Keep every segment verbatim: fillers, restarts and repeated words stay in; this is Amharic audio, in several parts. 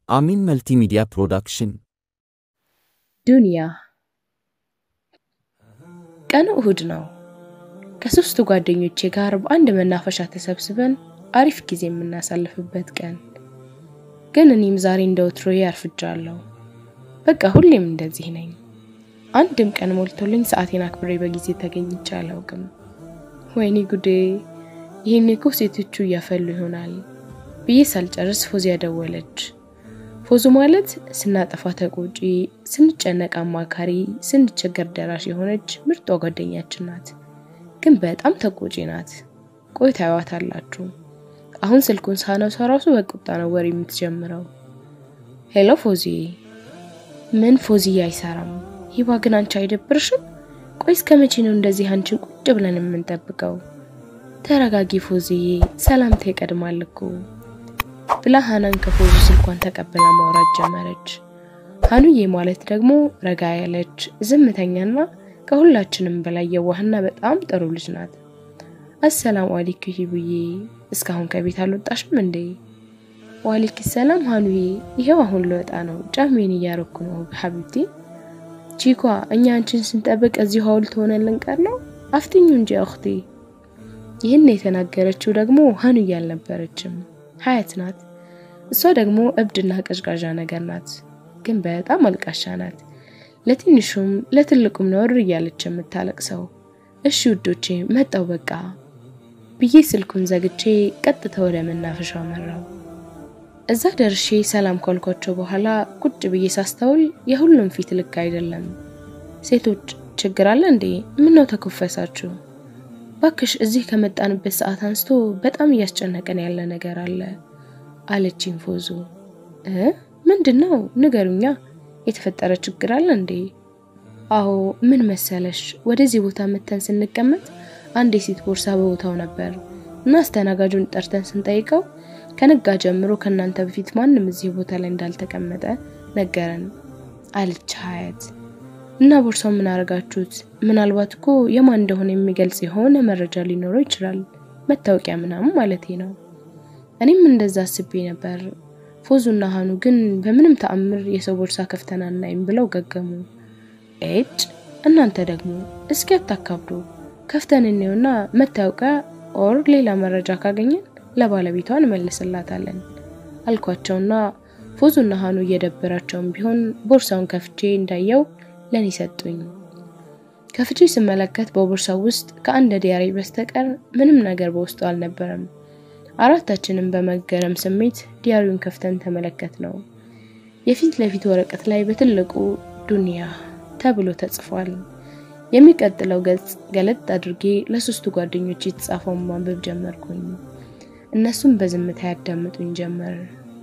አሚን መልቲሚዲያ ፕሮዳክሽን ዱንያ ቀኑ እሁድ ነው። ከሶስቱ ጓደኞቼ ጋር በአንድ መናፈሻ ተሰብስበን አሪፍ ጊዜ የምናሳልፍበት ቀን። ግን እኔም ዛሬ እንደወትሮዬ አርፍጃለሁ። በቃ ሁሌም እንደዚህ ነኝ። አንድም ቀን ሞልቶልኝ ሰዓቴን አክብሬ በጊዜ ተገኝቼ አላውቅም። ወይኔ ጉዴ! ይሄኔ እኮ ሴቶቹ እያፈሉ ይሆናል ብዬ ሳልጨርስ ፎዚያ ደወለች። ፎዙ ማለት ስናጠፋ ተቆጪ፣ ስንጨነቅ አማካሪ፣ ስንቸገር ደራሽ የሆነች ምርጥ ጓደኛችን ናት። ግን በጣም ተቆጪ ናት። ቆይ ታዩዋታላችሁ። አሁን ስልኩን ሳነሳ ራሱ በቁጣ ነው ወሬ የምትጀምረው። ሄሎ ፎዚ። ምን ፎዚ አይሰራም? ሂባ ግን አንቺ አይደብርሽም? ቆይ እስከመቼ ነው እንደዚህ አንቺን ቁጭ ብለን የምንጠብቀው? ተረጋጊ ፎዚ፣ ሰላምታ ይቀድማል እኮ ብላ ሃናን ከፎዙ ስልኳን ተቀብላ ማውራት ጀመረች። ሃኑዬ ማለት ደግሞ ረጋ ያለች ዝምተኛና ከሁላችንም በላይ የዋህና በጣም ጥሩ ልጅ ናት። አሰላሙ አለይኩም ሂቡዬ፣ እስካሁን ከቤት አልወጣሽም እንዴ? ወአለይኩም ሰላም ሃኑዬ፣ ይሄው አሁን ልወጣ ነው፣ ጫሜን እያረኩ ነው ሐቢብቲ። ቺኳ እኛ አንቺን ስንጠብቅ እዚህ ሐውልት ሆነን ልንቀር ነው? አፍጥኙ እንጂ አኽቲ። ይሄን የተናገረችው ደግሞ ሃኑዬ አልነበረችም፣ ሀያት ናት። እሷ ደግሞ እብድና ቀዥቃዣ ነገር ናት፣ ግን በጣም አልቃሻ ናት። ለትንሹም ለትልቁም ነው እያለች የምታለቅሰው። እሺ ውዶቼ መጣው በቃ ብዬ ስልኩን ዘግቼ ቀጥታ ወደ መናፈሻው መራው። እዛ ደርሼ ሰላም ካልኳቸው በኋላ ቁጭ ብዬ ሳስተውል የሁሉም ፊት ልክ አይደለም። ሴቶች ችግር አለ እንዴ? ምን ነው ተከፈሳችሁ? ባክሽ እዚህ ከመጣንበት ሰዓት አንስቶ በጣም እያስጨነቀን ያለ ነገር አለ አለችኝ ፎዙ። እ ምንድነው ንገሩኛ፣ የተፈጠረ ችግር አለ እንዴ? አዎ ምን መሰለሽ፣ ወደዚህ ቦታ መተን ስንቀመጥ አንድ የሴት ቦርሳ በቦታው ነበር እና አስተናጋጁን ጠርተን ስንጠይቀው ከነጋ ጀምሮ ከናንተ በፊት ማንንም እዚህ ቦታ ላይ እንዳልተቀመጠ ነገረን አለች ሀያት። እና ቦርሳው ምን አረጋችሁት? ምናልባት እኮ የማን እንደሆነ የሚገልጽ የሆነ መረጃ ሊኖረው ይችላል፣ መታወቂያ ምናምን ማለቴ ነው። እኔም እንደዛ አስቤ ነበር። ፎዙና ሃኑ ግን በምንም ተአምር የሰው ቦርሳ ከፍተና እናይም ብለው ገገሙ። እጭ እናንተ ደግሞ እስኪ አታካብዱ፣ ከፍተን እንየውና መታወቂያ ኦር ሌላ መረጃ ካገኘን ለባለቤቷ እንመልስላታለን አልኳቸውና ፎዙና ሃኑ እየደበራቸውም ቢሆን ቦርሳውን ከፍቼ እንዳየው ለኔ ሰጡኝ። ከፍቼ ስመለከት በቦርሳው ውስጥ ከአንድ ዲያሪ በስተቀር ምንም ነገር በውስጡ አልነበረም። አራታችንም በመገረም ስሜት ዲያሪውን ከፍተን ተመለከትነው። የፊት ለፊት ወረቀት ላይ በትልቁ ዱንያ ተብሎ ተጽፏል። የሚቀጥለው ገጽ ገለጥ አድርጌ ለሶስቱ ጓደኞቼ የተጻፈውን ማንበብ ጀመርኩኝ። እነሱም በዝምታ ያዳምጡኝ ጀመር።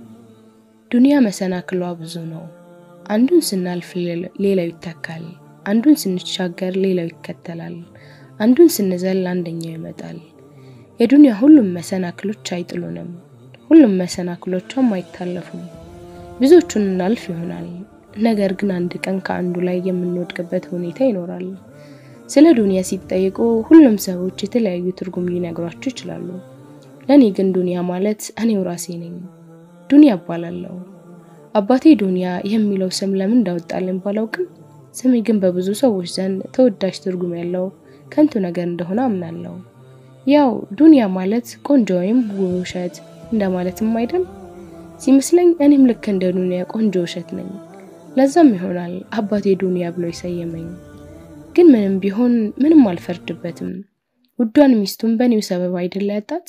ዱንያ መሰናክሏ ብዙ ነው። አንዱን ስናልፍ ሌላው ይተካል፣ አንዱን ስንሻገር ሌላው ይከተላል፣ አንዱን ስንዘል አንደኛው ይመጣል። የዱንያ ሁሉም መሰናክሎች አይጥሉንም፣ ሁሉም መሰናክሎቿም አይታለፉም። ብዙዎቹን እናልፍ ይሆናል፣ ነገር ግን አንድ ቀን ከአንዱ ላይ የምንወድቅበት ሁኔታ ይኖራል። ስለ ዱንያ ሲጠይቁ ሁሉም ሰዎች የተለያዩ ትርጉም ሊነግሯቸው ይችላሉ። ለኔ ግን ዱንያ ማለት እኔው ራሴ ነኝ። ዱንያ እባላለሁ። አባቴ ዱንያ የሚለው ስም ለምን እንዳወጣልን ባላውቅም ስሜ ግን በብዙ ሰዎች ዘንድ ተወዳጅ ትርጉም ያለው ከንቱ ነገር እንደሆነ አምናለሁ። ያው ዱንያ ማለት ቆንጆ ወይም ውሸት እንደማለትም አይደል? ሲመስለኝ እኔም ልክ እንደ ዱንያ ቆንጆ ውሸት ነኝ። ለዛም ይሆናል አባቴ ዱንያ ብሎ ይሰየመኝ። ግን ምንም ቢሆን ምንም አልፈርድበትም። ውዷን ሚስቱን በኔው ሰበብ አይደል ያጣት?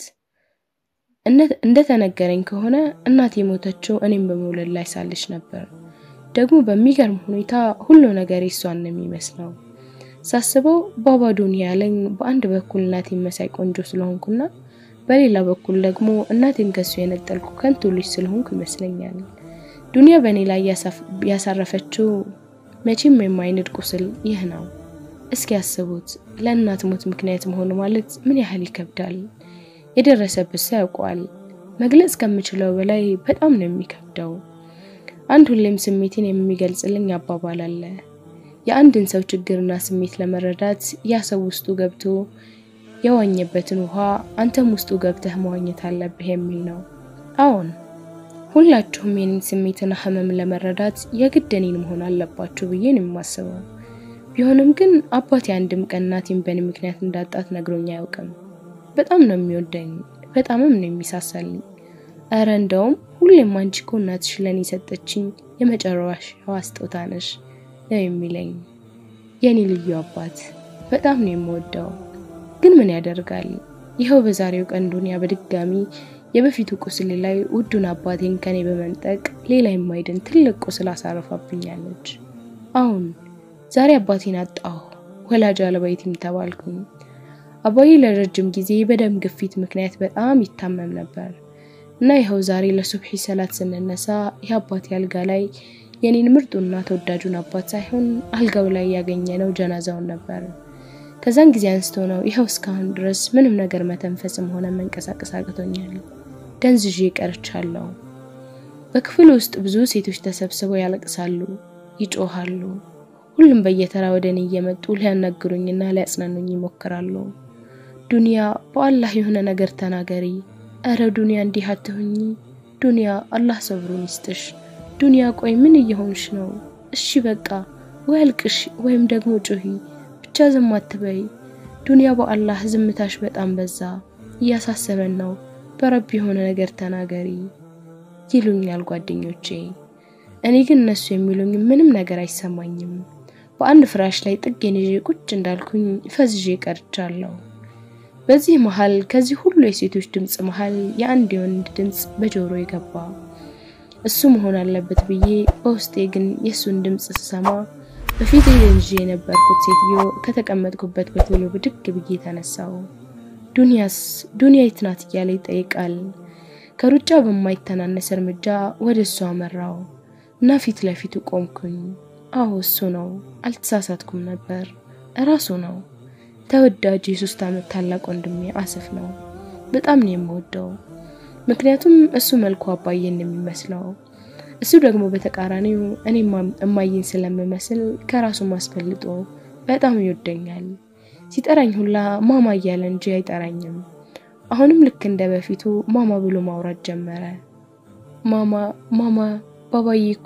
እንደ ተነገረኝ ከሆነ እናቴ ሞተችው እኔም በመውለድ ላይ ሳለች ነበር። ደግሞ በሚገርም ሁኔታ ሁሉ ነገር እሷን ነው የሚመስለው። ሳስበው ባባ ዱንያ ያለኝ በአንድ በኩል እናቴ መሳይ ቆንጆ ስለሆንኩና በሌላ በኩል ደግሞ እናቴን ከሱ የነጠልኩ ከንቱ ልጅ ስለሆንኩ ይመስለኛል። ዱንያ በኔ ላይ ያሳረፈችው መቼም የማይንድ ቁስል ይህ ነው። እስኪ አስቡት፣ ለእናት ሞት ምክንያት መሆን ማለት ምን ያህል ይከብዳል። የደረሰበት ሰው ያውቃል። መግለጽ ከምችለው በላይ በጣም ነው የሚከብደው። አንድ ሁሌም ስሜቴን የሚገልጽልኝ አባባል አለ። የአንድን ሰው ችግርና ስሜት ለመረዳት ያ ሰው ውስጡ ገብቶ የዋኘበትን ውሃ አንተም ውስጡ ገብተህ መዋኘት አለብህ የሚል ነው። አዎን ሁላችሁም የኔን ስሜትና ህመም ለመረዳት የግድ እኔን መሆን አለባችሁ ብዬ ነው የማስበው። ቢሆንም ግን አባቴ አንድም ቀን እናቴን በእኔ ምክንያት እንዳጣት ነግሮኝ አያውቅም። በጣም ነው የሚወደኝ፣ በጣምም ነው የሚሳሳልኝ። አረ እንደውም ሁሌም አንቺ እኮ እናትሽ ለኔ ሰጠችኝ የመጨረሻዋ ስጦታ ነሽ ነው የሚለኝ። የኔ ልዩ አባት በጣም ነው የምወደው። ግን ምን ያደርጋል ይሄው በዛሬው ቀን ዱንያ በድጋሚ የበፊቱ ቁስል ላይ ውዱን አባቴን ከኔ በመንጠቅ ሌላ የማይድን ትልቅ ቁስል አሳርፋብኛለች። አሁን ዛሬ አባቴን አጣሁ፣ ወላጅ አልባ የቲም ተባልኩኝ። አባዬ ለረጅም ጊዜ በደም ግፊት ምክንያት በጣም ይታመም ነበር እና ይሄው ዛሬ ለሱብሂ ሰላት ስንነሳ የአባቴ አልጋ ላይ የኔን ምርጡና ተወዳጁን አባት ሳይሆን አልጋው ላይ ያገኘነው ጀናዛውን ነበር። ከዛን ጊዜ አንስቶ ነው ይሄው እስካሁን ድረስ ምንም ነገር መተንፈስም ሆነ መንቀሳቀስ አቅቶኛል። ደንዝዤ ቀርቻለሁ። በክፍሉ ውስጥ ብዙ ሴቶች ተሰብስበው ያለቅሳሉ፣ ይጮሃሉ። ሁሉም በየተራ ወደኔ እየመጡ ሊያናግሩኝና ሊያጽናኑኝ ይሞክራሉ። ዱንያ በአላህ የሆነ ነገር ተናገሪ፣ አረ ዱንያ እንዲህ አትሁኚ፣ ዱንያ አላህ ሰብሩን ይስጥሽ፣ ዱንያ ቆይ ምን እየሆንሽ ነው? እሺ በቃ ወይ አልቅሽ ወይም ደግሞ ጮሂ፣ ብቻ ዝም አትበይ። ዱንያ በአላህ ዝምታሽ በጣም በዛ፣ እያሳሰበን ነው፣ በረብ የሆነ ነገር ተናገሪ ይሉኛል ጓደኞቼ። እኔ ግን እነሱ የሚሉኝ ምንም ነገር አይሰማኝም። በአንድ ፍራሽ ላይ ጥጌን ይዤ ቁጭ እንዳልኩኝ ፈዝዤ ቀርቻለሁ። በዚህ መሃል ከዚህ ሁሉ የሴቶች ድምጽ መሃል የአንድ የወንድ ድምጽ በጆሮ ይገባ። እሱ መሆን አለበት ብዬ በውስጤ ግን የሱን ድምጽ ስሰማ በፊቴ ይዤ የነበርኩት ሴትዮ ከተቀመጥኩበት በቶሎ ብድግ ብዬ ተነሳው። ዱንያስ ዱንያ የት ናት እያለ ይጠይቃል። ከሩጫ በማይተናነስ እርምጃ ወደሱ አመራው እና ፊት ለፊቱ ቆምኩኝ። አዎ እሱ ነው፣ አልተሳሳትኩም ነበር፣ ራሱ ነው። ተወዳጅ የሶስት ዓመት ታላቅ ወንድሜ አሰፍ ነው። በጣም ነው የምወደው፣ ምክንያቱም እሱ መልኩ አባዬን የሚመስለው። እሱ ደግሞ በተቃራኒው እኔም እማዬን ስለምመስል ከራሱ ማስፈልጦ በጣም ይወደኛል። ሲጠራኝ ሁላ ማማ እያለ እንጂ አይጠራኝም። አሁንም ልክ እንደ በፊቱ ማማ ብሎ ማውራት ጀመረ። ማማ ማማ ባባዬ እኮ።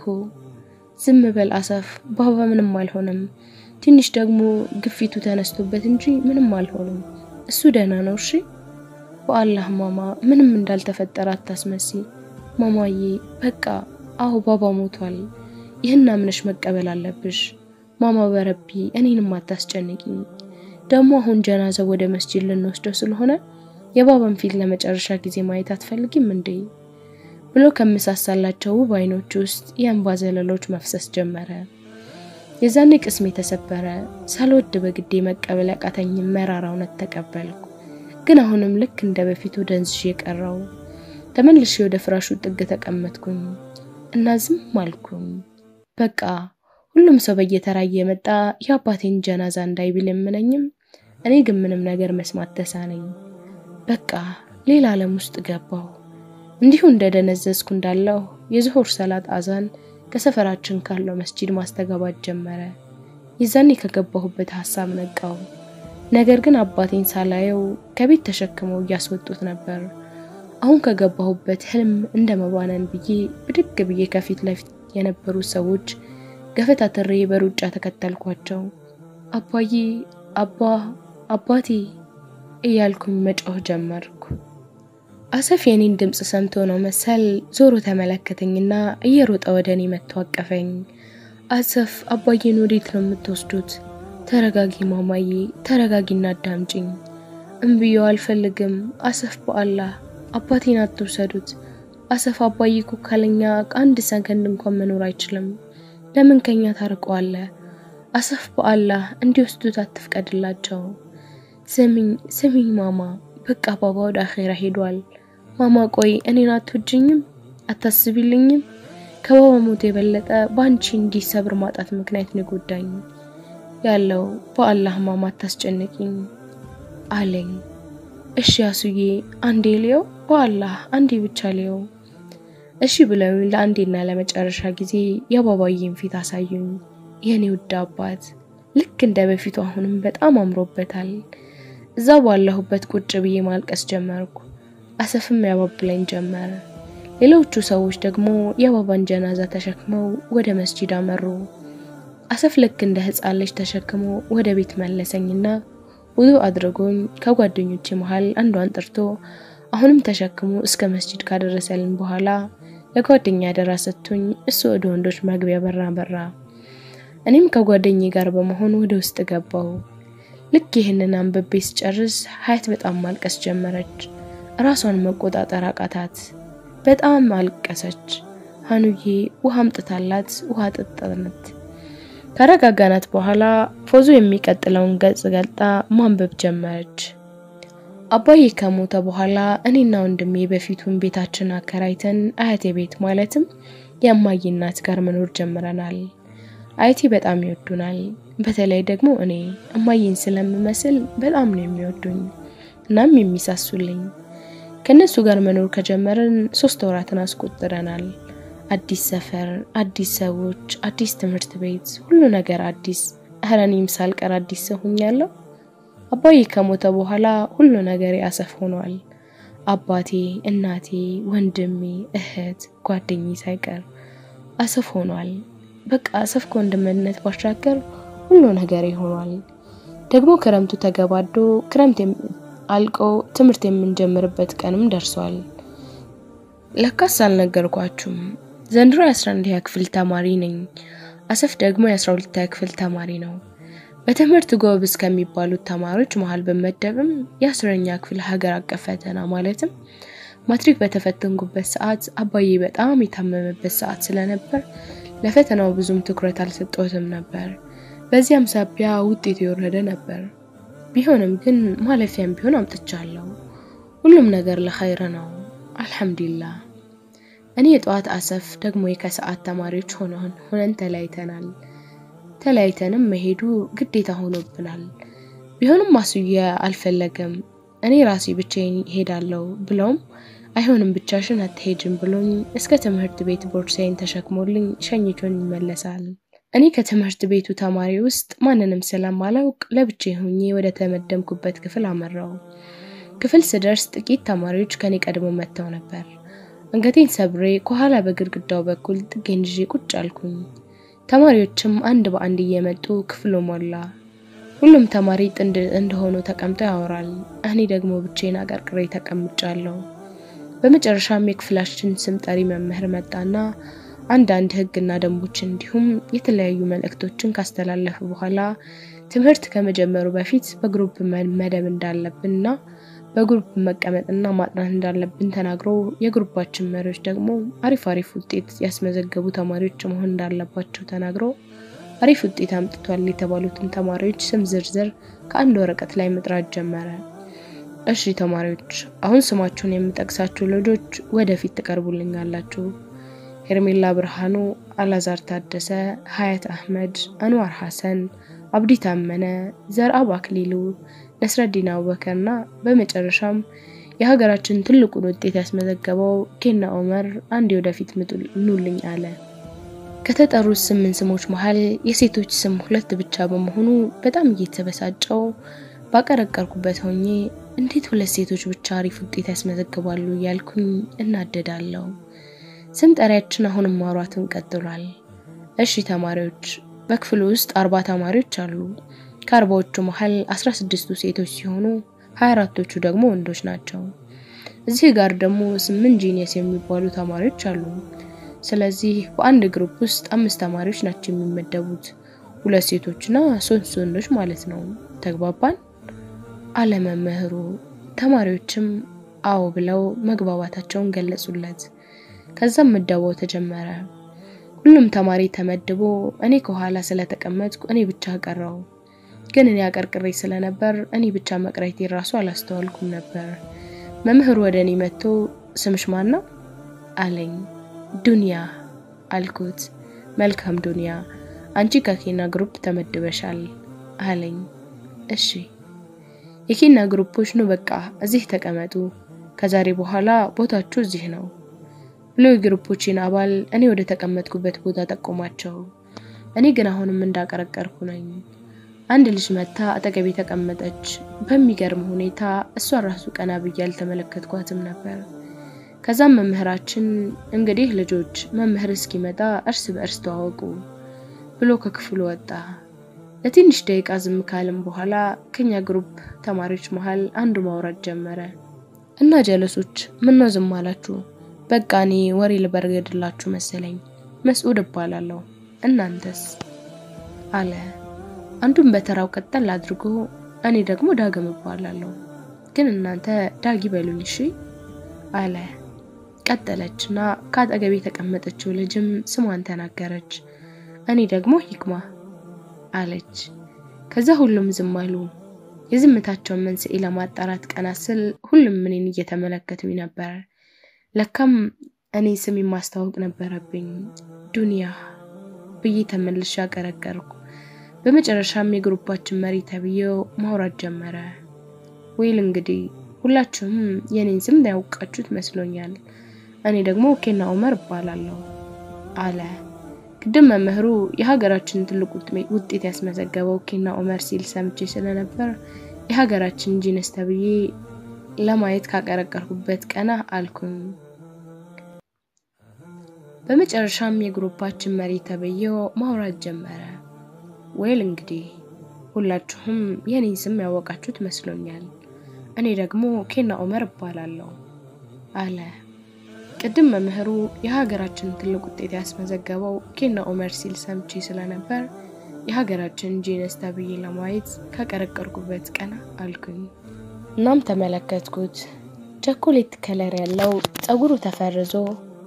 ዝም በል አሰፍ፣ ባባ ምንም አልሆነም፣ ትንሽ ደግሞ ግፊቱ ተነስቶበት እንጂ ምንም አልሆነም፣ እሱ ደህና ነው። እሺ በአላህ ማማ ምንም እንዳልተፈጠረ አታስመሲ። ማማዬ በቃ አው ባባ ሞቷል፣ ይህን አምነሽ መቀበል አለብሽ። ማማ በረቢ እኔንም አታስጨንቂኝ። ደግሞ አሁን ጀናዛው ወደ መስጂድ ልንወስደው ስለሆነ የባባን ፊት ለመጨረሻ ጊዜ ማየት አትፈልጊም እንዴ ብሎ ከመሳሳላቸው ባይኖች ውስጥ የእንባ ዘለሎች መፍሰስ ጀመረ። የዛኔ ቅስሜ ተሰበረ። ሳልወድ በግዴ መቀበል ያቃተኝ መራራውነት ተቀበልኩ። ግን አሁንም ልክ እንደ በፊቱ ደንዝዤ ቀረው። ተመልሼ ወደ ፍራሹ ጥግ ተቀመጥኩኝ እና ዝም አልኩኝ። በቃ ሁሉም ሰው በየተራ እየመጣ የአባቴን ጀናዛ እንዳይብል የምነኝም፣ እኔ ግን ምንም ነገር መስማት ተሳነኝ። በቃ ሌላ ዓለም ውስጥ ገባሁ። እንዲሁ እንደደነዘዝኩ እንዳለው የዙሁር ሰላት አዛን ከሰፈራችን ካለው መስጂድ ማስተጋባት ጀመረ። የዛኔ ከገባሁበት ሐሳብ ነቃው። ነገር ግን አባቴን ሳላየው ከቤት ተሸክመው ያስወጡት ነበር። አሁን ከገባሁበት ህልም እንደመባነን ብዬ ብድግ ብዬ ከፊት ለፊት የነበሩ ሰዎች ገፈታትሬ በሩጫ ተከተልኳቸው። አባዬ አባ አባቴ እያልኩኝ መጮህ ጀመርኩ። አሰፍ የኔን ድምጽ ሰምቶ ነው መሰል ዞሮ ተመለከተኝና እየሮጠ ወደኔ መጥቶ አቀፈኝ። አሰፍ አባዬን ወዴት ነው የምትወስዱት? ተረጋጊ ማማዬ፣ ተረጋጊና አዳምጪኝ። እንብየው አልፈልግም። አሰፍ በአላህ አባቴን አትውሰዱት። አሰፍ አባዬ እኮ ካለኛ አንድ ሰከንድ እንኳን መኖር አይችልም። ለምን ከኛ ታርቀዋለ? አሰፍ በአላህ እንዲወስዱት አትፍቀድላቸው። ስሚኝ ስሚኝ ማማ፣ በቃ ባባ ወደ አኺራ ሄዷል። ማማ ቆይ እኔን አትወጂኝም? አታስቢልኝም? ከባባ ሞት የበለጠ ባንቺ እንዲሰብር ማጣት ምክንያት ነው ጎዳኝ ያለው። በአላህ ማማ አታስጨንቂኝ አለኝ። እሺ አሱዬ አንዴ ሊዮ፣ በአላህ አንዴ ብቻ ሊዮ። እሺ ብለው ለአንዴና ለመጨረሻ ጊዜ የባባዬን ፊት አሳዩኝ። የኔ ውድ አባት ልክ እንደ በፊቱ አሁንም በጣም አምሮበታል። እዛው ባለሁበት ቁጭ ብዬ ማልቀስ ጀመርኩ። አሰፍም ያባብለኝ ጀመረ። ሌሎቹ ሰዎች ደግሞ የባባን ጀናዛ ተሸክመው ወደ መስጂድ አመሩ። አሰፍ ልክ እንደ ህፃን ልጅ ተሸክሞ ወደ ቤት መለሰኝና ውዱ አድርጎኝ ከጓደኞቼ መሃል አንዷን ጠርቶ አሁንም ተሸክሞ እስከ መስጂድ ካደረሰልን በኋላ ለጓደኛ ደራሰቱኝ እሱ ወደ ወንዶች መግቢያ በራ በራ። እኔም ከጓደኛዬ ጋር በመሆን ወደ ውስጥ ገባው። ልክ ይሄንን አንብቤ ስጨርስ ሀያት በጣም ማልቀስ ጀመረች። ራሷን መቆጣጠር አቃታት። በጣም አልቀሰች። ሃኑዬ ውሃ አምጥታላት ውሃ ጠጣናት። ከረጋጋናት በኋላ ፎዙ የሚቀጥለውን ገጽ ገልጣ ማንበብ ጀመረች። አባዬ ከሞተ በኋላ እኔና ወንድሜ በፊቱን ቤታችን አከራይተን አያቴ ቤት ማለትም የማዬ እናት ጋር መኖር ጀምረናል። አያቴ በጣም ይወዱናል። በተለይ ደግሞ እኔ እማዬን ስለምመስል በጣም ነው የሚወዱኝ እናም የሚሳሱልኝ። ከነሱ ጋር መኖር ከጀመረን ሶስት ወራትን አስቆጥረናል። አዲስ ሰፈር፣ አዲስ ሰዎች፣ አዲስ ትምህርት ቤት፣ ሁሉ ነገር አዲስ። አህራኒም ሳልቀር አዲስ ሆኛለሁ። አባዬ ከሞተ በኋላ ሁሉ ነገር ያሰፍ ሆኗል። አባቴ፣ እናቴ፣ ወንድሜ፣ እህት፣ ጓደኛዬ ሳይቀር አሰፍ ሆኗል። በቃ አሰፍ ከወንድምነት ባሻገር ሁሉ ነገር ይሆናል። ደግሞ ክረምቱ ተገባዶ ክረምት አልቆ ትምህርት የምንጀምርበት ቀንም ደርሷል። ለካስ አልነገርኳችሁም ዘንድሮ አስራ አንደኛ ክፍል ተማሪ ነኝ። አሰፍ ደግሞ የአስራ ሁለተኛ ክፍል ተማሪ ነው። በትምህርት ጎበዝ ከሚባሉት ተማሪዎች መሃል በመደብም የአስረኛ ክፍል ሀገር አቀፍ ፈተና ማለትም ማትሪክ በተፈተንኩበት ሰዓት አባዬ በጣም የታመመበት ሰዓት ስለነበር ለፈተናው ብዙም ትኩረት አልሰጠሁትም ነበር። በዚያም ሳቢያ ውጤት የወረደ ነበር። ቢሆንም ግን ማለፊያም ቢሆን አምጥቻለሁ። ሁሉም ነገር ለኸይር ነው። አልহামዱሊላህ። እኔ የጧት አሰፍ ደግሞ የከሰዓት ተማሪዎች ሆነን ሆነን ተለያይተናል። ተለያይተንም መሄዱ ግዴታ ሆኖብናል። ቢሆንም ማስውያ አልፈለገም። እኔ ራሴ ብቻዬን ሄዳለሁ ብሎም አይሆንም ብቻሽን አትሄጂም ብሎኝ እስከ ትምህርት ቤት ቦርሳዬን ተሸክሞልኝ ሸኝቶኝ ይመለሳል። እኔ ከትምህርት ቤቱ ተማሪ ውስጥ ማንንም ስለማላውቅ ለብቻዬ ሆኜ ወደ ተመደምኩበት ክፍል አመራው። ክፍል ስደርስ ጥቂት ተማሪዎች ከኔ ቀድሞ መጥተው ነበር። አንገቴን ሰብሬ ከኋላ በግድግዳው በኩል ጥጌን ይዤ ቁጭ አልኩኝ። ተማሪዎችም አንድ በአንድ እየመጡ ክፍሉ ሞላ። ሁሉም ተማሪ ጥንድ እንደሆኑ ተቀምጠው ያወራል። እኔ ደግሞ ብቻዬን አቀርቅሬ ተቀምጫለሁ። በመጨረሻም የክፍላችን ስም ጠሪ መምህር መጣና አንድ አንድ ህግና ደንቦች እንዲሁም የተለያዩ መልእክቶችን ካስተላለፈ በኋላ ትምህርት ከመጀመሩ በፊት በግሩፕ መደብ እንዳለብንና በግሩፕ መቀመጥና ማጥናት እንዳለብን ተናግሮ የግሩፓችን መሪዎች ደግሞ አሪፍ አሪፍ ውጤት ያስመዘገቡ ተማሪዎች መሆን እንዳለባቸው ተናግሮ አሪፍ ውጤት አምጥቷል የተባሉትን ተማሪዎች ስም ዝርዝር ከአንድ ወረቀት ላይ መጥራት ጀመረ። እሺ ተማሪዎች፣ አሁን ስማችሁን የምጠቅሳችሁ ልጆች ወደፊት ተቀርቡልኛላችሁ። ሄርሜላ ብርሃኑ፣ አላዛር ታደሰ፣ ሀያት አህመድ፣ አንዋር ሐሰን፣ አብዲ ታመነ፣ ዘርአብ አክሊሉ፣ ነስረዲን አቡበከርና በመጨረሻም የሀገራችን ትልቁን ውጤት ያስመዘገበው ኬና ዑመር አንድ ወደፊት ምጡልኝ አለ። ከተጠሩት ስምንት ስሞች መሃል የሴቶች ስም ሁለት ብቻ በመሆኑ በጣም እየተበሳጨው ባቀረቀርኩበት ሆኜ እንዴት ሁለት ሴቶች ብቻ አሪፍ ውጤት ያስመዘግባሉ ያልኩኝ እናደዳለሁ። ስም ጠሪያችን አሁንም ማውራቱን ቀጥሏል። እሺ ተማሪዎች፣ በክፍሉ ውስጥ አርባ ተማሪዎች አሉ። ከአርባዎቹ መሃል አስራ ስድስቱ ሴቶች ሲሆኑ ሃያ አራቶቹ ደግሞ ወንዶች ናቸው። እዚህ ጋር ደግሞ ስምንት ጂኒየስ የሚባሉ ተማሪዎች አሉ። ስለዚህ በአንድ ግሩፕ ውስጥ አምስት ተማሪዎች ናቸው የሚመደቡት፣ ሁለት ሴቶችና ሶስት ወንዶች ማለት ነው። ተግባባን? አለመምህሩ። ተማሪዎችም አዎ ብለው መግባባታቸውን ገለጹለት። ከዛም መደባው ተጀመረ። ሁሉም ተማሪ ተመድቦ እኔ ከኋላ ስለተቀመጥኩ እኔ ብቻ ቀረው። ግን እኔ አቀርቅሬ ስለነበር እኔ ብቻ መቅረቴ ራሱ አላስተዋልኩም ነበር። መምህሩ ወደኔ መጥቶ ስምሽ ማን ነው አለኝ። ዱንያ አልኩት። መልካም ዱንያ፣ አንቺ ከኬና ግሩፕ ተመድበሻል አለኝ። እሺ የኬና ግሩፖች ነው በቃ እዚህ ተቀመጡ፣ ከዛሬ በኋላ ቦታችሁ እዚህ ነው ብሎ ግሩፖችን አባል እኔ ወደ ተቀመጥኩበት ቦታ ተቆማቸው። እኔ ግን አሁንም እንዳቀረቀርኩ ነኝ። አንድ ልጅ መታ አጠገቤ ተቀመጠች። በሚገርም ሁኔታ እሷ ራሱ ቀና ብያል ተመለከትኳትም ነበር። ከዛም መምህራችን እንግዲህ ልጆች መምህር እስኪመጣ እርስ በእርስ ተዋወቁ ብሎ ከክፍሉ ወጣ። ለትንሽ ደቂቃ ዝም ካለም በኋላ ከኛ ግሩፕ ተማሪዎች መሃል አንዱ ማውራት ጀመረ። እና ጀለሶች ምን ነው ዝም አላችሁ? በቃ እኔ ወሬ ልበርገድላችሁ መሰለኝ። መስዑድ እባላለሁ። እናንተስ? አለ። አንዱም በተራው ቀጠል አድርጎ እኔ ደግሞ ዳግም እባላለሁ። ግን እናንተ ዳጊ በሉኝ እሺ አለ። ቀጠለችና ካጠገቤ ተቀመጠችው ልጅም ስሟን ተናገረች። እኔ ደግሞ ሂክማ አለች። ከዛ ሁሉም ዝም አሉ። የዝምታቸው መንስኤ ለማጣራት ቀና ስል ሁሉም ምንን እየተመለከቱኝ ነበር። ለካም እኔ ስም ማስተዋወቅ ነበረብኝ። ዱንያ ብዬ ተመልሼ አቀረቀርኩ። በመጨረሻም የግሩፓችን መሪ ተብዬው ማውራት ጀመረ። ወይል እንግዲህ ሁላችሁም የኔን ስም ያውቃችሁት መስሎኛል። እኔ ደግሞ ኬና ዑመር እባላለሁ አለ። ቅድም መምህሩ የሀገራችን ትልቁ ውጤት ያስመዘገበው ኬና ዑመር ሲል ሰምቼ ስለነበር የሀገራችን ጂነስ ተብዬ ለማየት ካቀረቀርኩበት ቀና አልኩኝ። በመጨረሻም የግሩፓችን መሪ ተብዬው ማውራት ጀመረ። ወይል እንግዲህ ሁላችሁም የኔን ስም ያወቃችሁት መስሎኛል። እኔ ደግሞ ኬና ዑመር እባላለሁ አለ። ቅድም መምህሩ የሀገራችን ትልቁ ውጤት ያስመዘገበው ኬና ዑመር ሲል ሰምቼ ስለነበር የሀገራችን ጂነስ ተብዬ ለማየት ካቀረቀርኩበት ቀና አልኩኝ። እናም ተመለከትኩት። ቸኮሌት ከለር ያለው ጸጉሩ ተፈርዞ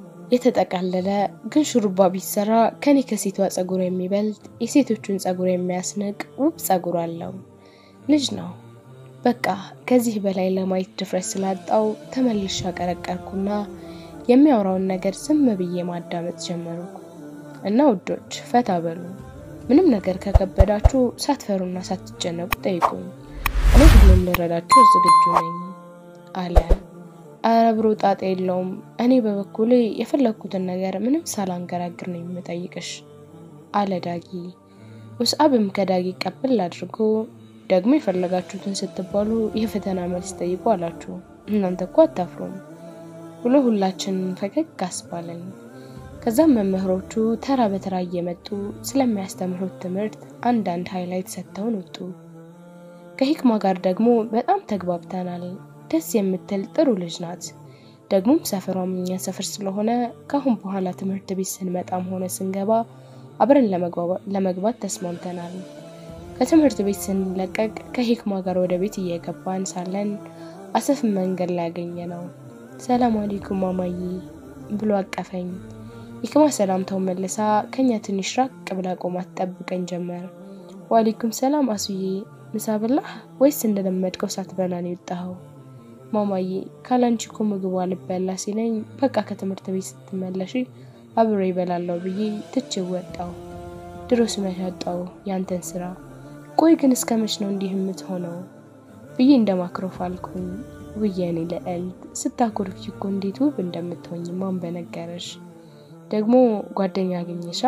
የተጠቀለለ ግን ሹሩባ ቢሰራ ከኔ ከሴቷ ጸጉር የሚበልጥ የሴቶቹን ጸጉር የሚያስነቅ ውብ ጸጉር አለው። ልጅ ነው። በቃ ከዚህ በላይ ለማየት ድፍረት ስላጣው ተመልሼ አቀረቀርኩና የሚያወራውን ነገር ዝም ብዬ ማዳመጥ ጀመርኩ። እና ውዶች ፈታ በሉ። ምንም ነገር ከከበዳችሁ ሳትፈሩና ሳትጨነቁ ጠይቁኝ። እኔ ሁሉም ልረዳችሁ ዝግጁ ነኝ አለ። አረብሮ ጣጣ የለውም። እኔ በበኩሌ የፈለኩትን ነገር ምንም ሳላንገራግር ነው የምጠይቅሽ አለ ዳጊ። ውስአብም ከዳጊ ቀበል አድርጎ ደግሞ የፈለጋችሁትን ስትባሉ የፈተና መልስ ጠይቁ አላችሁ። እናንተ እኮ አታፍሩም ብሎ ሁላችን ፈገግ አስባለን። ከዛም መምህሮቹ ተራ በተራ እየመጡ ስለሚያስተምሩት ትምህርት አንዳንድ ሃይላይት ሰጥተውን ወጡ። ከሂክማ ጋር ደግሞ በጣም ተግባብተናል። ደስ የምትል ጥሩ ልጅ ናት። ደግሞም ሰፈሯም እኛ ሰፈር ስለሆነ ካሁን በኋላ ትምህርት ቤት ስንመጣም ሆነ ስንገባ አብረን ለመግባት ተስማምተናል። ከትምህርት ቤት ስንለቀቅ ከሂክማ ጋር ወደ ቤት እየገባን ሳለን አሰፍ መንገድ ላይ ያገኘነው። ሰላም አለይኩም ማማዬ ብሎ አቀፈኝ። ሂክማ ሰላምታው መልሳ ከኛ ትንሽ ራቅ ብላ ቆማ ተጠብቀኝ ጀመር። ወአለይኩም ሰላም አሱዬ ምሳ በላህ ወይስ እንደለመድከው ሳትበላ ነው የወጣኸው? ማማዬ ካላንቺ እኮ ምግብ አልበላ ሲለኝ በቃ ከትምህርት ቤት ስትመለሺ አብሬ ይበላልው ብዬ ትቼው ወጣው። ድሮስ መሻጣው ያንተን ስራ። ቆይ ግን እስከመች ነው እንዲህ የምትሆነው ብዬ እንደማክሮፋልኩኝ። ወየኔ ለእልት ስታኮርፊ እኮ እንዴት ውብ እንደምትሆኝ ማን በነገረሽ? ደግሞ ጓደኛ አገኘሻ?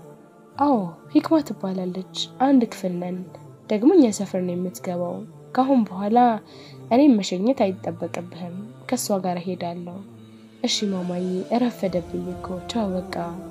አዎ ሂክማ ትባላለች። አንድ ክፍል ነን። ደግሞ እኛ ሰፈር ነው የምትገባው። ካሁን በኋላ እኔም መሸኘት አይተበቀብህም። ከሷ ጋር ሄዳለሁ። እሺ ማማዬ እረፈደብኝ እኮ ቻው በቃ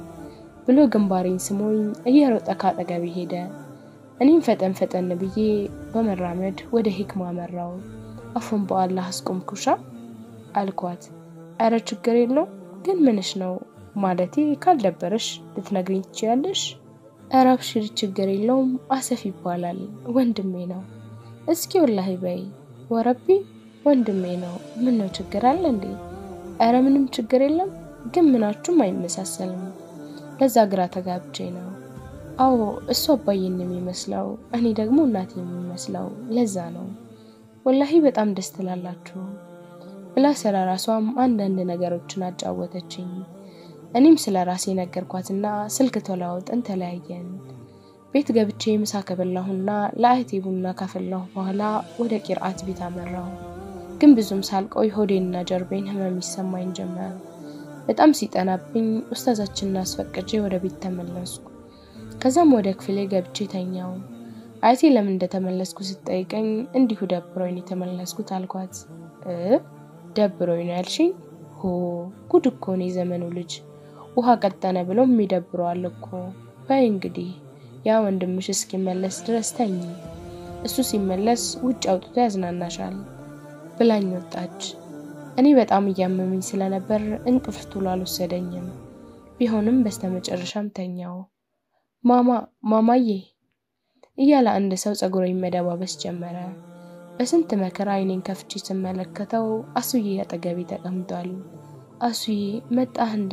ብሎ ግንባሬን ስሞኝ እየሮጠ ካጠገቤ ሄደ። እኔም ፈጠን ፈጠን ብዬ በመራመድ ወደ ሂክማ መራው። አፉን በአላህ አስቆምኩሻ አልኳት። አረ ችግር የለው ግን ምንሽ ነው ማለቴ ካልደበረሽ ልትነግሪኝ ትችያለሽ? አረ አብሽሪ ችግር የለውም አሰፍ ይባላል ወንድሜ ነው። እስኪ ወላሂ በይ ወረቢ ወንድሜ ነው። ምን ነው ችግር አለ እንዴ? አረ ምንም ችግር የለም ግን ምናችሁም አይመሳሰልም። ለዛ ግራ ተጋብቼ ነው። አዎ እሱ አባዬን የሚመስለው እኔ ደግሞ እናቴን የሚመስለው ለዛ ነው። ወላሂ በጣም ደስ ትላላችሁ ብላ ስለራሷም አንዳንድ ነገሮችን አጫወተችኝ። እኔም ስለራሴ ነገርኳትና ስልክ ተለዋውጠን ተለያየን። ቤት ገብቼ ምሳ ከበላሁና ለአይቴ ቡና ካፈላሁ በኋላ ወደ ቂርአት ቤት አመራሁ። ግን ብዙም ሳልቆይ ሆዴንና ጀርቤን ህመም ይሰማኝ ጀመር። በጣም ሲጠናብኝ ኡስታዛችንን አስፈቅጄ ወደ ቤት ተመለስኩ። ከዛም ወደ ክፍሌ ገብቼ ተኛው። አይቴ ለምን እንደተመለስኩ ስትጠይቀኝ እንዲሁ ደብሮኝ ተመለስኩት አልኳት። እ ደብሮኝ ያልሽኝ? ሆ ጉድ እኮ ነው የዘመኑ ልጅ ውሃ ቀጠነ ብሎ የሚደብረዋል እኮ ባይ እንግዲህ ያ ወንድምሽ እስኪመለስ ድረስ ተኝ እሱ ሲመለስ ውጭ አውጥቶ ያዝናናሻል ብላኝ ወጣች እኔ በጣም እያመመኝ ስለነበር እንቅልፍ ቶሎ አልወሰደኝም ቢሆንም በስተመጨረሻም ተኛው ማማ ማማዬ እያለ አንድ ሰው ጸጉሬን መደባበስ ጀመረ በስንት መከራ አይኔን ከፍቼ ስመለከተው አሱዬ አጠገቤ ተቀምጧል አሱዬ መጣህ እንዴ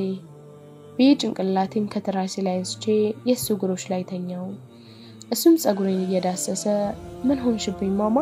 በጭንቅላቴን ከትራሴ ላይ አንስቼ የሱ እግሮች ላይ ተኛው እሱም ጸጉሬን እየዳሰሰ ምን ሆንሽብኝ ማማ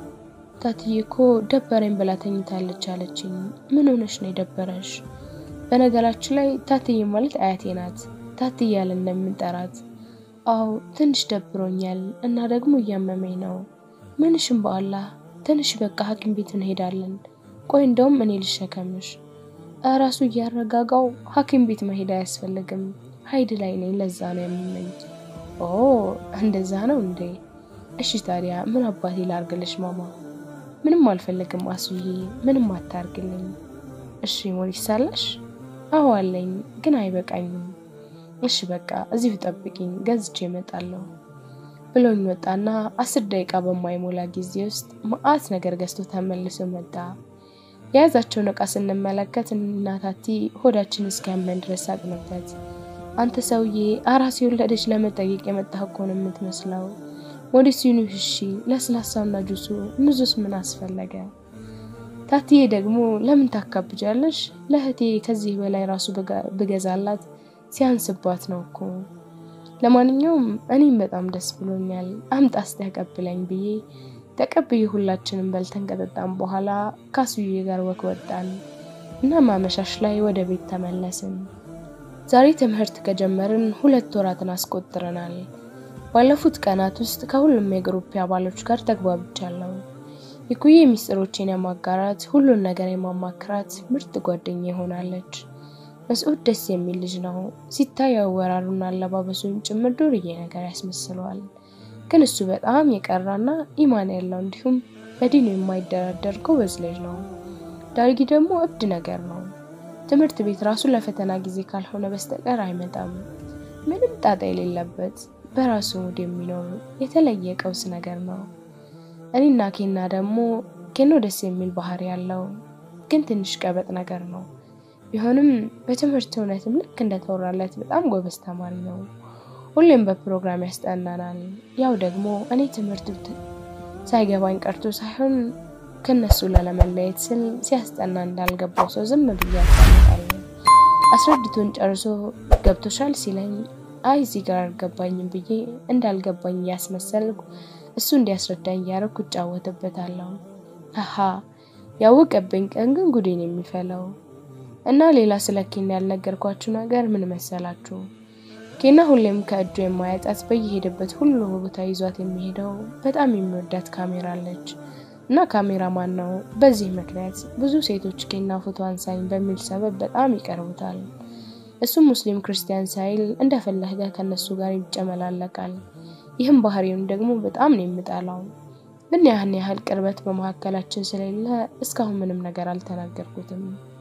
ታትዬ እኮ ደበረኝ ብላ ተኝታለች አለችኝ ምን ሆነሽ ነው የደበረሽ በነገራችን ላይ ታትዬ ማለት አያቴ ናት ታትዬ ያለን እንደምንጠራት አው ትንሽ ደብሮኛል እና ደግሞ እያመመኝ ነው ምንሽም በአላህ ትንሽ በቃ ሐኪም ቤት እንሄዳለን ቆይ እንደውም እኔ ልሸከምሽ አራሱ ያረጋጋው ሐኪም ቤት መሄድ አያስፈልግም ሀይድ ላይ ነኝ ለዛ ነው የሚመኝ ኦ እንደዛ ነው እንዴ እሺ ታዲያ ምን አባቴ ላርግልሽ ማማ ምንም አልፈልግም አሱዬ ምንም አታርግልኝ እሺ ሞሪስ ሳለሽ አው አለኝ ግን አይበቃኝም እሺ በቃ እዚህ ተጠብቂኝ ገዝቼ እመጣለሁ ብሎኝ ወጣና አስር ደቂቃ በማይሞላ ጊዜ ውስጥ ማአት ነገር ገዝቶ ተመልሶ መጣ ያዛቸው ነቃ ስንመለከት እናታቲ ሆዳችን እስኪያመን ድረስ አቅነበት አንተ ሰውዬ አራስ የወለደች ለመጠየቅ የመጣህ እኮ ነው የምትመስለው ወዲሲኑ እሺ ለስላሳውና ጁሱ ሙዙስ ምን አስፈለገ ታትዬ ደግሞ ለምን ታካብጃለሽ ለህቴ ከዚህ በላይ ራሱ በገዛላት ሲያንስባት ነው እኮ ለማንኛውም እኔም በጣም ደስ ብሎኛል አምጣስ ተቀበለኝ ብዬ ተቀበይ ሁላችንም በልተን ከጠጣን በኋላ ካሱዬ ጋር ወክወጣን እና ማመሻሽ ላይ ወደ ቤት ተመለስን ዛሬ ትምህርት ከጀመርን ሁለት ወራትን አስቆጥረናል ባለፉት ቀናት ውስጥ ከሁሉም የግሩፕ አባሎች ጋር ተግባብቻለሁ ይኩዬ ሚስጥሮችን ያማጋራት ሁሉን ነገር የማማክራት ምርጥ ጓደኛዬ ሆናለች መስዑድ ደስ የሚል ልጅ ነው ሲታየው ወራሩና አለባበሱን ጭምር ዱርዬ ነገር ያስመስለዋል ግን እሱ በጣም የቀራና ኢማን ያለው እንዲሁም በዲኑ የማይደራደር ጎበዝ ልጅ ነው ዳርጊ ደግሞ እብድ ነገር ነው ትምህርት ቤት ራሱ ለፈተና ጊዜ ካልሆነ በስተቀር አይመጣም ምንም ጣጣ የሌለበት በራሱ ሙድ የሚኖር የተለየ ቀውስ ነገር ነው እኔና ኬና ደግሞ ኬኖ ደስ የሚል ባህሪ ያለው ግን ትንሽ ቀበጥ ነገር ነው ቢሆንም በትምህርት እውነትም ልክ እንደተወራለት በጣም ጎበዝ ተማሪ ነው ሁሌም በፕሮግራም ያስጠናናል ያው ደግሞ እኔ ትምህርት ሳይገባኝ ቀርቶ ሳይሆን ከነሱ ለለመለየት ስል ሲያስጠና እንዳልገባው ሰው ዝም ብዬ አጣጣለሁ አስረድቶን ጨርሶ ገብቶሻል ሲለኝ አይ እዚህ ጋር አልገባኝም ብዬ እንዳልገባኝ ያስመሰልኩ እሱ እንዲያስረዳኝ ያረኩ ጫወተበታለሁ አሃ ያወቀብኝ ቀን ግን ጉዴን የሚፈለው እና ሌላ ስለኪን ያልነገርኳችሁ ነገር ምን መሰላችሁ ኬና ሁሌም ከእጁ የማያጣት በየሄደበት ሁሉ ቦታ ይዟት የሚሄደው በጣም የሚወዳት ካሜራ አለች እና ካሜራማን ነው በዚህ ምክንያት ብዙ ሴቶች ኬና ፎቶ አንሳኝ በሚል ሰበብ በጣም ይቀርቡታል እሱ ሙስሊም ክርስቲያን ሳይል እንደፈለገ ከነሱ ጋር ይጨመላለቃል ይህም ባህሪውን ደግሞ በጣም ነው የሚጣላው ግን ያን ያህል ቅርበት በመሐከላችን ስለሌለ እስካሁን ምንም ነገር አልተናገርኩትም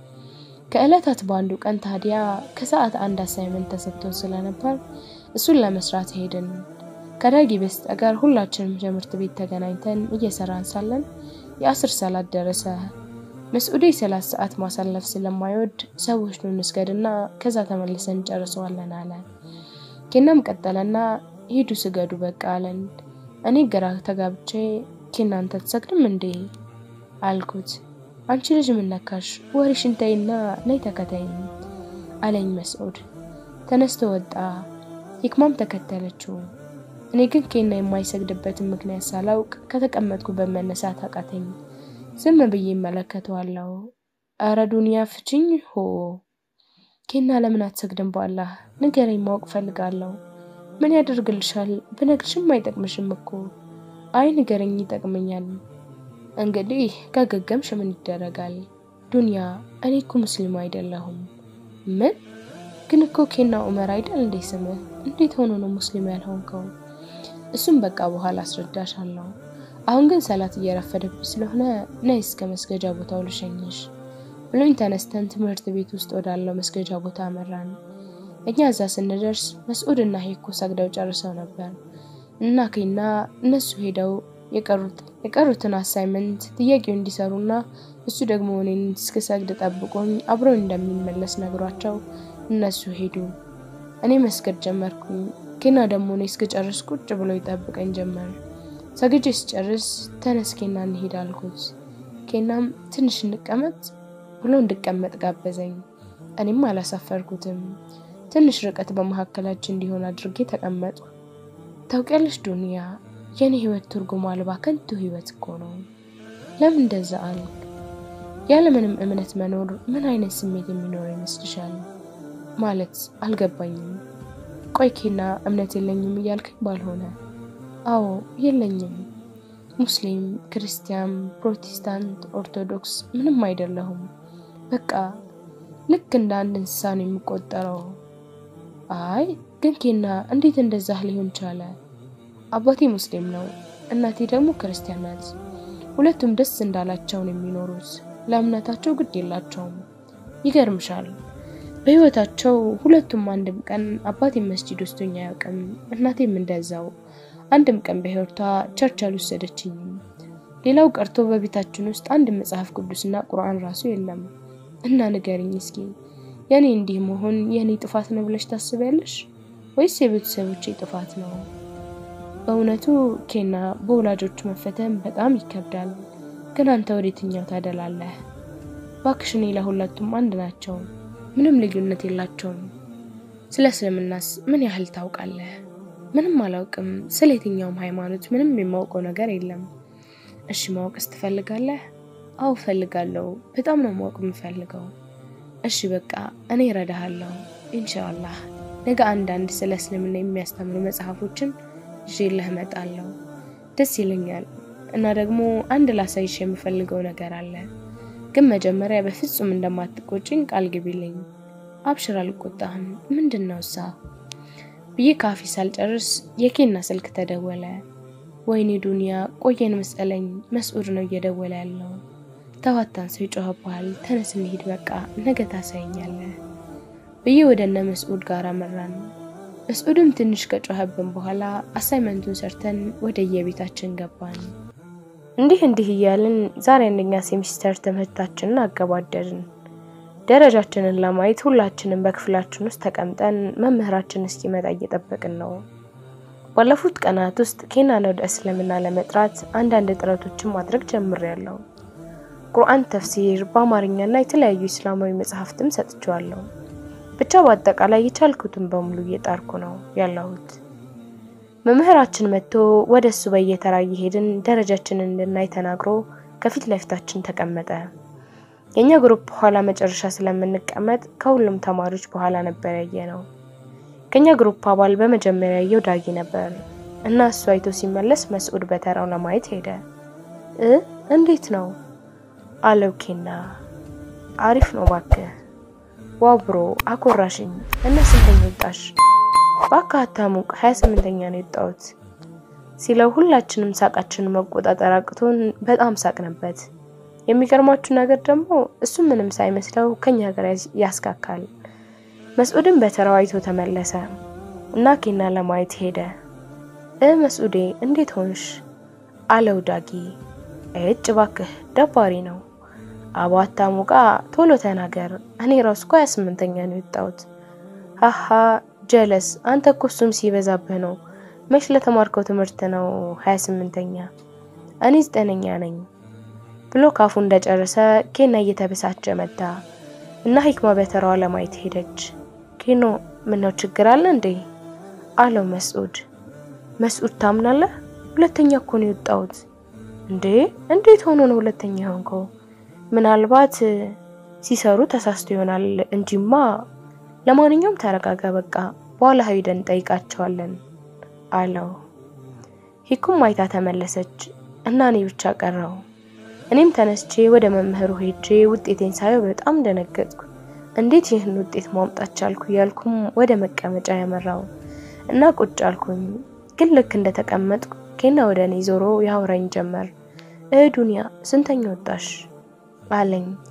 ከእለታት ባንዱ ቀን ታዲያ ከሰዓት አንድ አሳይመንት ተሰጥቶ ስለነበር እሱን ለመስራት ሄድን ከዳጊ በስተቀር ሁላችንም ትምህርት ቤት ተገናኝተን እየሰራን ሳለን የአስር ሰላት ደረሰ መስዑዴ ሰላሳ ሰዓት ማሳለፍ ስለማይወድ ሰዎች ነው እንስገድና ከዛ ተመልሰን ጨርሰዋለን አለ ኬናም ቀጠለና ሄዱ ስገዱ በቃ አለን እኔ ግራ ተጋብቼ ኬናን ተሰግድም እንዴ አልኩት አንቺ ልጅ ምን ነካሽ ወሪሽን ተይና ነይ ተከታይኝ አለኝ መስዑድ ተነስቶ ወጣ ይክማም ተከተለችው እኔ ግን ኬና የማይሰግድበት ምክንያት ሳላውቅ ከተቀመጥኩ በመነሳት አቃተኝ ዝም ብዬ መለከተዋለሁ አረ ዱንያ ፍቺኝ ሆ ኬና ለምን አትሰግድም በአላህ ንገረኝ ማወቅ ፈልጋለሁ ምን ያደርግልሻል በነግርሽም አይጠቅምሽም እኮ አይ ንገረኝ ይጠቅመኛል እንግዲህ ከገገምሽ ምን ይደረጋል ዱንያ እኔ እኮ ሙስሊም አይደለሁም ምን ግን እኮ ኬና ዑመር አይደል እንዴ ስምህ እንዴት ሆኖ ነው ሙስሊም ያልሆንከው እሱም በቃ በኋላ አስረዳሻለሁ አሁን ግን ሰላት እየረፈደብኝ ስለሆነ ነይ እስከ መስገጃ ቦታው ልሸኝሽ ብሎኝ ተነስተን ትምህርት ቤት ውስጥ ወዳለው መስገጃ ቦታ አመራን። እኛ እዛ ስንደርስ መስዑድና ሄኮ ሰግደው ጨርሰው ነበር እና ኬና እነሱ ሄደው የቀሩት የቀሩትን አሳይመንት ጥያቄው እንዲሰሩና እሱ ደግሞ እኔን እስከሰግድ ጠብቆኝ አብሮ እንደሚመለስ ነግሯቸው እነሱ ሄዱ። እኔ መስገድ ጀመርኩኝ። ኬና ደግሞ እኔ እስከጨርስ ቁጭ ብሎ ይጠብቀኝ ጀመር። ሰግጄ ስጨርስ ተነስ ኬና እንሂድ አልኩት። ኬናም ትንሽ እንቀመጥ ብሎ እንድቀመጥ ጋበዘኝ። እኔም አላሳፈርኩትም። ትንሽ ርቀት በመሐከላችን እንዲሆን አድርጌ ተቀመጥኩ። ታውቂያለሽ ዱንያ የኔ ህይወት ትርጉም አልባ ከንቱ ህይወት እኮ ነው። ለምን እንደዛ አልክ? ያለ ምንም እምነት መኖር ምን አይነት ስሜት የሚኖር ይመስልሻል? ማለት አልገባኝም። ቆይ ኬና እምነት የለኝም እያልከኝ ባልሆነ? አዎ የለኝም። ሙስሊም፣ ክርስቲያን፣ ፕሮቴስታንት፣ ኦርቶዶክስ ምንም አይደለሁም። በቃ ልክ እንደ አንድ እንስሳ ነው የምቆጠረው። አይ ግን ኬና እንዴት እንደዛ ሊሆን ቻለ? አባቴ ሙስሊም ነው፣ እናቴ ደግሞ ክርስቲያን ናት። ሁለቱም ደስ እንዳላቸው ነው የሚኖሩት። ለእምነታቸው ግድ የላቸውም። ይገርምሻል በህይወታቸው ሁለቱም አንድም ቀን አባቴ መስጂድ ውስጥ ሆኜ አያውቅም። እናቴም እንደዛው አንድም ቀን በህይወቷ ቸርች አልወሰደችኝም። ሌላው ቀርቶ በቤታችን ውስጥ አንድ መጽሐፍ ቅዱስና ቁርአን ራሱ የለም። እና ንገሪኝ እስኪ የኔ እንዲህ መሆን የኔ ጥፋት ነው ብለሽ ታስቢያለሽ ወይስ የቤተሰቦቼ ጥፋት ነው? በእውነቱ ኬና በወላጆች መፈተን በጣም ይከብዳል። ግን አንተ ወዴትኛው ታደላለህ? ባክሽኔ ለሁለቱም አንድ ናቸው። ምንም ልዩነት የላቸውም። ስለ እስልምናስ ምን ያህል ታውቃለህ? ምንም አላውቅም። ስለ የትኛውም ሃይማኖት ምንም የማውቀው ነገር የለም። እሺ ማወቅስ ትፈልጋለህ? አው ፈልጋለሁ። በጣም ነው ማወቅ የምፈልገው። እሺ በቃ እኔ እረዳሃለሁ ኢንሻአላህ። ነገ አንድ አንድ ስለ እስልምና የሚያስተምሩ መጽሐፎችን ይዤልህ እመጣለሁ። ደስ ይለኛል። እና ደግሞ አንድ ላሳይሽ የምፈልገው ነገር አለ። ግን መጀመሪያ በፍጹም እንደማትቆጪኝ ቃል ግቢልኝ። አብሽር አልቆጣህም። ምንድነው እሳ? ብዬ ካፊ ሳልጨርስ የኬና ስልክ ተደወለ። ወይኔ ዱንያ ቆየን መሰለኝ። መስዑድ ነው እየደወለ ያለው። ተዋታን ሰው ይጮህብሃል። ተነስ እንሂድ በቃ ነገ ታሳየኛለህ ብዬ ወደነ መስዑድ ጋር አመራን። መስዑድም ትንሽ ከጮህብን በኋላ አሳይመንቱን ሰርተን ወደ የቤታችን ገባን። እንዲህ እንዲህ እያልን ዛሬ አንደኛ ሴሚስተር ትምህርታችንን አገባደድን። ደረጃችንን ለማየት ሁላችንም በክፍላችን ውስጥ ተቀምጠን መምህራችን እስኪመጣ እየጠበቅን ነው። ባለፉት ቀናት ውስጥ ኬናን ወደ እስልምና ለመጥራት አንዳንድ ጥረቶችን ማድረግ ጀምሬያለሁ። ቁርአን ተፍሲር በአማርኛና የተለያዩ እስላማዊ መጽሐፍትም ሰጥቻለሁ። ብቻ በአጠቃላይ የቻልኩትን በሙሉ እየጣርኩ ነው ያለሁት። መምህራችን መጥቶ ወደሱ በየተራ እየሄድን ደረጃችንን እንድናይ ተናግሮ ከፊት ለፊታችን ተቀመጠ። የኛ ግሩፕ ኋላ መጨረሻ ስለምንቀመጥ ከሁሉም ተማሪዎች በኋላ ነበር ያየነው። ከኛ ግሩፕ አባል በመጀመሪያ የውዳጊ ነበር እና እሱ አይቶ ሲመለስ መስዑድ በተራው ለማየት ሄደ። እ እንዴት ነው አለው ኬና። አሪፍ ነው ባክህ። ዋው ብሮ አኮራሽኝ። እና ስንተኛ ወጣሽ? ባካታሙቅ ሃያ ስምንተኛ ነው የወጣሁት ሲለው ሁላችንም ሳቃችንን መቆጣጠር አቅቶን በጣም ሳቅንበት። የሚገርማችሁ ነገር ደግሞ እሱ ምንም ሳይመስለው ከኛ ጋር ያስካካል። መስዑድም በተራው አይቶ ተመለሰ እና ኬና ለማየት ሄደ። እ መስዑዴ እንዴት ሆንሽ አለው ዳጊ። እጭ ባክህ ደባሪ ነው። አባታሙቃ ቶሎ ተናገር። እኔ ራሱ እኮ ሃያ ስምንተኛ ነው የወጣሁት። ሃሃ ጀለስ አንተ እኮ እሱም ሲበዛብህ ነው። መች ለተማርከው ትምህርት ነው ሃያ ስምንተኛ? እኔ ዘጠነኛ ነኝ ብሎ ካፉ እንደጨረሰ ኬና እየተበሳጨ መጣ እና ሂክማ በተራዋ ለማየት ሄደች። ኬኖ ምን ነው ችግር አለ እንዴ አለው መስዑድ። መስዑድ ታምናለህ? ሁለተኛ እኮ ነው የወጣሁት። እንዴ እንዴት ሆኖ ነው ሁለተኛ ሆንከው? ምናልባት ሲሰሩ ተሳስቶ ይሆናል እንጂማ። ለማንኛውም ተረጋጋ በቃ በኋላ ሄደን ጠይቃቸዋለን አለው። ሂኩም አይታ ተመለሰች እና እኔ ብቻ ቀረው። እኔም ተነስቼ ወደ መምህሩ ሄጄ ውጤቴን ሳየው በጣም ደነገጥኩ። እንዴት ይህን ውጤት ማምጣት ቻልኩ ያልኩም ወደ መቀመጫ ያመራው እና ቁጭ አልኩኝ። ግን ልክ እንደተቀመጥኩ ኬና ወደ እኔ ዞሮ ያወራኝ ጀመር። እ ዱንያ ስንተኛ ወጣሽ አለኝ።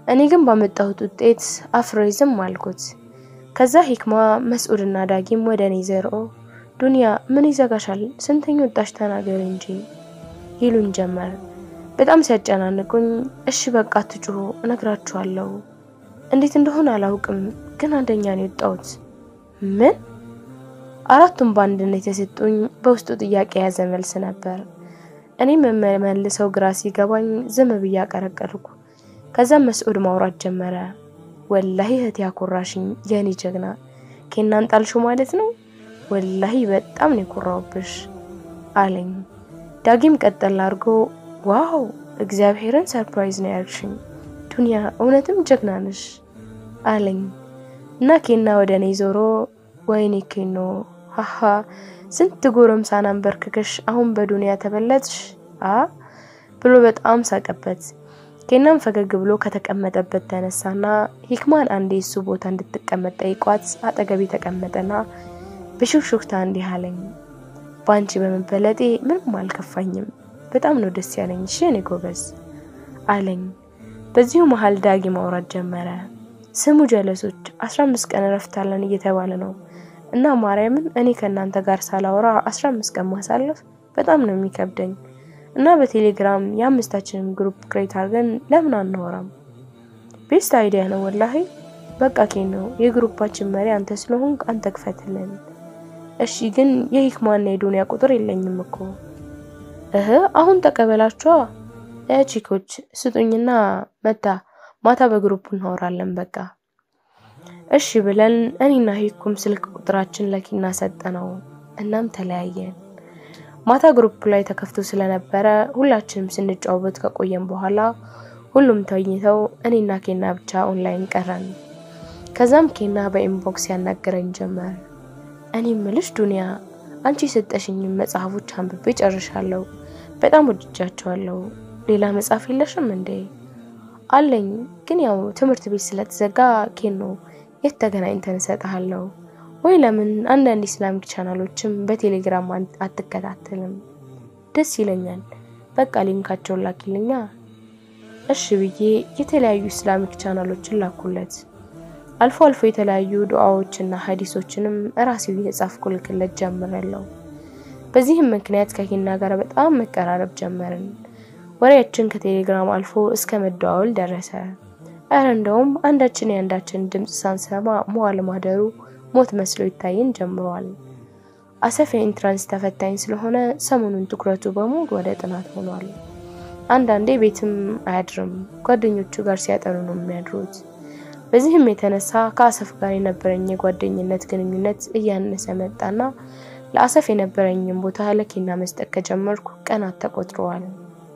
እኔ ግን ባመጣሁት ውጤት አፍሮይዝም አልኩት። ከዛ ሂክማ መስዑድና ዳጊም ወደኔ ዘሮ ዱንያ ምን ይዘጋሻል ስንተኛ ወጣሽ ተናገሪ እንጂ ይሉን ጀመር። በጣም ሲያጨናንቁኝ እሺ በቃ አትጩሁ እነግራችኋለሁ እንዴት እንደሆነ አላውቅም ግን አንደኛ ነው የወጣሁት። ምን? አራቱም ባንድነት የተሰጡኝ በውስጡ ጥያቄ ያዘ መልስ ነበር። እኔም መልሰው ግራ ሲገባኝ ዝም ብዬ አቀረቀርኩ። ከዛ መስዑድ ማውራት ጀመረ። ወላሂ እህት ያኮራሽኝ የኔ ጀግና ከናን ጣልሹ ማለት ነው ወላሂ በጣም ነው ኮራውብሽ አለኝ። ዳጊም ቀጠል አርጎ ዋው እግዚአብሔርን ሰርፕራይዝ ነው ያልሽኝ ዱንያ እውነትም ጀግና ነሽ አለኝ። እና ከና ወደኔ ዞሮ ወይኔ ከኖ ሃሃ ስንት ጎረምሳን አንበርክከሽ አሁን በዱንያ ተበለጥሽ አ ብሎ በጣም ሳቀበት። ከናም ፈገግ ብሎ ከተቀመጠበት ተነሳና ሂክማን አንዴ እሱ ቦታ እንድትቀመጥ ጠይቋት አጠገቤ ተቀመጠና በሹክሹክታ እንዲህ አለኝ። ባንቺ በመበለጤ ምንም አልከፋኝም በጣም ነው ደስ ያለኝ እሺ እኔ ጎበዝ አለኝ። በዚሁ መሃል ዳጊ ማውራት ጀመረ። ስሙ ጀለሶች አስራ አምስት ቀን ረፍታለን እየተባለ ነው እና ማርያምን እኔ ከናንተ ጋር ሳላወራ አስራ አምስት ቀን ማሳለፍ በጣም ነው የሚከብደኝ እና በቴሌግራም ያምስታችንን ግሩፕ ክሬት አድርገን ለምን አንወራም? ቤስት አይዲያ ነው ወላሂ። በቃ ከኔ የግሩፓችን መሪ አንተ ስለሆንክ አንተ ክፈትልን። እሺ ግን የሂክማና የዱንያ ቁጥር የለኝም እኮ። እህ አሁን ተቀበላችሁ እቺኮች ስጡኝና መታ ማታ በግሩፕ እናወራለን በቃ። እሺ ብለን እኔና ሂኩም ስልክ ቁጥራችን ለኪና ሰጠነው። እናም ተለያየን። ማታ ግሩፕ ላይ ተከፍቶ ስለነበረ ሁላችንም ስንጫወት ከቆየን በኋላ ሁሉም ተኝተው እኔና ኬና ብቻ ኦንላይን ቀረን። ከዛም ኬና በኢንቦክስ ያናገረኝ ጀመር። እኔ ምልሽ ዱንያ አንቺ ሰጠሽኝ መጽሐፎች አንብቤ ጨርሻለሁ በጣም ወድጃቸዋለሁ ሌላ መጽሐፍ የለሽም እንዴ? አለኝ ግን ያው ትምህርት ቤት ስለተዘጋ ኬኖ የተገናኝተን ሰጣለሁ ወይ ለምን አንዳንድ ኢስላሚክ ቻናሎችም በቴሌግራም አትከታተልም? ደስ ይለኛል በቃ ሊንካቸውን ላኪልኛ። እሺ ብዬ የተለያዩ ኢስላሚክ ቻናሎችን ላኩለት። አልፎ አልፎ የተለያዩ ዱዓዎችና ሐዲሶችንም ራሴው የጻፍኩልክለት ጀመረለው። በዚህም ምክንያት ከኪና ጋር በጣም መቀራረብ ጀመርን። ወሬያችን ከቴሌግራም አልፎ እስከ መደዋወል ደረሰ። አረ እንደውም አንዳችን ያንዳችን ድምጽ ሳንሰማ መዋል ማደሩ ሞት መስሎ ይታየን ጀምሯል። አሰፍ የኢንትራንስ ተፈታኝ ስለሆነ ሰሞኑን ትኩረቱ በሙሉ ወደ ጥናት ሆኗል። አንዳንዴ ቤትም አያድርም ጓደኞቹ ጋር ሲያጠኑ ነው የሚያድሩት። በዚህም የተነሳ ከአሰፍ ጋር የነበረኝ የጓደኝነት ግንኙነት እያነሰ መጣና ለአሰፍ የነበረኝን ቦታ ለኪና መስጠት ከጀመርኩ ቀናት ተቆጥረዋል።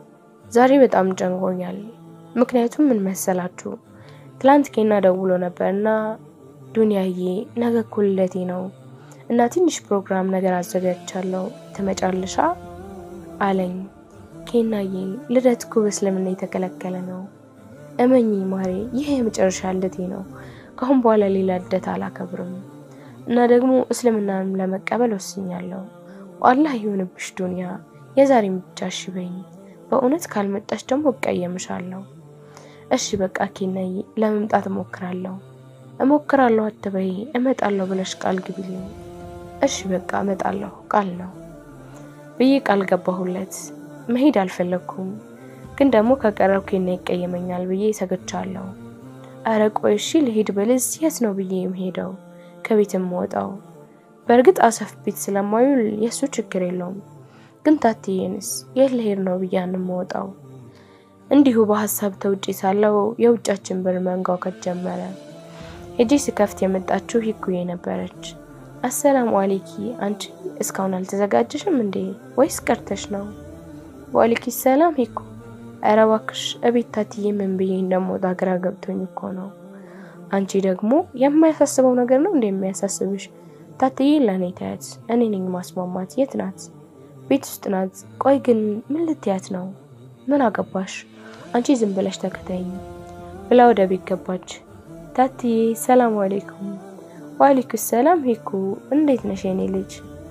ዛሬ በጣም ጨንቆኛል። ምክንያቱም ምን መሰላችሁ? ትላንት ኪና ደውሎ ነበርና ዱንያዬ ነገ ኩልለቴ ነው እና ትንሽ ፕሮግራም ነገር አዘጋጅቻለሁ ተመጫለሻ አለኝ። ኪናዬ ልደትኩ በእስልምና የተከለከለ ነው እመኚ ማሬ ይሄ የመጨረሻ ልደቴ ነው ከአሁን በኋላ ሌላ ልደት አላከብርም እና ደግሞ እስልምናንም ለመቀበል ወስኛለሁ። አላህ ይሁንብሽ ዱንያ የዛሬም ብቻ እሺ በይኝ በእውነት ካልመጣሽ ደግሞ እቀየምሻለሁ። እሺ በቃ ኪናዬ ለመምጣት እሞክራለሁ እሞክራለሁ አትበይ እመጣለሁ ብለሽ ቃል ግቢልኝ። እሺ በቃ እመጣለሁ ቃል ነው ብዬ ቃል ገባሁለት። መሄድ አልፈለኩም ግን ደግሞ ከቀረው ኪና ይቀየመኛል ብዬ ሰግቻለሁ። አረ ቆይ እሺ ልሄድ በልዝ የት ነው ብዬ የምሄደው ከቤትም ወጣው። በርግጥ አሰፍ ቤት ስለማይውል የሱ ችግር የለውም ግን ታትዬንስ የልሄድ ነው ብዬ አንመወጣው። እንዲሁ በሐሳብ ተውጪ ሳለው የውጫችን በር መንጋጋት ጀመረ። ሄጄ ስከፍት የመጣችው ሂኩዬ ነበረች። አሰላሙ አለይኪ አንቺ እስካሁን አልተዘጋጀሽም እንዴ ወይስ ቀርተሽ ነው? ወአለይኪ ሰላም ሂኩ አረ እባክሽ እቤት ታትዬ ምን ብዬ እንደምወጣ ግራ ገብቶኝ እኮ ነው። አንቺ ደግሞ የማያሳስበው ነገር ነው እንደሚያሳስብሽ? ታትዬ ለኔ ታያት እኔ ነኝ ማስማማት። የት ናት? ቤት ውስጥ ናት። ቆይ ግን ምን ልትያት ነው? ምን አገባሽ አንቺ ዝም ብለሽ ተከታይኝ ብላ ወደ ቤት ገባች። ታትዬ ሰላም አለይኩም። ወአለይኩም ሰላም ሂኩ እንዴት ነሽ የኔ ልጅ?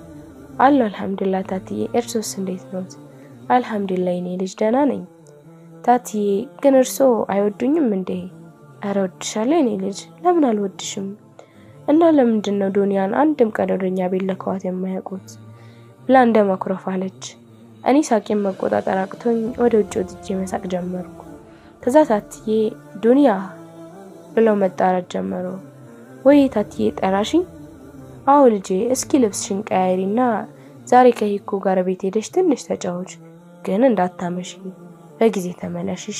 አለ አልহামዱሊላህ ታትዬ እርሶስ እንዴት ነው? አልহামዱሊላህ የኔ ልጅ ደህና ነኝ። ታትዬ ግን እርሶ አይወዱኝም እንዴ? አረ ወድሻለሁ እኔ ልጅ ለምን አልወድሽም እና ለምንድን ነው ዱንያን አንድም ቀን ወደኛ ቤት ለከዋት የማያውቁት ብላ እንደማኩረፋለች እኔ ሳቄን መቆጣጠር አቅቶኝ ወደ ውጭ ወጥቼ መሳቅ ጀመርኩ ከዛ ታትዬ ዱንያ ብለው መጣራት ጀመሩ ወይ ታትዬ ጠራሽኝ አው ልጄ እስኪ ልብስሽን ቀያይሪና ዛሬ ከሂኩ ጋር ቤት ሄደሽ ትንሽ ተጫውች ግን እንዳታመሺ በጊዜ ተመለሽሽ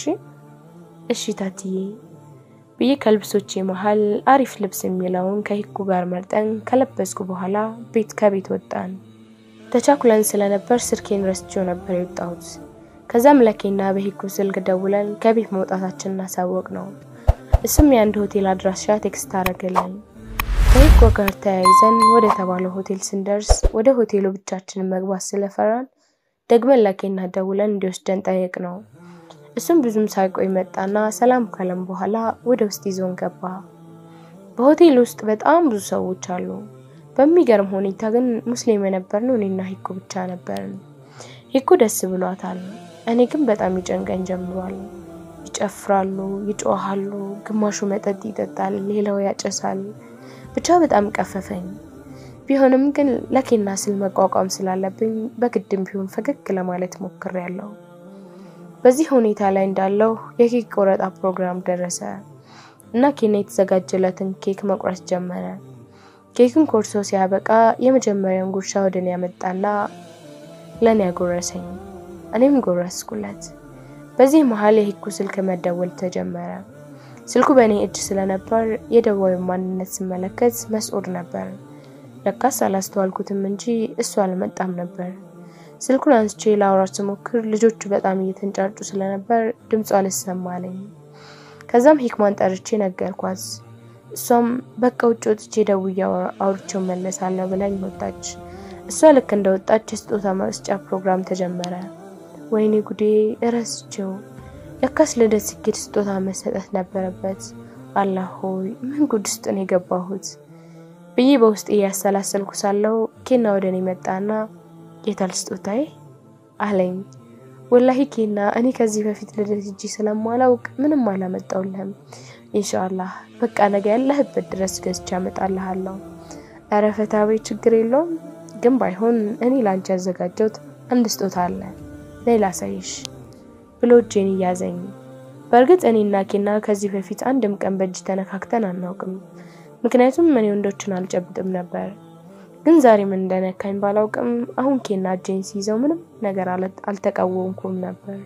እሺ ታትዬ ብዬ ከልብሶቼ መሃል አሪፍ ልብስ የሚለውን ከሂኩ ጋር መርጠን ከለበስኩ በኋላ ቤት ከቤት ወጣን ተቻኩለን ስለነበር ስልኬን ረስቼው ነበር የወጣሁት ከዛም ለኬና በሂኩ ስልክ ደውለን ከቤት መውጣታችንን አሳወቅ ነው እሱም የአንድ ሆቴል አድራሻ ቴክስት አረገልን ከሂኩ ጋር ተያይዘን ወደ ተባለው ሆቴል ስንደርስ ወደ ሆቴሉ ብቻችንን መግባት ስለፈራን ደግመን ለኬና ደውለን እንዲወስደን ጠየቅ ነው እሱም ብዙም ሳይቆይ መጣና ሰላም ካለም በኋላ ወደ ውስጥ ይዞን ገባ በሆቴሉ ውስጥ በጣም ብዙ ሰዎች አሉ በሚገርም ሁኔታ ግን ሙስሊም የነበርነው እኔና ሂኩ ብቻ ነበርን ሂኩ ደስ ብሏታል እኔ ግን በጣም ይጨንቀኝ ጀምሯል ይጨፍራሉ ይጮሃሉ ግማሹ መጠጥ ይጠጣል ሌላው ያጨሳል ብቻ በጣም ቀፈፈኝ ቢሆንም ግን ለኬና ስል መቋቋም ስላለብኝ በግድም ቢሆን ፈገግ ለማለት ሞክሬያለሁ በዚህ ሁኔታ ላይ እንዳለው የኬክ ቆረጣ ፕሮግራም ደረሰ እና ኬና የተዘጋጀለትን ኬክ መቁረስ ጀመረ ኬክን ቆርሶ ሲያበቃ የመጀመሪያውን ጉርሻ ወደኔ ያመጣና ለኔ ያጎረሰኝ እኔም ጎረስኩለት በዚህ መሃል የሂኩ ስልክ መደወል ተጀመረ ስልኩ በኔ እጅ ስለነበር የደዋዩ ማንነት ሲመለከት መስዑድ ነበር ለካስ አላስተዋልኩትም እንጂ እሱ አልመጣም ነበር ስልኩን አንስቼ ላውራት ስሞክር ልጆቹ በጣም እየተንጫጩ ስለነበር ድምጿ አልሰማለኝ ከዛም ሂክማን ጠርቼ ነገርኳት እሷም በቃ ውጭ ወጥቼ ደውዬ አውርቼው መለሳለሁ ብላኝ ወጣች እሷ ልክ እንደወጣች ስጦታ መስጫ ፕሮግራም ተጀመረ ወይኔ ጉዴ እረስቼው ለካስ ልደት ሲኬድ ስጦታ መሰጠት ነበረበት አላህ ሆይ ምን ጉድ ውስጥ ነው የገባሁት ብዬ በውስጥ ያሰላሰልኩ ሳለው ኬና ወደኔ መጣና የታል ስጦታዬ አለኝ ወላሂ ኬና እኔ ከዚህ በፊት ልደት እጂ ስለማላውቅ ምንም አላመጣውልህም ኢንሻአላህ በቃ ነገ ያለህበት ድረስ ገዝቻ አመጣልሃለሁ አረፈታዊ ችግር የለውም ግን ባይሆን እኔ ላንቺ ያዘጋጀሁት አንድ ስጦታ አለ ሌላ ሳይሽ ብሎ ጄኒ ያዘኝ በርግጥ እኔና ኬና ከዚህ በፊት አንድም ቀን በእጅ ተነካክተን አናውቅም ምክንያቱም ምን ወንዶችን አልጨብጥም ነበር ግን ዛሬ ምን እንደነካኝ ባላውቅም አሁን ኬና ጄን ሲይዘው ምንም ነገር አልተቃወምኩም ነበር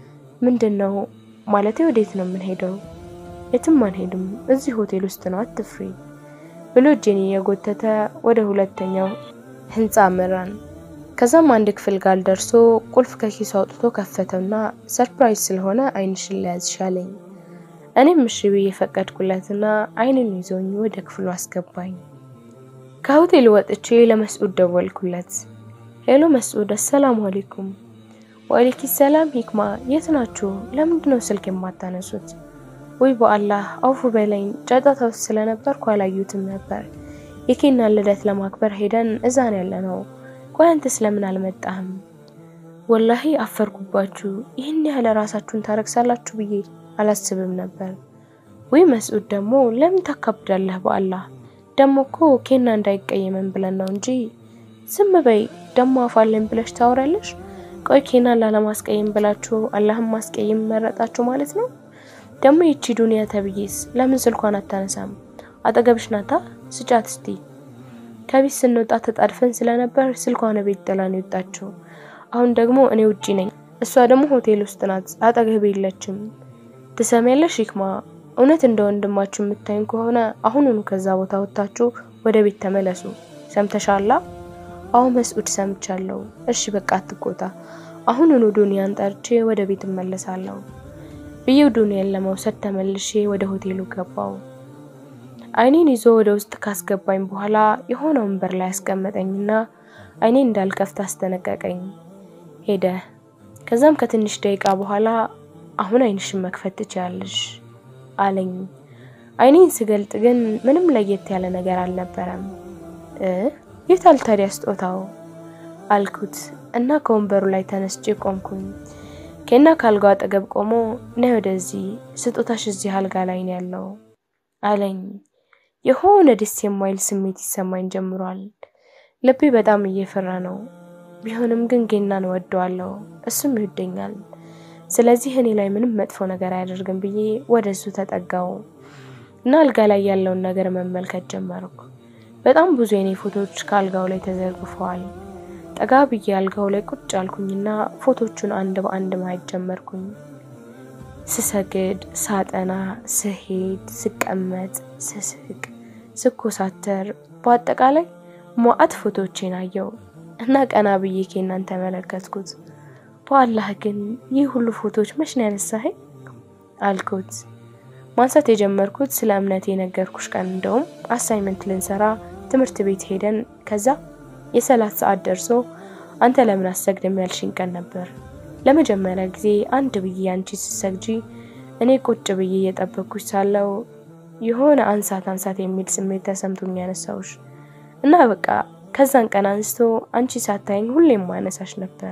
ምንድነው ማለቴ ወዴት ነው ምን ሄደው የትም አንሄድም እዚህ ሆቴል ውስጥ ነው አትፍሪ ብሎ ጄኒ የጎተተ ወደ ሁለተኛው ህንጻ አመራን ከዛም አንድ ክፍል ጋር ደርሶ ቁልፍ ከኪሱ አውጥቶ ከፈተውና ሰርፕራይዝ ስለሆነ አይንሽን ሊያዝሻለኝ እኔም እሺ ብዬ ፈቀድኩለትና አይንን ይዞኝ ወደ ክፍሉ አስገባኝ ከሆቴሉ ወጥቼ ለመስዑድ ደወልኩለት ሄሎ መስዑድ ሰላም አለይኩም ወአለይኩም ሰላም ሂክማ የት ናችሁ ለምንድነው ስልክ የማታነሱት ወይ በአላህ አውፉ በለኝ ጫጫታው ስለነበርኩ አላዩትም ነበር የኬና ልደት ለማክበር ሄደን እዛን ያለነው ቆይ አንተ ስለምን አልመጣህም ወላሂ አፈርኩባችሁ ይሄን ያህል ራሳችሁን ታረክሳላችሁ ብዬ አላስብም ነበር ወይ መስዑድ ደግሞ ለምን ተከብዳለህ በአላህ ደሞኮ ኬና እንዳይቀየመን ብለን ነው እንጂ ዝም በይ ደሞ አፋለን ብለሽ ታወራለሽ ቆይ ኬና ላለማስቀየም ብላችሁ አላህም ማስቀየም መረጣችሁ ማለት ነው ደሞ ይቺ ዱንያ ተብይስ ለምን ስልኳን አታነሳም አጠገብሽ ናታ ስጫት እስቲ ከቢስ ስንወጣ ተጣድፈን ስለነበር ስልኳን ቤት ጥላን ይወጣችሁ አሁን ደግሞ እኔ ውጪ ነኝ እሷ ደግሞ ሆቴል ውስጥ ናት አጠገብ የለችም ተሰማያለሽ ሂክማ እውነት እንደ ወንድማችሁ የምታዩን ከሆነ አሁኑኑ ከዛ ቦታ ወጣችሁ ወደ ቤት ተመለሱ ሰምተሻላ አው መስዑድ ሰምቻለሁ እሺ በቃ አትቆጣ አሁኑኑ ዱንያን ጠርቼ ወደ ቤት እመለሳለሁ ብዬው ዱንያን ለመውሰድ ተመልሼ ወደ ሆቴሉ ገባው አይኔን ይዞ ወደ ውስጥ ካስገባኝ በኋላ የሆነ ወንበር ላይ አስቀመጠኝና አይኔን እንዳልከፍት አስተነቀቀኝ ሄደ ከዛም ከትንሽ ደቂቃ በኋላ አሁን አይንሽን መክፈት ትችያለሽ አለኝ አይኔን ስገልጥ ግን ምንም ለየት ያለ ነገር አልነበረም እ የታል ታዲያ ስጦታው አልኩት እና ከወንበሩ ላይ ተነስቼ ቆምኩኝ ኬና ካልጋው አጠገብ ቆሞ ነው ወደዚህ ስጦታሽ እዚህ አልጋ ላይ ነው ያለው አለኝ። የሆነ ደስ የማይል ስሜት ይሰማኝ ጀምሯል። ልቤ በጣም እየፈራ ነው። ቢሆንም ግን ጌናን ወደዋለሁ፣ እሱም ይወደኛል። ስለዚህ እኔ ላይ ምንም መጥፎ ነገር አያደርግም ብዬ ወደሱ ተጠጋው እና አልጋ ላይ ያለውን ነገር መመልከት ጀመርኩ። በጣም ብዙ የኔ ፎቶዎች ካልጋው ላይ ተዘርግፈዋል። ጠጋ ብዬ አልጋው ላይ ቁጭ አልኩኝና ፎቶቹን አንድ በአንድ ማየት ጀመርኩኝ። ስሰግድ፣ ሳጠና፣ ስሄድ፣ ስቀመጥ፣ ስስቅ፣ ስኮሳተር በአጠቃላይ ሟአት ፎቶዎቼን አየው እና ቀና ብዬ ኬናን ተመለከትኩት። በአላህ ግን ይህ ሁሉ ፎቶዎች መች ነው ያነሳኸኝ አልኩት። ማንሳት የጀመርኩት ስለ እምነቴ ነገርኩሽ ቀን እንደውም አሳይመንት ልንሰራ ትምህርት ቤት ሄደን ከዛ የሰላት ሰዓት ደርሶ አንተ ለምን አሰግድም ያልሽኝ ቀን ነበር። ለመጀመሪያ ጊዜ አንድ ብዬ አንቺ ሲሰግጂ እኔ ቁጭ ብዬ እየጠበቅኩሽ ሳለው የሆነ አንሳት አንሳት የሚል ስሜት ተሰምቶኝ ያነሳውሽ እና በቃ ከዛን ቀን አንስቶ አንቺ ሳታይኝ ሁሌም ማነሳሽ ነበር።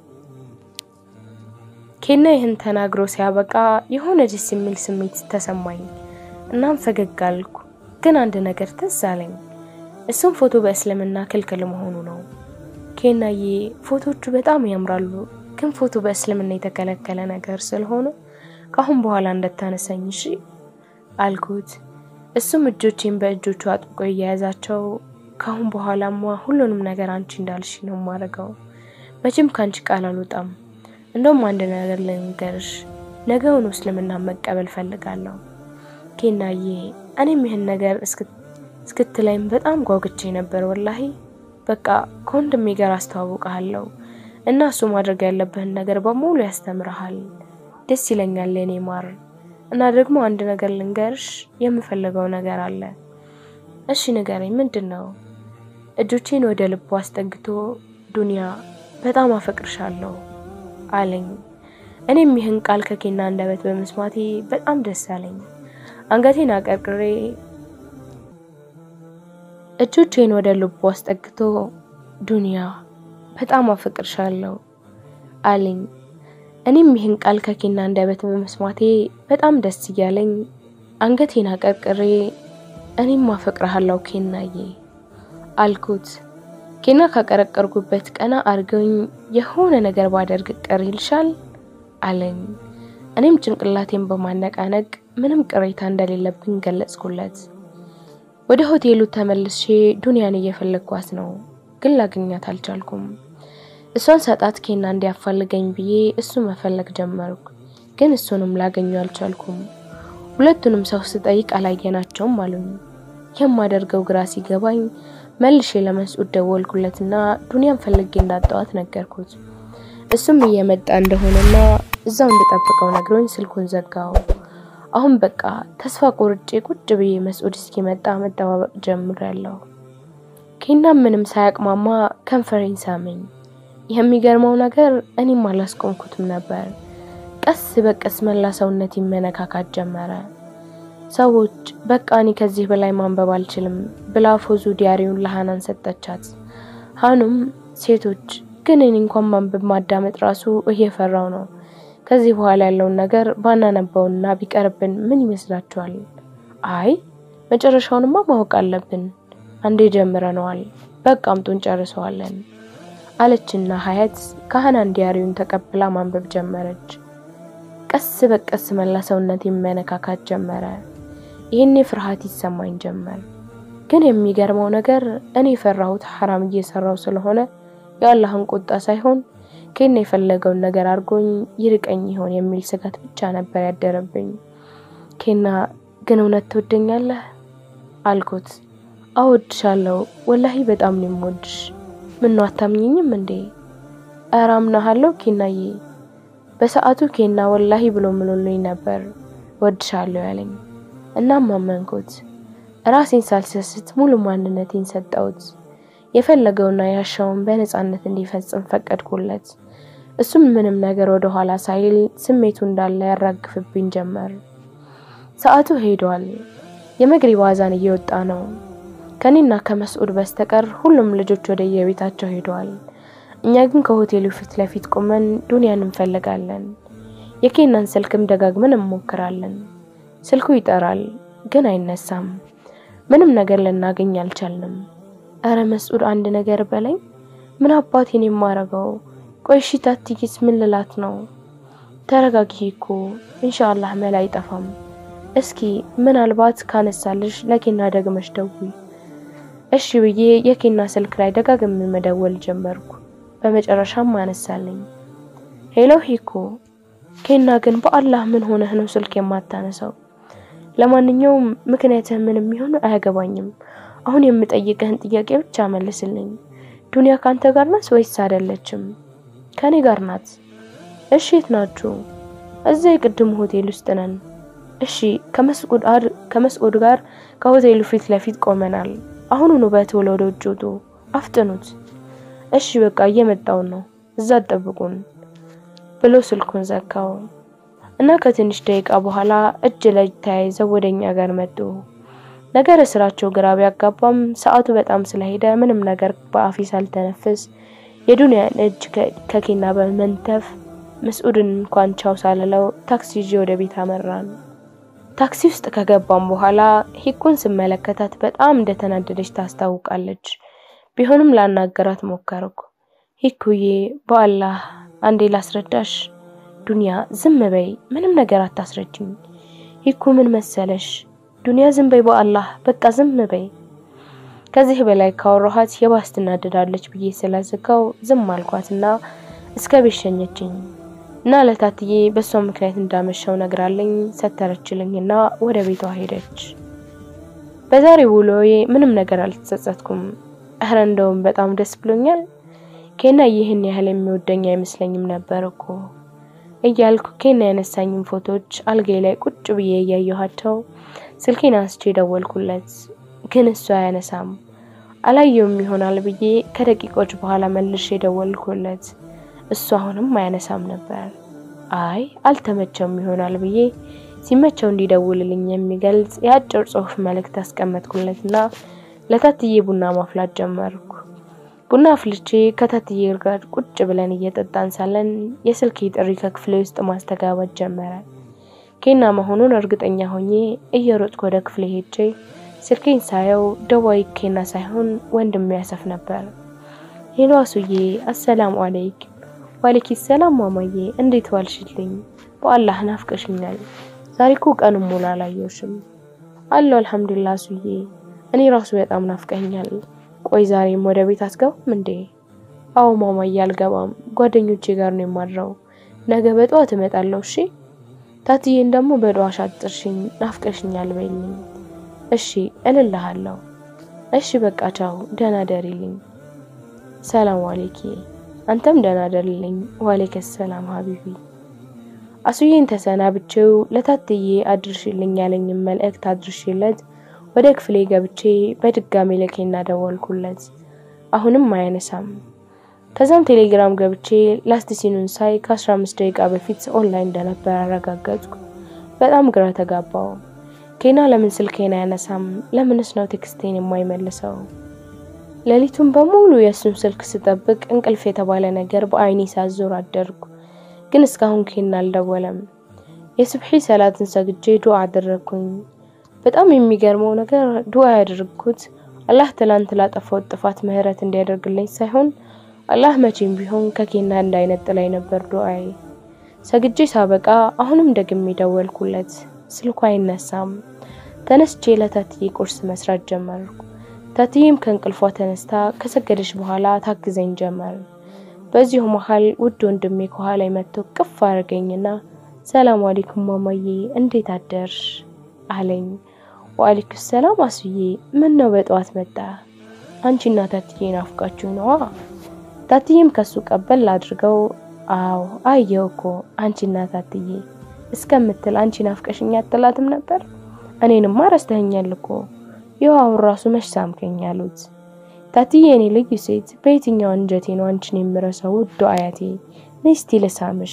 ኬና ይህን ተናግሮ ሲያበቃ የሆነ ደስ የሚል ስሜት ተሰማኝ። እናም ፈገግ አልኩ። ግን አንድ ነገር ትዝ አለኝ። እሱም ፎቶ በእስልምና ክልክል መሆኑ ነው። ኬናዬ ፎቶቹ በጣም ያምራሉ፣ ግን ፎቶ በእስልምና የተከለከለ ነገር ስለሆነ ካሁን በኋላ እንደታነሳኝ እሺ አልኩት። እሱም እጆቼን በእጆቹ አጥብቆ ያያዛቸው ካሁን በኋላማ ሁሉንም ነገር አንቺ እንዳልሽ ነው ማረጋው። መቼም ካንቺ ቃል አልወጣም። እንደውም አንድ ነገር ልንገርሽ፣ ነገውን እስልምና መቀበል ፈልጋለሁ። ኬናዬ እኔም ይሄን ነገር እስክትለይም በጣም ጓጉቼ ነበር ወላሂ። በቃ ኮንደም ጋር አስተዋውቃለሁ እና እሱ ማድረግ ያለብህን ነገር በሙሉ ያስተምርሃል። ደስ ይለኛል ለኔ ማር። እና ደግሞ አንድ ነገር ልንገርሽ፣ የምፈልገው ነገር አለ። እሺ ንገረኝ፣ ምንድነው? እጆቼን ወደ ልቡ አስጠግቶ ዱንያ በጣም አፈቅርሻለሁ አለኝ። እኔም ይህን ቃል ከኬና አንደበት በመስማቴ በጣም ደስ አለኝ። አንገቴን አቀርቅሬ እጆቼን ወደ ልቡ አስጠግቶ ዱንያ በጣም አፈቅርሻለሁ አለኝ። እኔም ይህን ቃል ከኬና አንደበት በመስማቴ በጣም ደስ ይያለኝ አንገቴን አቀርቅሬ እኔም አፈቅርሃለሁ ኬናዬ አልኩት። ኬና ካቀረቀርኩበት ቀና አርገኝ የሆነ ነገር ባደርግ ቅር ይልሻል አለኝ። እኔም ጭንቅላቴን በማነቃነቅ ምንም ቅሬታ እንደሌለብኝ ገለጽኩለት። ወደ ሆቴሉ ተመልሼ ዱንያን እየፈለግኳት ነው፣ ግን ላገኛት አልቻልኩም። እሷን ሰጣት ኬና እንዲያፋልገኝ ብዬ እሱ መፈለግ ጀመርኩ፣ ግን እሱንም ላገኘው አልቻልኩም። ሁለቱንም ሰው ስጠይቅ አላየናቸውም አሉኝ። የማደርገው ግራ ሲገባኝ መልሼ ለመስዑድ ደወልኩለትና ዱንያን ፈልጌ እንዳጣዋት ነገርኩት። እሱም እየመጣ እንደሆነና እዛው እንድጠብቀው ነግሮኝ ስልኩን ዘጋው። አሁን በቃ ተስፋ ቆርጬ ቁጭ ብዬ መስዑድ እስኪመጣ መጠባበቅ ጀምሬያለሁ። ኬና ምንም ሳያቅማማ ከንፈሬን ሳመኝ። የሚገርመው ነገር እኔም አላስቆምኩትም ነበር። ቀስ በቀስ መላ ሰውነቴ መነካካት ጀመረ። ሰዎች በቃ እኔ ከዚህ በላይ ማንበብ አልችልም ብላ ፎዙ ዲያሪውን ለሃናን ሰጠቻት። ሃኑም ሴቶች ግን እኔ እንኳን ማንበብ ማዳመጥ ራሱ እየፈራው ነው። ከዚህ በኋላ ያለው ነገር ባናነበውና ቢቀርብን ምን ይመስላችኋል? አይ መጨረሻውንማ ማወቅ አለብን። አንዴ ጀምረናል፣ በቃ አምጡን ጨርሰዋለን አለችና ሀያት ከሃናን ዲያሪውን ተቀብላ ማንበብ ጀመረች። ቀስ በቀስ መላ ሰውነቴ መነካካት ጀመረ። ይሄኔ ፍርሃት ይሰማኝ ጀመር። ግን የሚገርመው ነገር እኔ ፈራሁት حرام እየሰራው ስለሆነ ያላህን ቁጣ ሳይሆን ኬና የፈለገውን ነገር አርጎኝ ይርቀኝ ይሆን የሚል ስጋት ብቻ ነበር ያደረብኝ። ኬና ግን እውነት ትወደኛለህ አልኩት። አውድሻለሁ ወላሂ በጣም ነው የምወድሽ። ምን ነው አታምኚኝም እንዴ? አራምናለሁ ኬናዬ። በሰዓቱ ኬና ወላሂ ብሎ ምሎልኝ ነበር ወድሻለሁ ያለኝ። እና ማመንኩት። ራሴን ሳልሰስት ሙሉ ማንነቴን ሰጠሁት። የፈለገውና ያሻውን በነጻነት እንዲፈጽም ፈቀድኩለት። እሱም ምንም ነገር ወደ ኋላ ሳይል ስሜቱ እንዳለ ያራግፍብኝ ጀመር። ሰዓቱ ሄዷል። የመግሪብ አዛን እየወጣ ነው። ከኔና ከመስዑድ በስተቀር ሁሉም ልጆች ወደ የቤታቸው ሄደዋል። እኛ ግን ከሆቴሉ ፊት ለፊት ቆመን ዱንያን እንፈልጋለን። የኬናን ስልክም ደጋግመን እንሞክራለን። ስልኩ ይጠራል ግን አይነሳም። ምንም ነገር ልናገኝ አልቻልንም። አረ መስዑድ አንድ ነገር በላይ ምን አባቴን የማረጋው? ቆይ እሺ ታትይስ ምን ልላት ነው? ተረጋጊ እኮ ኢንሻአላህ መላ አይጠፋም። እስኪ ምናልባት ካነሳልሽ ለኬና ደግመሽ ደውይ። እሺ ብዬ የኬና ስልክ ላይ ደጋግሜ መደወል ጀመርኩ። በመጨረሻም አነሳልኝ። ሄሎ ሂኮ። ኬና ግን በአላህ ምን ሆነህ ነው ስልክ የማታነሳው? ለማንኛውም ምክንያትህ ምንም ይሁን አያገባኝም። አሁን የምጠይቅህን ጥያቄ ብቻ መልስልኝ። ዱንያ ካንተ ጋር ናት ወይስ አይደለችም? ከኔ ጋር ናት። እሺ የት ናችሁ? እዚህ የቅድም ሆቴል ውስጥ ነን። እሺ ከመስዑድ አር ከመስዑድ ጋር ከሆቴሉ ፊት ለፊት ቆመናል። አሁኑኑ በቶሎ ወደ ውጭ ውጡ፣ አፍጥኑት። እሺ በቃ እየመጣው ነው፣ እዛ ተጠብቁን ብሎ ስልኩን ዘጋው። እና ከትንሽ ደቂቃ በኋላ እጅ ለእጅ ተያይዘው ወደኛ ጋር መጡ። ነገር ስራቸው ግራ ቢያጋባም ሰዓቱ በጣም ስለሄደ ምንም ነገር በአፊ ሳልተነፍስ የዱንያን እጅ ከኬና በመንተፍ መስዑድን እንኳን ቻው ሳልለው ታክሲ ይዤ ወደ ቤት አመራን። ታክሲ ውስጥ ከገባን በኋላ ሂኩን ስመለከታት በጣም እንደተናደደች ታስታውቃለች። ቢሆንም ላናገራት ሞከርኩ። ሂኩዬ በአላህ አንዴ ላስረዳሽ። ዱንያ ዝም በይ፣ ምንም ነገር አታስረጅኝ። ሂኩ ምን መሰለሽ? ዱንያ ዝም በይ በአላህ በቃ ዝም በይ። ከዚህ በላይ ካወራኋት የባስ ትናደዳለች ብዬ ስለዘጋው ዝም አልኳትና እስከ ቤት ሸኘችኝ። እና ለታትዬ በሷ ምክንያት እንዳመሸው ነግራለኝ ሰተረችልኝና ወደ ቤቷ ሄደች። በዛሬው ውሎዬ ምንም ነገር አልተጸጸትኩም። አህረ እንደውም በጣም ደስ ብሎኛል። ኬና ይህን ያህል የሚወደኝ አይመስለኝም ነበርኩ እያልኩ ኬና ያነሳኝን ፎቶዎች አልጋዬ ላይ ቁጭ ብዬ ያየኋቸው ስልኬን አንስቼ ደወልኩለት። ግን እሱ አያነሳም። አላየውም ይሆናል ብዬ ከደቂቆች በኋላ መልሼ ደወልኩለት። እሱ አሁንም አያነሳም ነበር። አይ አልተመቸም ይሆናል ብዬ ሲመቸው እንዲደውልልኝ የሚገልጽ የአጭር ጽሑፍ መልእክት አስቀመጥኩለትና ለታትዬ ቡና ማፍላት ጀመርኩ። ቡና አፍልቼ ከታትዬ ጋር ቁጭ ብለን እየጠጣን ሳለን የስልኬ ጥሪ ከክፍሌ ውስጥ ማስተጋባት ጀመረ። ኬና መሆኑን እርግጠኛ ሆኜ እየሮጥኩ ወደ ክፍሌ ሄጄ ስልኬን ሳየው ደዋይ ኬና ሳይሆን ወንድም ያሰፍ ነበር። ሄሎ አሱዬ አሰላሙ አለይኩም። ወአለይኪ ሰላም ማማዬ እንዴት ዋልሽልኝ? በአላህ ናፍቀሽኛል። ዛሬ እኮ ቀኑን ሙሉ አላየሁሽም። አላህ አልሐምዱሊላህ አሱዬ እኔ ራሱ በጣም ናፍቀኛል። ቆይ ዛሬም ወደ ቤት አትገባም እንዴ? አዎ ማማዬ አልገባም፣ ጓደኞቼ ጋር ነው የማድረው። ነገ በጧት እመጣለሁ። እሺ ታትዬን ደግሞ በጧት አጥርሽኝ ናፍቀሽኛል በይልኝ። እሺ እልልሃለሁ። እሺ በቃ ቻው ደህና ደሪልኝ። ሰላም አለይኪ። አንተም ደህና ደሪልኝ። ወአለይከ ሰላም ሀቢቢ። አሱዬን ተሰናብቼው ለታትዬ አድርሽልኝ ያለኝ መልእክት አድርሽለት ወደ ክፍሌ ገብቼ በድጋሚ ለኬና ደወልኩለት። አሁንም አያነሳም። ከዛም ቴሌግራም ገብቼ ላስቲሲኑን ሳይ ከ15 ደቂቃ በፊት ኦንላይን እንደነበር አረጋገጥኩ። በጣም ግራ ተጋባው። ኬና ለምን ስልኬን አያነሳም? ለምንስ ነው ቴክስቴን የማይመልሰው? ሌሊቱን በሙሉ የሱን ስልክ ስጠብቅ እንቅልፍ የተባለ ነገር በአይኔ ሳዞር አደርኩ። ግን እስካሁን ኬና አልደወለም። የሱብሂ ሰላትን ሰግጄ ዱዓ አደረኩኝ። በጣም የሚገርመው ነገር ዱዓ ያደረኩት አላህ ትላንት ላጠፋው ጥፋት ምህረት እንዲያደርግልኝ ሳይሆን አላህ መቼም ቢሆን ከኬና እንዳይነጥለኝ ነበር ዱዓዬ። ሰግጄ ሳበቃ አሁንም ደግሜ ደወልኩለት። ስልኩ አይነሳም። ተነስቼ ለታትዬ ቁርስ መስራት ጀመርኩ። ታትዬም ከእንቅልፏ ተነስታ ከሰገደች በኋላ ታግዘኝ ጀመር። በዚሁ መሃል ውድ ወንድሜ ከኋላ መጥቶ ቅፍ አረገኝና ሰላም አለይኩም ማማዬ እንዴት አደርሽ አለኝ። ወአለይኩም ሰላም አሱዬ ምን ነው በጧት መጣ? አንቺና ታትዬ ናፍቃችሁ ነው? ታትዬም ከሱ ቀበል አድርገው አው አየውኮ አንቺና ታትዬ እስከምትል አንቺ ናፍቀሽኛ አትላትም ነበር? እኔንማ ረስተኸኛል እኮ ያው ራሱ መሽሳምከኝ አሉት። ታትዬ እኔ ልጅ ሴት በየትኛው አንጀቴ ነው አንቺን የምረሳው ውድ አያቴ ነስቲ ለሳምሽ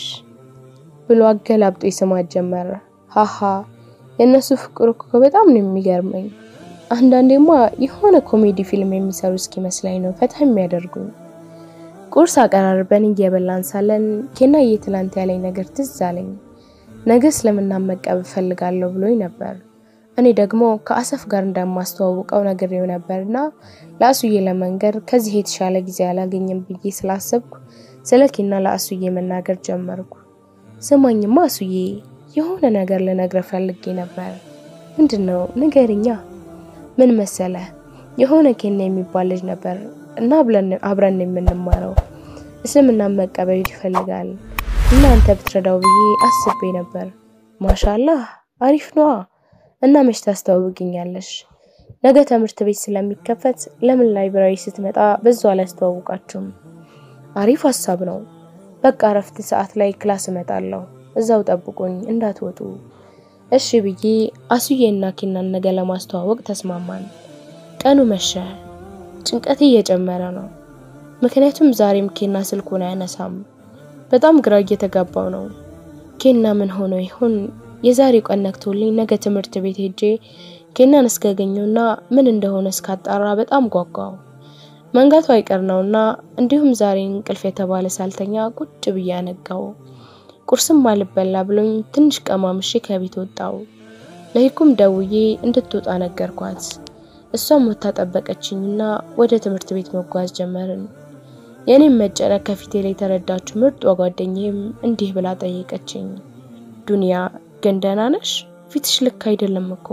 ብሎ አገላብጦ ይስማት ጀመረ። ሃሃ የነሱ ፍቅር እኮ በጣም ነው የሚገርመኝ። አንዳንዴማ የሆነ ኮሜዲ ፊልም የሚሰሩ እስኪ መስላኝ ነው ፈታ የሚያደርጉኝ። ቁርስ አቀራርበን እየበላን ሳለን ኬና የትላንት ያለኝ ነገር ትዝ አለኝ። ነገ ስለምና መቀበል ፈልጋለሁ ብሎኝ ነበር። እኔ ደግሞ ከአሰፍ ጋር እንደማስተዋውቀው ነግሬው ነበርና ለአሱዬ ለመንገር ከዚህ የተሻለ ጊዜ አላገኘም ብዬ ስላሰብኩ ስለ ኬና ለአሱዬ መናገር ጀመርኩ። ስማኝማ አሱዬ የሆነ ነገር ልነግርህ ፈልጌ ነበር። ምንድነው? ንገሪኛ። ምን መሰለ? የሆነ ኬና የሚባል ልጅ ነበር እና ብለን አብረን የምንማረው እስልምና መቀበል ይፈልጋል እና አንተ ብትረዳው ብዬ አስቤ ነበር። ማሻአላህ አሪፍ ነው። እና መች ታስተዋውቂኛለሽ? ነገ ትምህርት ቤት ስለሚከፈት ለምን ላይብራሪ ስትመጣ በዛው አላስተዋውቃችሁም? አሪፍ ሐሳብ ነው። በቃ ረፍት ሰዓት ላይ ክላስ እመጣለሁ። እዛው ጠብቁኝ እንዳትወጡ። እሺ ብዬ አሱዬና ኬናን ነገ ለማስተዋወቅ ተስማማን። ቀኑ መሸ። ጭንቀቴ እየጨመረ ነው። ምክንያቱም ዛሬም ኬና ስልኩን አያነሳም። በጣም ግራ እየተጋባው ነው። ኬና ምን ሆኖ ይሆን? የዛሬ ቀን ነክቶልኝ ነገ ትምህርት ቤት ሄጄ ኬናን እስከገኘውና ምን እንደሆነ እስካጣራ በጣም ጓጓው። መንጋቱ አይቀርነውና እንዲሁም ዛሬ እንቅልፍ የተባለ ሳልተኛ ቁጭ ብዬ አነጋው። ቁርስም አልበላ ብሎኝ ትንሽ ቀማምሼ ከቤት ወጣው። ለሂኩም ደውዬ እንድትወጣ ነገርኳት። እሷም ወጣ ጠበቀችኝና ወደ ትምህርት ቤት መጓዝ ጀመርን። የኔም መጨነቅ ከፊቴ ላይ ተረዳችሁ ምርጥ ጓደኛዬም እንዲህ ብላ ጠየቀችኝ። ዱንያ ግን ደህና ነሽ? ፊትሽ ልክ አይደለም እኮ።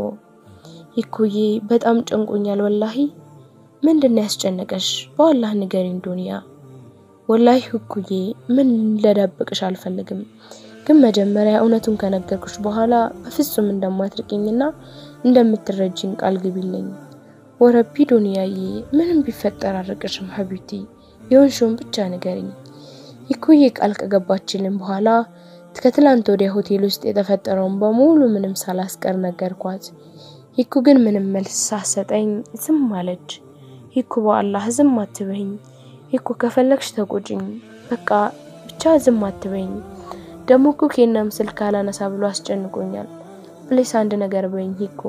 ይኩዬ በጣም ጨንቆኛል ወላሂ። ምንድነው ያስጨነቀሽ? በአላህ ንገሪኝ ዱንያ። ወላሂ ይኩዬ ምን ለደብቅሽ አልፈልግም፣ ግን መጀመሪያ እውነቱን ከነገርኩሽ በኋላ በፍጹም እንደማትርቂኝና እንደምትረጂኝ ቃል ግቢልኝ። ወረቢ ዱንያዬ ምንም ቢፈጠር አርቅሽም ሐቢብቲ፣ የሆንሽውን ብቻ ንገሪኝ። ይኩዬ ቃል ከገባችልን በኋላ ከትላንት ወደ ሆቴል ውስጥ የተፈጠረውን በሙሉ ምንም ሳላስቀር ነገርኳት። ይኩ ግን ምንም መልስ ሳሰጠኝ ዝም አለች። ይኩ በአላህ ዝም አትበይኝ። ይኩ ከፈለክሽ ተቆጪኝ፣ በቃ ብቻ ዝም አትበይኝ። ደሞ እኮ ኬናም ስልክ አላነሳ ብሎ አስጨንቆኛል። ፕሊስ አንድ ነገር በይኝ ይኩ።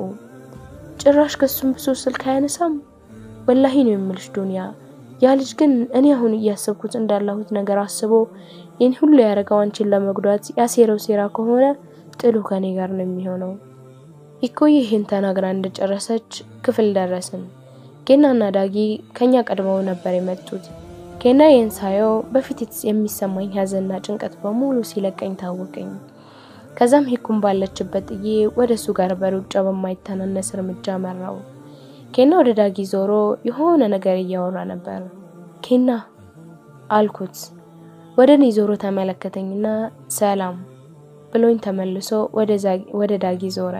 ጭራሽ ከሱም ብሶ ስልክ አያነሳም። ወላሂ ነው የምልሽ ዱንያ። ያ ልጅ ግን እኔ አሁን እያሰብኩት እንዳላሁት ነገር አስቦ ይሄን ሁሉ ያረጋው አንቺን ለመጉዳት ያሴረው ሴራ ከሆነ ጥሉ ከኔ ጋር ነው የሚሆነው። ይኩዬ ይሄን ተናግራ እንደጨረሰች ክፍል ደረስን። ኬናና ዳጊ ከኛ ቀድመው ነበር የመጡት። ኬና የንሳየው በፊት የሚሰማኝ ሐዘንና ጭንቀት በሙሉ ሲለቀኝ ታወቀኝ። ከዛም ሂኩም ባለችበት ጥዬ ወደሱ ጋር በሩጫ በማይተናነስ እርምጃ መራው። ኬና ወደ ዳጊ ዞሮ የሆነ ነገር እያወራ ነበር። ኬና አልኩት። ወደኔ ዞሮ ተመለከተኝና ሰላም ብሎኝ ተመልሶ ወደ ወደ ዳጊ ዞረ።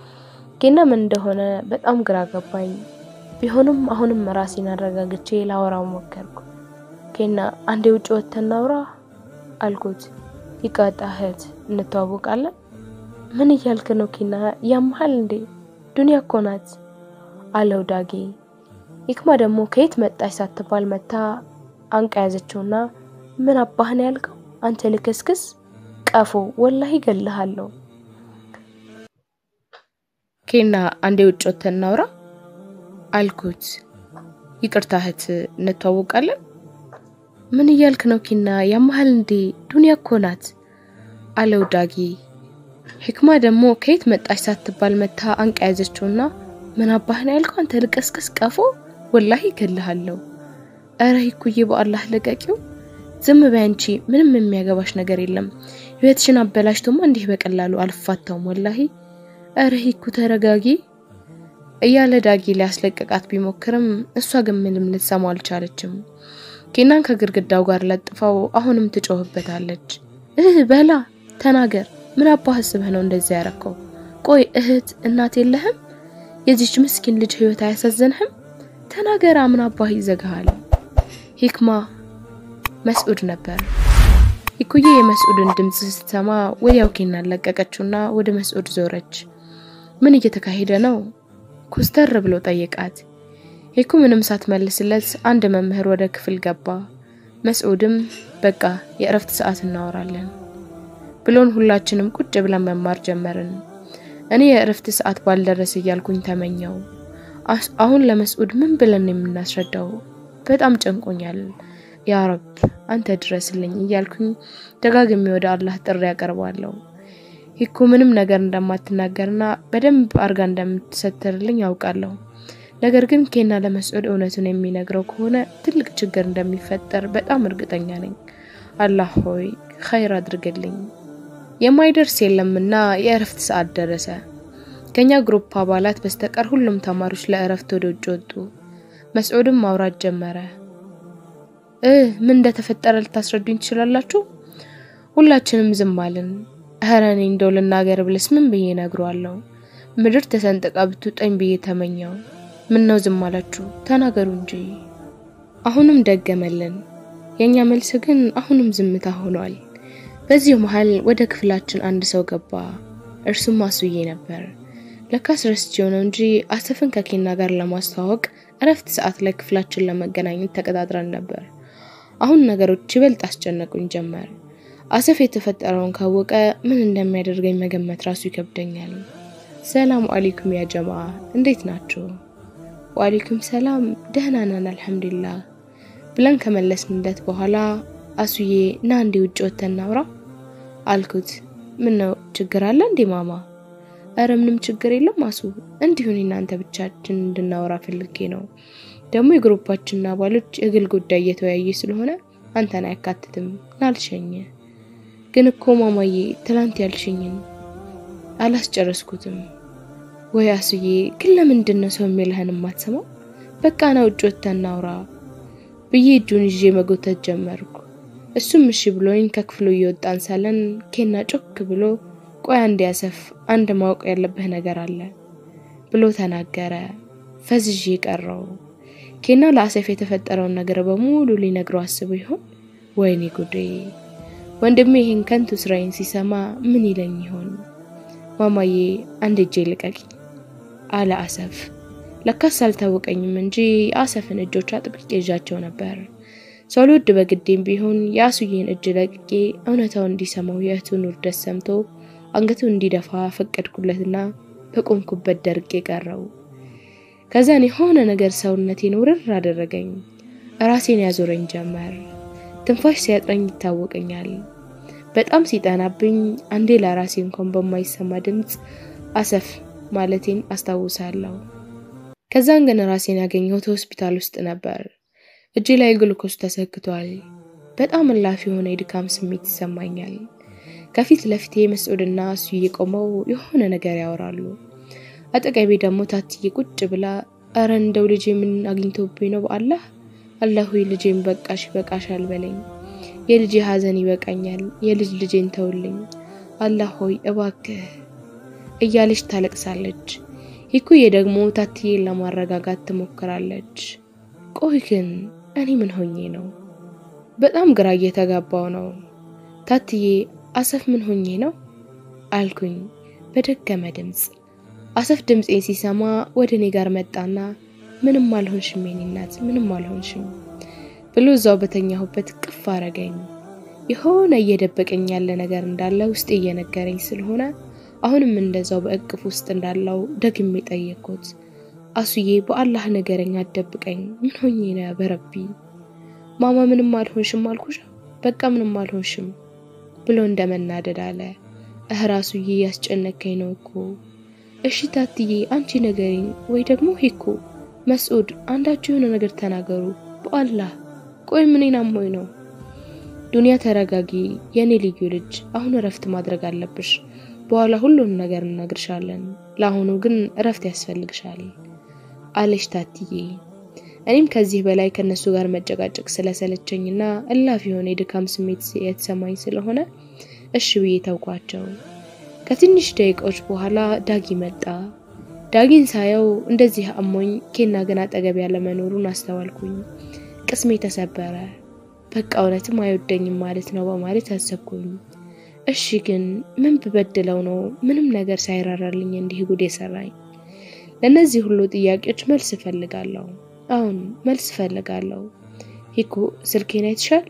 ኬና ምን እንደሆነ በጣም ግራ ገባኝ። ቢሆንም አሁንም ራሴን አረጋግቼ ላወራው ሞከርኩ። ኬና አንዴ ውጭ ወጥተን እናውራ አልኩት። ይቃጣህት እንተዋወቃለን? ምን እያልክ ነው ኬና? ያምሃል እንዴ? ዱንያ እኮ ናት አለው ዳጊ። ይክማ ደግሞ ከየት መጣሽ ሳትባል መታ አንቃ ያዘችውና ምን አባህን ያልከው አንተ ልክስክስ ቀፎ ወላሂ ገለሃለሁ። ኬና አንዴ ውጭ ወጥተን እናውራ አልኩት። ይቅርታህት እንተዋወቃለን? ምን እያልክ ነው ኬና? ያምሃል እንዴ? ዱንያ እኮ ናት አለው ዳጊ። ይክማ ደግሞ ከየት መጣሽ ሳትባል መታ አንቃ ያዘችውና ምን አባህን ያልከው አንተ ልክስክስ ቀፎ ወላሂ ገለሃለሁ። አረ ይኩዬ በአላህ ለቀቂው። ዝም በያንቺ ምንም የሚያገባሽ ነገር የለም። ህይወትሽን አበላሽቶማ እንዲህ በቀላሉ አልፋታውም ወላሂ። አረ ይኩ ተረጋጊ እያለ ዳጊ ሊያስለቀቃት ቢሞክርም እሷ ግን ምንም ልትሰማው አልቻለችም። ኬናን ከግርግዳው ጋር ለጥፋው አሁንም ትጮህበታለች። እህ በላ ተናገር፣ ምን አባህ አስበህ ነው እንደዚህ ያረከው? ቆይ እህት እናት የለህም? የዚች ምስኪን ልጅ ህይወት አያሳዝንህም? ተናገር፣ ምን አባህ ይዘጋሃል? ሂክማ መስዑድ ነበር። ይኩዬ የመስዑድን ድምጽ ስትሰማ ወዲያው ኬናን ለቀቀችውና ወደ መስዑድ ዞረች። ምን እየተካሄደ ነው? ኮስተር ብሎ ጠየቃት። ሂኩ ምንም ሳትመልስለት አንድ መምህር ወደ ክፍል ገባ። መስዑድም በቃ የእረፍት ሰዓት እናወራለን ብሎን ሁላችንም ቁጭ ብለን መማር ጀመርን። እኔ የእረፍት ሰዓት ባልደረሰ ይያልኩኝ ተመኘው። አሁን ለመስዑድ ምን ብለን የምናስረዳው? በጣም ጨንቆኛል። ያ ረብ አንተ ድረስልኝ እያልኩኝ ደጋግሜ ወደ አላህ ጥሪ ያቀርባለሁ። ሂኩ ምንም ነገር እንደማትናገርና በደንብ አርጋ እንደምትሰትርልኝ ያውቃለሁ። ነገር ግን ኬና ለመስዑድ እውነቱን የሚነግረው ከሆነ ትልቅ ችግር እንደሚፈጠር በጣም እርግጠኛ ነኝ። አላህ ሆይ ኸይር አድርግልኝ። የማይደርስ የለምና የእረፍት ሰዓት ደረሰ። ከኛ ግሩፕ አባላት በስተቀር ሁሉም ተማሪዎች ለእረፍት ወደ ውጭ ወጡ። መስዑድም ማውራት ጀመረ። እ ምን እንደተፈጠረ ልታስረዱኝ ትችላላችሁ? ሁላችንም ዝም አልን። ሀራኔ እንደው ልናገር ብለስ ምን ብዬ ነግሯለሁ? ምድር ተሰንጥቃ ብትውጠኝ ብዬ ተመኘው። ምን ነው ዝም አላችሁ? ተናገሩ እንጂ። አሁንም ደገመልን። የኛ መልስ ግን አሁንም ዝምታ ሆኗል። በዚህ መሃል ወደ ክፍላችን አንድ ሰው ገባ። እርሱም አሱዬ ነበር። ለካስ ረስቼው ነው እንጂ አሰፍን ከኬና ጋር ለማስተዋወቅ እረፍት ሰዓት ላይ ክፍላችን ለመገናኘት ተቀጣጥረን ነበር። አሁን ነገሮች ይበልጥ አስጨነቁኝ ጀመር። አሰፍ የተፈጠረውን ካወቀ ምን እንደሚያደርገኝ መገመት ራሱ ይከብደኛል። ሰላም አለይኩም ያ ጀማዓ እንዴት ናችሁ? ወአለይኩም ሰላም ደህና ነን አልহামዱሊላህ ብለን ከመለስንለት በኋላ አሱዬ ና እንዴ ውጭ ወተን እናውራ አልኩት። ምን ነው ችግር አለ እንዴ ማማ? አረ ምንም ችግር የለም አሱ፣ እንዲሁ እናንተ ብቻችን እንድናወራ ፈልጌ ነው። ደግሞ የግሩፓችን አባሎች የግል ጉዳይ እየተወያየ ስለሆነ አንተን አይካተትም ናልሸኝ። ግን እኮ ማማዬ ትላንት ያልሽኝን አላስጨረስኩትም። ወይ አሱዬ ግን ለምንድን ነው ሰው የሚልህን ማትሰማው? በቃ ነው ውጭ ወተን እናውራ ብዬ እጁን ይዤ መጎተት ጀመርኩ። እሱም እሺ ብሎኝ ከክፍሉ እየወጣን ሳለን ኬና ጮክ ብሎ ቆይ አንዴ አሰፍ አንድ ማወቅ ያለበት ነገር አለ ብሎ ተናገረ። ፈዝዤ ቀረው። ኬና ለአሰፍ የተፈጠረውን ነገር በሙሉ ሊነግረው አስቦ ይሆን? ወይኔ ጉዴ! ወንድሜ ይሄን ከንቱ ስራዬን ሲሰማ ምን ይለኝ ይሆን? ማማዬ አንድ እጄ ልቀቂ አለ አሰፍ። ለካስ አልታወቀኝም እንጂ አሰፍን እጆች አጥብቄ ይዣቸው ነበር። ሶሉድ በግዴም ቢሆን ያሱዬን እጅ ለቅቄ እውነታው እንዲሰማው የእህቱን ውርደት ሰምቶ አንገቱን እንዲደፋ ፈቀድኩለትና በቆምኩበት ደርቄ ቀረው። ከዛን የሆነ ነገር ሰውነቴን ውርር አደረገኝ። ራሴን ያዞረኝ ጀመር። ትንፋሽ ሲያጥረኝ ይታወቀኛል። በጣም ሲጠናብኝ አንዴ ለራሴ እንኳን በማይሰማ ድምጽ አሰፍ ማለቴን አስታውሳለሁ። ከዛን ግን ራሴን ያገኘሁት ሆስፒታል ውስጥ ነበር። እጄ ላይ ግሉኮስ ተሰክቷል። በጣም ላፊ የሆነ የድካም ስሜት ይሰማኛል። ከፊት ለፊቴ መስዑድና አሱዬ ቆመው የሆነ ነገር ያወራሉ። አጠገቤ ደግሞ ታትዬ ቁጭ ብላ አረ እንደው ልጄ ምን አግኝቶብኝ ነው በአላህ አላህ ሆይ ልጄን በቃሽ በቃሻል በለኝ። የልጄ ሐዘን ይበቃኛል። የልጅ ልጄን ተውልኝ አላህ ሆይ እባክህ እያለች ታለቅሳለች። ሂኩዬ ደግሞ ታትዬን ለማረጋጋት ትሞክራለች። ቆይ ግን እኔ ምን ሆኜ ነው? በጣም ግራ እየተጋባው ነው። ታትዬ አሰፍ ምን ሆኜ ነው አልኩኝ በደገመ ድምጽ። አሰፍ ድምጼን ሲሰማ ወደኔ ጋር መጣና ምንም አልሆንሽም የኔ እናት ምንም አልሆንሽም ብሎ እዛው በተኛሁበት ቅፍ አረገኝ። የሆነ እየደበቀኝ ያለ ነገር እንዳለ ውስጥ እየነገረኝ ስለሆነ አሁንም እንደዛው በእቅፍ ውስጥ እንዳለው ደግሜ ጠየቅኩት። አሱዬ በአላህ ነገረኝ አትደብቀኝ ምን ሆኜ ነው በረቢ? ማማ ምንም አልሆንሽም አልኩሽ በቃ ምንም አልሆንሽም ብሎ እንደመናደድ አለ። እህራሱዬ ያስጨነከኝ ነው እኮ። እሺ ታትዬ አንቺ ነገሪኝ ወይ ደግሞ ሂኩ መስዑድ አንዳችሁ የሆነ ነገር ተናገሩ በአላህ። ቆይ ምንና ሞይ ነው? ዱንያ ተረጋጊ የኔ ልዩ ልጅ አሁን እረፍት ማድረግ አለብሽ። በኋላ ሁሉን ነገር እናግርሻለን። ለአሁኑ ግን እረፍት ያስፈልግሻል አለሽ ታትዬ። እኔም ከዚህ በላይ ከነሱ ጋር መጨቃጨቅ ስለሰለቸኝና እላፊ የሆነ የድካም ስሜት የተሰማኝ ስለሆነ እሺ ብዬ ተውኳቸው። ከትንሽ ደቂቃዎች በኋላ ዳጊ መጣ። ዳጊን ሳየው እንደዚህ አሞኝ ኬና ገና አጠገብ ያለ መኖሩን አስተዋልኩኝ። ቅስሜ ተሰበረ። በቃ እውነትም አይወደኝም ማለት ነው በማለት አሰብኩኝ። እሺ ግን ምን በበደለው ነው ምንም ነገር ሳይራራልኝ እንዲህ ጉድ የሰራኝ? ለነዚህ ሁሉ ጥያቄዎች መልስ ፈልጋለሁ። አሁን መልስ ፈልጋለሁ። ሂኩ ስልኬን አይተሻል?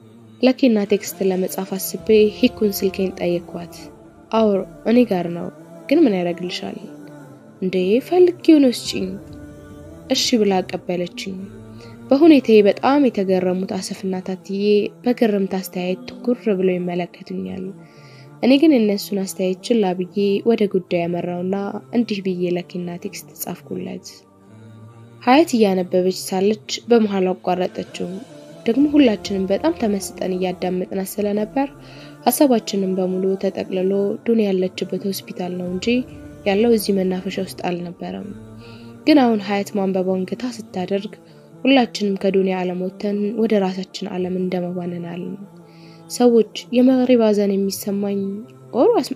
ለኬና ቴክስት ለመጻፍ አስቤ ሂኩን ስልኬን ጠየቅኳት። አዎ እኔ ጋር ነው ግን ምን ያደርግልሻል? እንዴ ፈልጌው ነው እስጪኝ። እሺ ብላ አቀበለችኝ። በሁኔታዬ በጣም የተገረሙት አሰፍና ታትዬ በግርምት አስተያየት ትኩር ብለው ይመለከቱኛል። እኔ ግን እነሱን አስተያየት ችላ ብዬ ወደ ጉዳይ ያመራውና እንዲህ ብዬ ለኪና ቴክስት ጻፍኩለት። ሀያት እያነበበች ሳለች በመሃል አቋረጠችው። ደግሞ ሁላችንም በጣም ተመስጠን እያዳመጥን ስለነበር ሐሳባችንን በሙሉ ተጠቅልሎ ዱንያ ያለችበት ሆስፒታል ነው እንጂ ያለው እዚህ መናፈሻ ውስጥ አልነበረም። ግን አሁን ሀያት ማንበቧን ገታ ስታደርግ ሁላችንም ከዱንያ ዓለም ወጥተን ወደ ራሳችን ዓለም እንደመባነናል። ሰዎች የመግሪብ አዛን የሚሰማኝ ኦራስ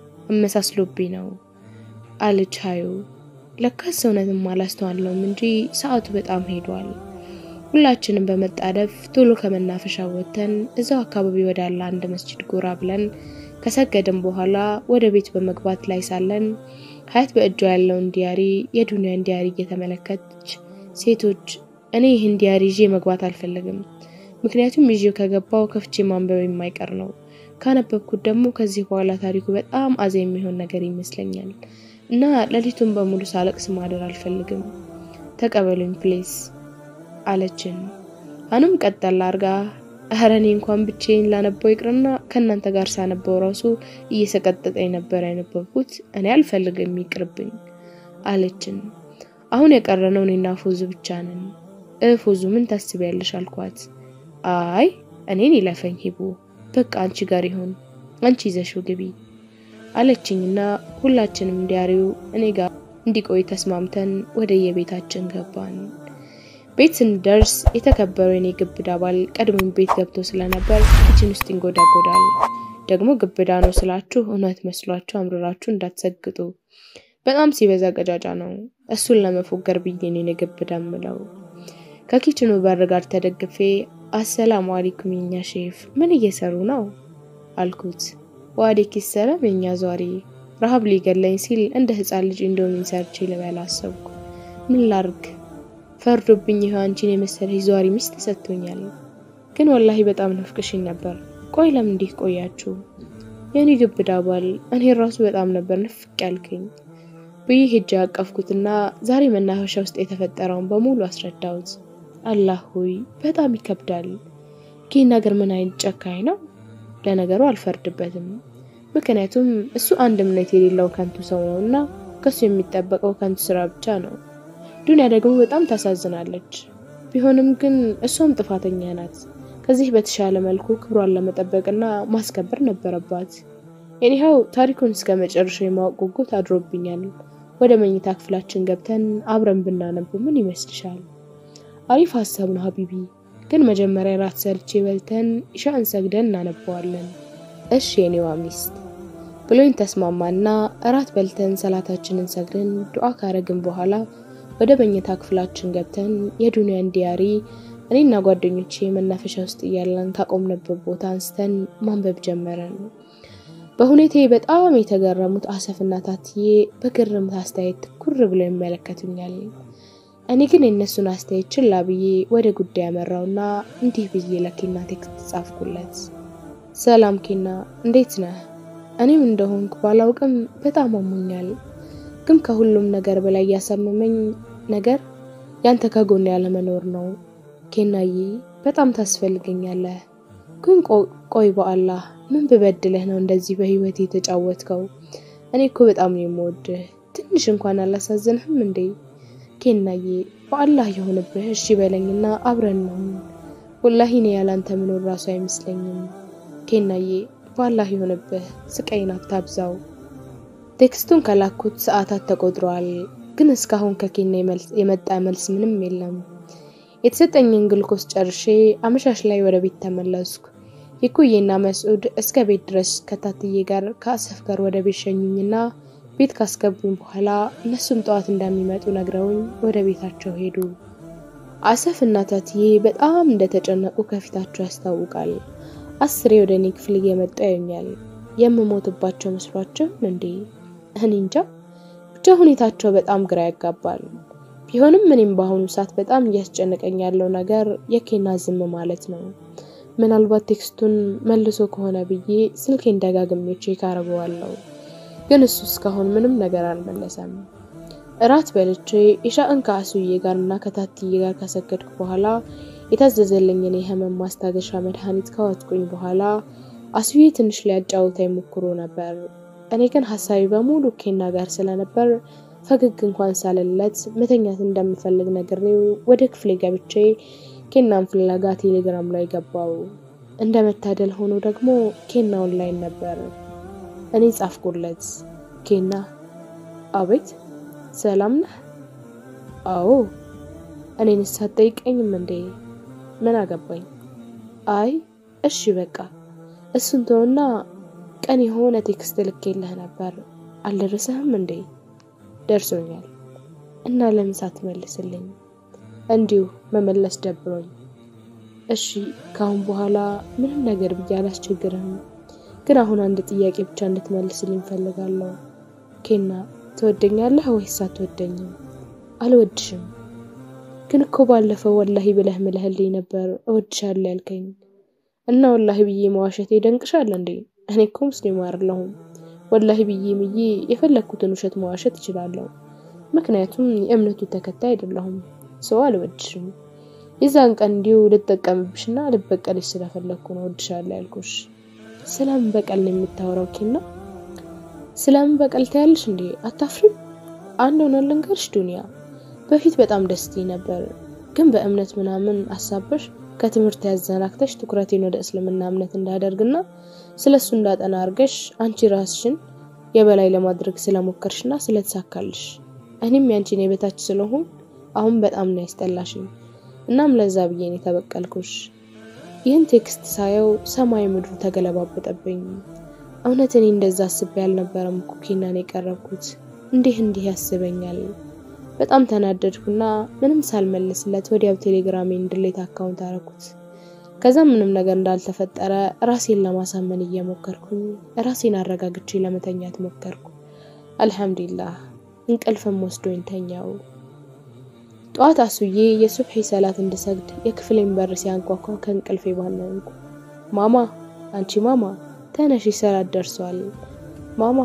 አመሳስሎብኝ ነው አለች ሀዩ። ለካስ እውነትም አላስተዋልነውም እንጂ ሰዓቱ በጣም ሄዷል። ሁላችንም በመጣደፍ ቶሎ ከመናፈሻ ወጥተን እዛው አካባቢ ወዳለ አንድ መስጂድ ጎራ ብለን ከሰገድን በኋላ ወደ ቤት በመግባት ላይ ሳለን ሀያት በእጇ ያለውን ዲያሪ የዱንያን ዲያሪ እየተመለከተች ሴቶች እኔ ይህን ዲያሪ ይዤ መግባት አልፈልግም፣ ምክንያቱም ይዤው ከገባው ከፍቼ ማንበብ የማይቀር ነው። ካነበብኩት ደግሞ ከዚህ በኋላ ታሪኩ በጣም አዘ የሚሆን ነገር ይመስለኛል እና ለሊቱን በሙሉ ሳለቅስ ማደር አልፈልግም፣ ተቀበሉኝ ፕሊዝ አለችን። አንም ቀጠል አርጋ አህረኔ እንኳን ብቻዬን ላነበው ይቅርና ከናንተ ጋር ሳነበው ራሱ እየሰቀጠጠኝ ነበር ያነበብኩት፣ እኔ አልፈልግም ይቅርብኝ አለችን። አሁን የቀረነው እኔና ፎዙ ብቻ ነን። እፎዙ ምን ታስቢያለሽ አልኳት። አይ እኔን ይለፈኝ ሂቡ፣ በቃ አንቺ ጋር ይሁን፣ አንቺ ይዘሽው ግቢ አለችኝና ሁላችንም ዲያሪው እኔ ጋር እንዲቆይ ተስማምተን ወደ የቤታችን ገባን። ቤት ስንደርስ የተከበረው የኔ ግብዳ ባል ቀድሞን ቤት ገብቶ ስለነበር ኪችን ውስጥ እንጎዳጎዳል። ደግሞ ግብዳ ነው ስላችሁ እውነት መስሏችሁ አምራራችሁ እንዳትሰግጡ፣ በጣም ሲበዛ ገጃጃ ነው። እሱን ለመፎገር ብዬ እኔ ግብዳ ምለው። ከኪችኑ በር ጋር ተደግፌ አሰላሙ አለይኩም የኛ ሼፍ ምን እየሰሩ ነው አልኩት። ወአለይኩም ሰላም የኛ ዟሪ ረሃብ ሊገለኝ ሲል እንደ ህፃን ልጅ ኢንዶሚን ሰርቼ ልበላ አሰብኩ። ምን ላርግ ፈርዶብኝ አንቺን የመሰለሽ ዟሪ ሚስት ተሰጥቶኛል። ግን ወላሂ በጣም ነፍቅሽኝ ነበር። ቆይ ለምን እንዲህ ቆያችሁ? የኔ ግብዳ ባል እኔ ራሱ በጣም ነበር ንፍቅ ያልከኝ ብዬ ሄጄ አቀፍኩትና ዛሬ መናፈሻ ውስጥ የተፈጠረውን በሙሉ አስረዳሁት። አላህ ሆይ በጣም ይከብዳል። ይህ ነገር ምን አይነት ጨካኝ ነው? ለነገሩ አልፈርድበትም፣ ምክንያቱም እሱ አንድ እምነት የሌለው ከንቱ ሰው ነውና ከሱ የሚጠበቀው ከንቱ ስራ ብቻ ነው። ዱንያ ደግሞ በጣም ታሳዝናለች። ቢሆንም ግን እሷም ጥፋተኛ ናት። ከዚህ በተሻለ መልኩ ክብሯን ለመጠበቅና ማስከበር ነበረባት። እኔው ታሪኩን እስከ መጨረሻው የማወቅ ጉጉት አድሮብኛል። ወደ መኝታ ክፍላችን ገብተን አብረን ብናነብ ምን ይመስልሻል? አሪፍ ሐሳብ ነው ሀቢቢ፣ ግን መጀመሪያ ራት ሰርቼ በልተን ኢሻን ሰግደን እናነባዋለን። እሺ የኔዋ ሚስት ብሎኝ ተስማማና ራት በልተን ሰላታችንን ሰግደን ዱዓ ካረግን በኋላ ወደ መኝታ ክፍላችን ገብተን የዱንያን ዲያሪ እኔና ጓደኞቼ መናፈሻ ውስጥ ያለን ታቆምነበት ቦታ አንስተን ማንበብ ጀመረን። በሁኔታዬ በጣም የተገረሙት አሰፍና ታትዬ በግርምት አስተያየት ትኩር ብለው ይመለከቱኛል። እኔ ግን እነሱን አስተያየት ችላ ብዬ ወደ ጉዳይ ያመራውና እንዲህ ብዬ ለኪና ቴክስት ጻፍኩለት። ሰላም ኪና እንዴት ነህ? እኔም እንደሆንኩ ባላውቅም በጣም አሞኛል። ግን ከሁሉም ነገር በላይ ያሳመመኝ ነገር ያንተ ከጎኔ ያለ መኖር ነው። ኪናዬ በጣም ታስፈልገኛለህ። ግን ቆይ በአላህ ምን በበድለህ ነው እንደዚህ በህይወቴ የተጫወትከው? እኔ እኮ በጣም ነው የምወድህ። ትንሽ እንኳን አላሳዝንህም እንዴ? ኪናዬ በአላህ ይሁንብህ እሺ በለኝና አብረን ነው። ወላሂ እኔ ያላንተ መኖር ራሱ አይመስለኝም። ኪናዬ በአላህ ይሁንብህ ስቃይን አታብዛው። ቴክስቱን ከላኩት ሰዓታት ተቆጥሯል፣ ግን እስካሁን ከኪና የመጣ መልስ ምንም የለም። የተሰጠኝን ግልኮስ ጨርሼ አመሻሽ ላይ ወደ ቤት ተመለስኩ። ይኩዬና መስዑድ እስከ ቤት ድረስ ከታትዬ ጋር ከአሰፍ ጋር ወደ ቤት ሸኙኝና ቤት ካስገቡኝ በኋላ እነሱም ጧት እንደሚመጡ ነግረውኝ ወደ ቤታቸው ሄዱ። አሰፍና ታትዬ በጣም እንደተጨነቁ ከፊታቸው ያስታውቃል። አስሬ ወደ እኔ ክፍል እየመጣ ያዩኛል። የምሞትባቸው መስሏቸው እንዴ? እኔ እንጃ ብቻ ሁኔታቸው በጣም ግራ ያጋባል። ቢሆንም ምንም ባሁኑ ሰዓት በጣም እያስጨነቀኝ ያለው ነገር የኪና ዝም ማለት ነው። ምናልባት ቴክስቱን መልሶ ከሆነ ብዬ ስልኬን ደጋግሜ ቼክ አደርገዋለሁ፣ ግን እሱ እስካሁን ምንም ነገር አልመለሰም። እራት በልቼ ኢሻእን ከአሱዬ ጋርና ከታትዬ ጋር ካሰገድኩ በኋላ የታዘዘልኝን የህመም ማስታገሻ መድኃኒት ካወጥኩኝ በኋላ አሱዬ ትንሽ ሊያጫውተኝ ሞክሮ ነበር። እኔ ግን ሐሳቤ በሙሉ ኬና ጋር ስለነበር ፈገግ እንኳን ሳልለት መተኛት እንደምፈልግ ነግሬው ወደ ክፍሌ ገብቼ ኬናን ፍለጋ ቴሌግራም ላይ ገባው። እንደመታደል ሆኖ ደግሞ ኬና ኦንላይን ነበር። እኔ ጻፍኩለት። ኬና አቤት ሰላም ነህ? አዎ እኔን ሳትጠይቀኝም እንዴ? ምን አገባኝ? አይ እሺ በቃ እሱን ተውና ቀን የሆነ ቴክስት ልኬልህ ነበር አልደረሰህም እንዴ? ደርሶኛል። እና ለምን ሳትመልስልኝ? እንዲሁ መመለስ ደብሮኝ። እሺ ካሁን በኋላ ምንም ነገር ብዬ አላስቸግርህም፣ ግን አሁን አንድ ጥያቄ ብቻ እንድትመልስልኝ ፈልጋለሁ። ኬና ትወደኛለህ ወይስ አትወደኝም? አልወድሽም። ግን እኮ ባለፈው ወላሂ ብለህ ምለህልኝ ነበር እወድሻለሁ ያልከኝ። እና ወላሂ ብዬ መዋሸት ይደንቅሻል እንዴ? እኔ እኮ ሙስሊም አይደለሁም። ወላሂ ብዬ ምዬ የፈለኩትን ውሸት መዋሸት እችላለሁ፣ ምክንያቱም የእምነቱ ተከታይ አይደለሁም። ሰው አልወድሽም። የዛን ቀን እንዲሁ ልጠቀምብሽና ልበቀልሽ ስለፈለኩ ነው እወድሻለሁ ያልኩሽ። ሰላም በቀል ነው የምታወራው ኬና? ሰላም በቀል ታያለሽ እንዴ? አታፍሪም? አንድ ሆነ ልንገርሽ ዱንያ በፊት በጣም ደስተኝ ነበር፣ ግን በእምነት ምናምን አሳበሽ ከትምህርት ያዘናክተሽ ትኩረቴን ወደ እስልምና እምነት እንዳደርግና ስለሱ እንዳጠና አርገሽ አንቺ ራስሽን የበላይ ለማድረግ ስለሞከርሽና ስለተሳካልሽ እኔም ያንቺን የበታች ስለሆን አሁን በጣም ነው ያስጠላሽኝ። እናም ለዛ ብዬ ነው ተበቀልኩሽ። ይህን ቴክስት ሳየው ሰማይ ምድሩ ተገለባበጠብኝ። እውነት እኔ እንደዛ አስቤ ያልነበረም እኮ ኬናን የቀረብኩት። እንዲህ እንዲህ ያስበኛል። በጣም ተናደድኩና ምንም ሳልመልስለት ወዲያው ቴሌግራሜን ድሌት አካውንት አረኩት። ከዛ ምንም ነገር እንዳልተፈጠረ ራሴን ለማሳመን እየሞከርኩኝ ራሴን አረጋግጬ ለመተኛት ሞከርኩ። አልহামዱሊላህ እንቅልፍም ወስዶኝ ተኛው። ጧት አሱዬ የሱብሂ ሰላት እንድሰግድ የክፍሌን በር ሲያንኳኳ ከእንቅልፌ ባነንኩ። ማማ አንቺ ማማ ተነሺ ሰላት ደርሷል ማማ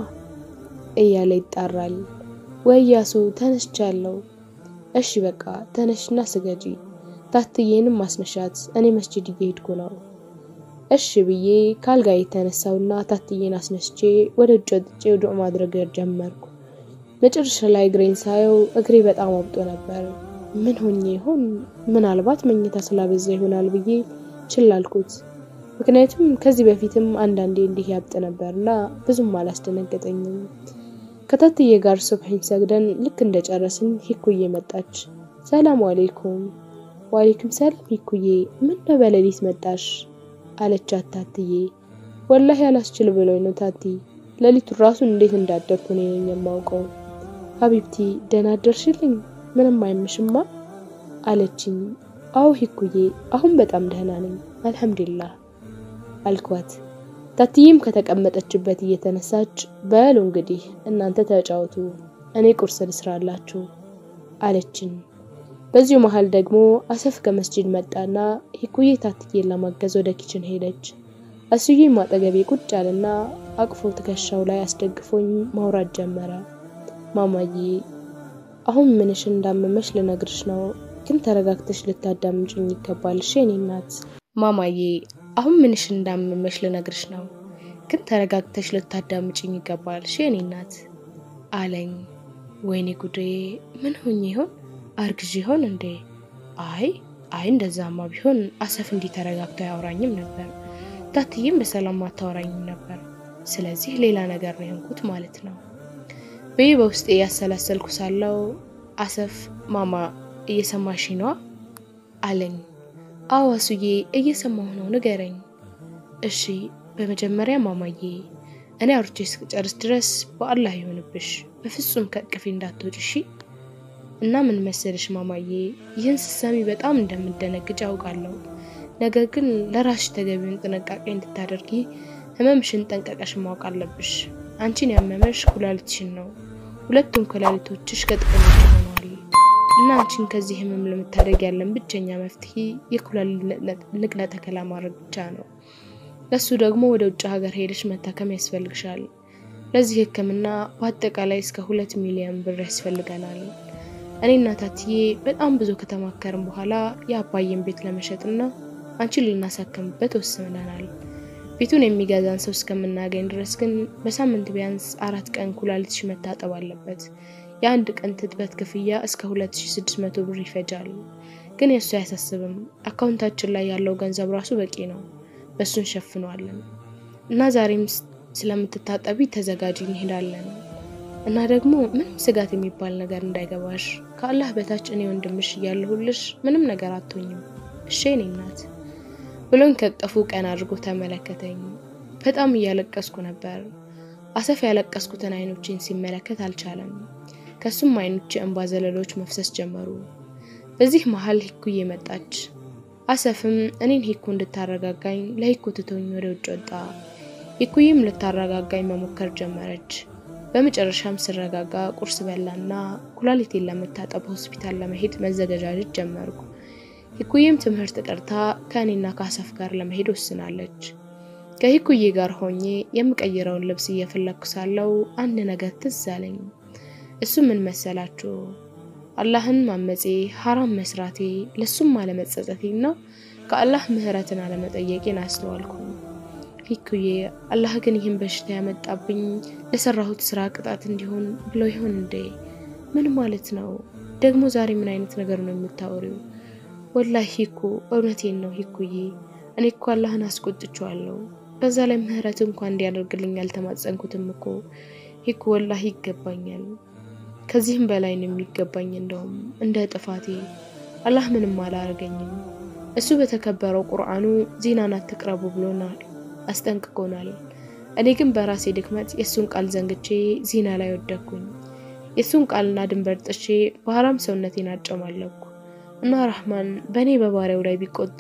እያለ ይጣራል። ወያሱ ተነስቻለሁ። እሺ በቃ ተነሽና ስገጂ፣ ታትዬንም ማስነሻት እኔ መስጂድ እየሄድኩ ነው። እሺ ብዬ ካልጋይ ተነሳውና ታትዬን አስነስቼ ወደ ውጭ ወጥቼ ዱዓ ማድረግ ጀመርኩ። መጨረሻ ላይ እግሬን ሳየው እግሬ በጣም አብጦ ነበር። ምን ሆኜ ይሆን? ምናልባት መኝታ ስላበዛ ይሆናል ብዬ ችላልኩት። ምክንያቱም ከዚህ በፊትም አንዳንዴ እንዲህ ያብጥ ነበርና ብዙም አላስደነገጠኝም። ከታትዬ ጋር ሱብሂን ሰግደን ልክ እንደጨረስን ሂኩዬ መጣች። ሰላም አለይኩም። ወአለይኩም ሰላም ሂኩዬ፣ ምን ነው በሌሊት መጣሽ? አለቻት ታትዬ። ወላሂ አላስችል ብሎኝ ነው ታቲ፣ ሌሊቱ ራሱ እንዴት እንዳደርኩ ነው የማውቀው። ሀቢብቲ ደህና አደርሽልኝ? ምንም አይምሽማ አለችኝ። አው ሂኩዬ አሁን በጣም ደህና ነኝ አልহামዱሊላህ አልኳት። ታትዬም ከተቀመጠችበት እየተነሳች በሉ እንግዲህ እናንተ ተጫወቱ እኔ ቁርስ ልስራላችሁ አለችኝ። በዚሁ መሃል ደግሞ አሰፍ ከመስጂድ መጣና ሂኩዬ ታትዬን ለማገዝ ወደ ኪችን ሄደች። አሱዬ ማጠገቤ ቁጭ አለና አቅፎ ትከሻው ላይ አስደግፎኝ ማውራት ጀመረ። ማማዬ አሁን ምንሽ እንዳመመሽ ልነግርሽ ነው፣ ግን ተረጋግተሽ ልታዳምጪኝ ይገባል እሺ የኔ እናት። ማማዬ አሁን ምንሽ እንዳመመሽ ልነግርሽ ነው፣ ግን ተረጋግተሽ ልታዳምጪኝ ይገባል እሺ የኔ እናት አለኝ። ወይኔ ጉዴ ምን ሆኜ ይሆን? አርግዤ ይሆን እንዴ? አይ አይ እንደዛማ ቢሆን አሰፍ እንዲ ተረጋግቶ ያወራኝም ነበር፣ ታትዬም በሰላም አታወራኝም ነበር። ስለዚህ ሌላ ነገር ነው የሆንኩት ማለት ነው። በውስጤ ያሰላሰልኩ ሳለው አሰፍ ማማ እየሰማሽ ነው አለኝ። አዎ አሱዬ እየሰማሁ ነው ንገረኝ። እሺ በመጀመሪያ ማማዬ እኔ አውርቼ እስክጨርስ ድረስ በአላህ ይሁንብሽ በፍጹም ከቅፊ እንዳትወጪ እሺ። እና ምን መሰለሽ ማማዬ ይህን ስሰሚ በጣም እንደምደነግጭ አውቃለሁ፣ ነገር ግን ለራስሽ ተገቢውን ጥንቃቄ እንድታደርጊ ህመምሽን ጠንቀቀሽ ማወቅ አለብሽ። አንቺን ያመመሽ ኩላሊትሽን ነው። ሁለቱም ኩላሊቶችሽ ከጥቅም ውጭ ሆነዋል እና አንቺን ከዚህ ህመም ለመታደግ ያለን ብቸኛ መፍትሄ የኩላሊት ንቅለ ተከላ ማድረግ ብቻ ነው። ለሱ ደግሞ ወደ ውጭ ሀገር ሄደሽ መታከም ያስፈልግሻል። ለዚህ ህክምና በአጠቃላይ እስከ ሁለት ሚሊዮን ብር ያስፈልገናል። እኔና ታትዬ በጣም ብዙ ከተማከርን በኋላ የአባዬን ቤት ለመሸጥና አንቺን ልናሳክምበት ወስነናል። ቤቱን የሚገዛን ሰው እስከምናገኝ ድረስ ግን በሳምንት ቢያንስ አራት ቀን ኩላሊትሽ መታጠብ አለበት። የአንድ ቀን ትጥበት ክፍያ እስከ ሁለት ሺህ ስድስት መቶ ብር ይፈጃል። ግን የሱ አያሳስብም። አካውንታችን ላይ ያለው ገንዘብ ራሱ በቂ ነው። በሱን ሸፍኗለን። እና ዛሬም ስለምትታጠቢ ተዘጋጂ እንሄዳለን። እና ደግሞ ምንም ስጋት የሚባል ነገር እንዳይገባሽ። ከአላህ በታች እኔ ወንድምሽ እያለሁልሽ ምንም ነገር አትሆኝም። እሺ የኔ እናት ብሎን ከቀፉ ቀን አድርጎ ተመለከተኝ። በጣም እያለቀስኩ ነበር። አሰፍ ያለቀስኩትን አይኖቼን ሲመለከት አልቻለም። ከሱም አይኖቼ እንባ ዘለሎች መፍሰስ ጀመሩ። በዚህ መሃል ሂኩዬ መጣች። አሰፍም እኔን ሂኩ እንድታረጋጋኝ ለሂኩ ትቶኝ ወደ ውጭ ወጣ። ሂኩዬም ልታረጋጋኝ መሞከር ጀመረች። በመጨረሻም ስረጋጋ ቁርስ በላና ኩላሊቴን ለመታጠብ ሆስፒታል ለመሄድ መዘጋጀት ጀመርኩ። ሂኩዬም ትምህርት ቀርታ ከኔና ካሰፍ ጋር ለመሄድ ወስናለች። ከሂኩዬ ጋር ሆኜ የምቀይረውን ልብስ እየፈለኩ ሳለው አንድ ነገር ትዝ አለኝ። እሱ ምን መሰላችሁ? አላህን ማመጼ፣ ሐራም መስራቴ፣ ለሱም አለመጸጸቴና ከአላህ ምህረትን አለመጠየቄን አስተዋልኩ። ሂኩዬ አላህ ግን ይህን በሽታ ያመጣብኝ ለሰራሁት ስራ ቅጣት እንዲሆን ብሎ ይሆን እንዴ? ምን ማለት ነው? ደግሞ ዛሬ ምን አይነት ነገር ነው የምታወሪው? ወላሂ ሂኩ እውነቴን ነው ሂኩዬ። እኔ እኮ አላህን አስቆጥቻለሁ። በዛ ላይ ምህረት እንኳን እንዲያደርግልኝ አልተማጸንኩትም እኮ ሂኩ። ወላሂ ይገባኛል። ከዚህም በላይ ነው የሚገባኝ። እንደውም እንደ ጥፋቴ አላህ ምንም አላረገኝም። እሱ በተከበረው ቁርአኑ ዚናን አትቅረቡ ብሎናል፣ አስጠንቅቆናል። እኔ ግን በራሴ ድክመት የሱን ቃል ዘንግቼ ዚና ላይ ወደኩኝ። የሱን ቃልና ድንበር ጥሼ በሐራም ሰውነቴን አጨማለኩ። እና ረህማን በኔ በባሪያው ላይ ቢቆጣ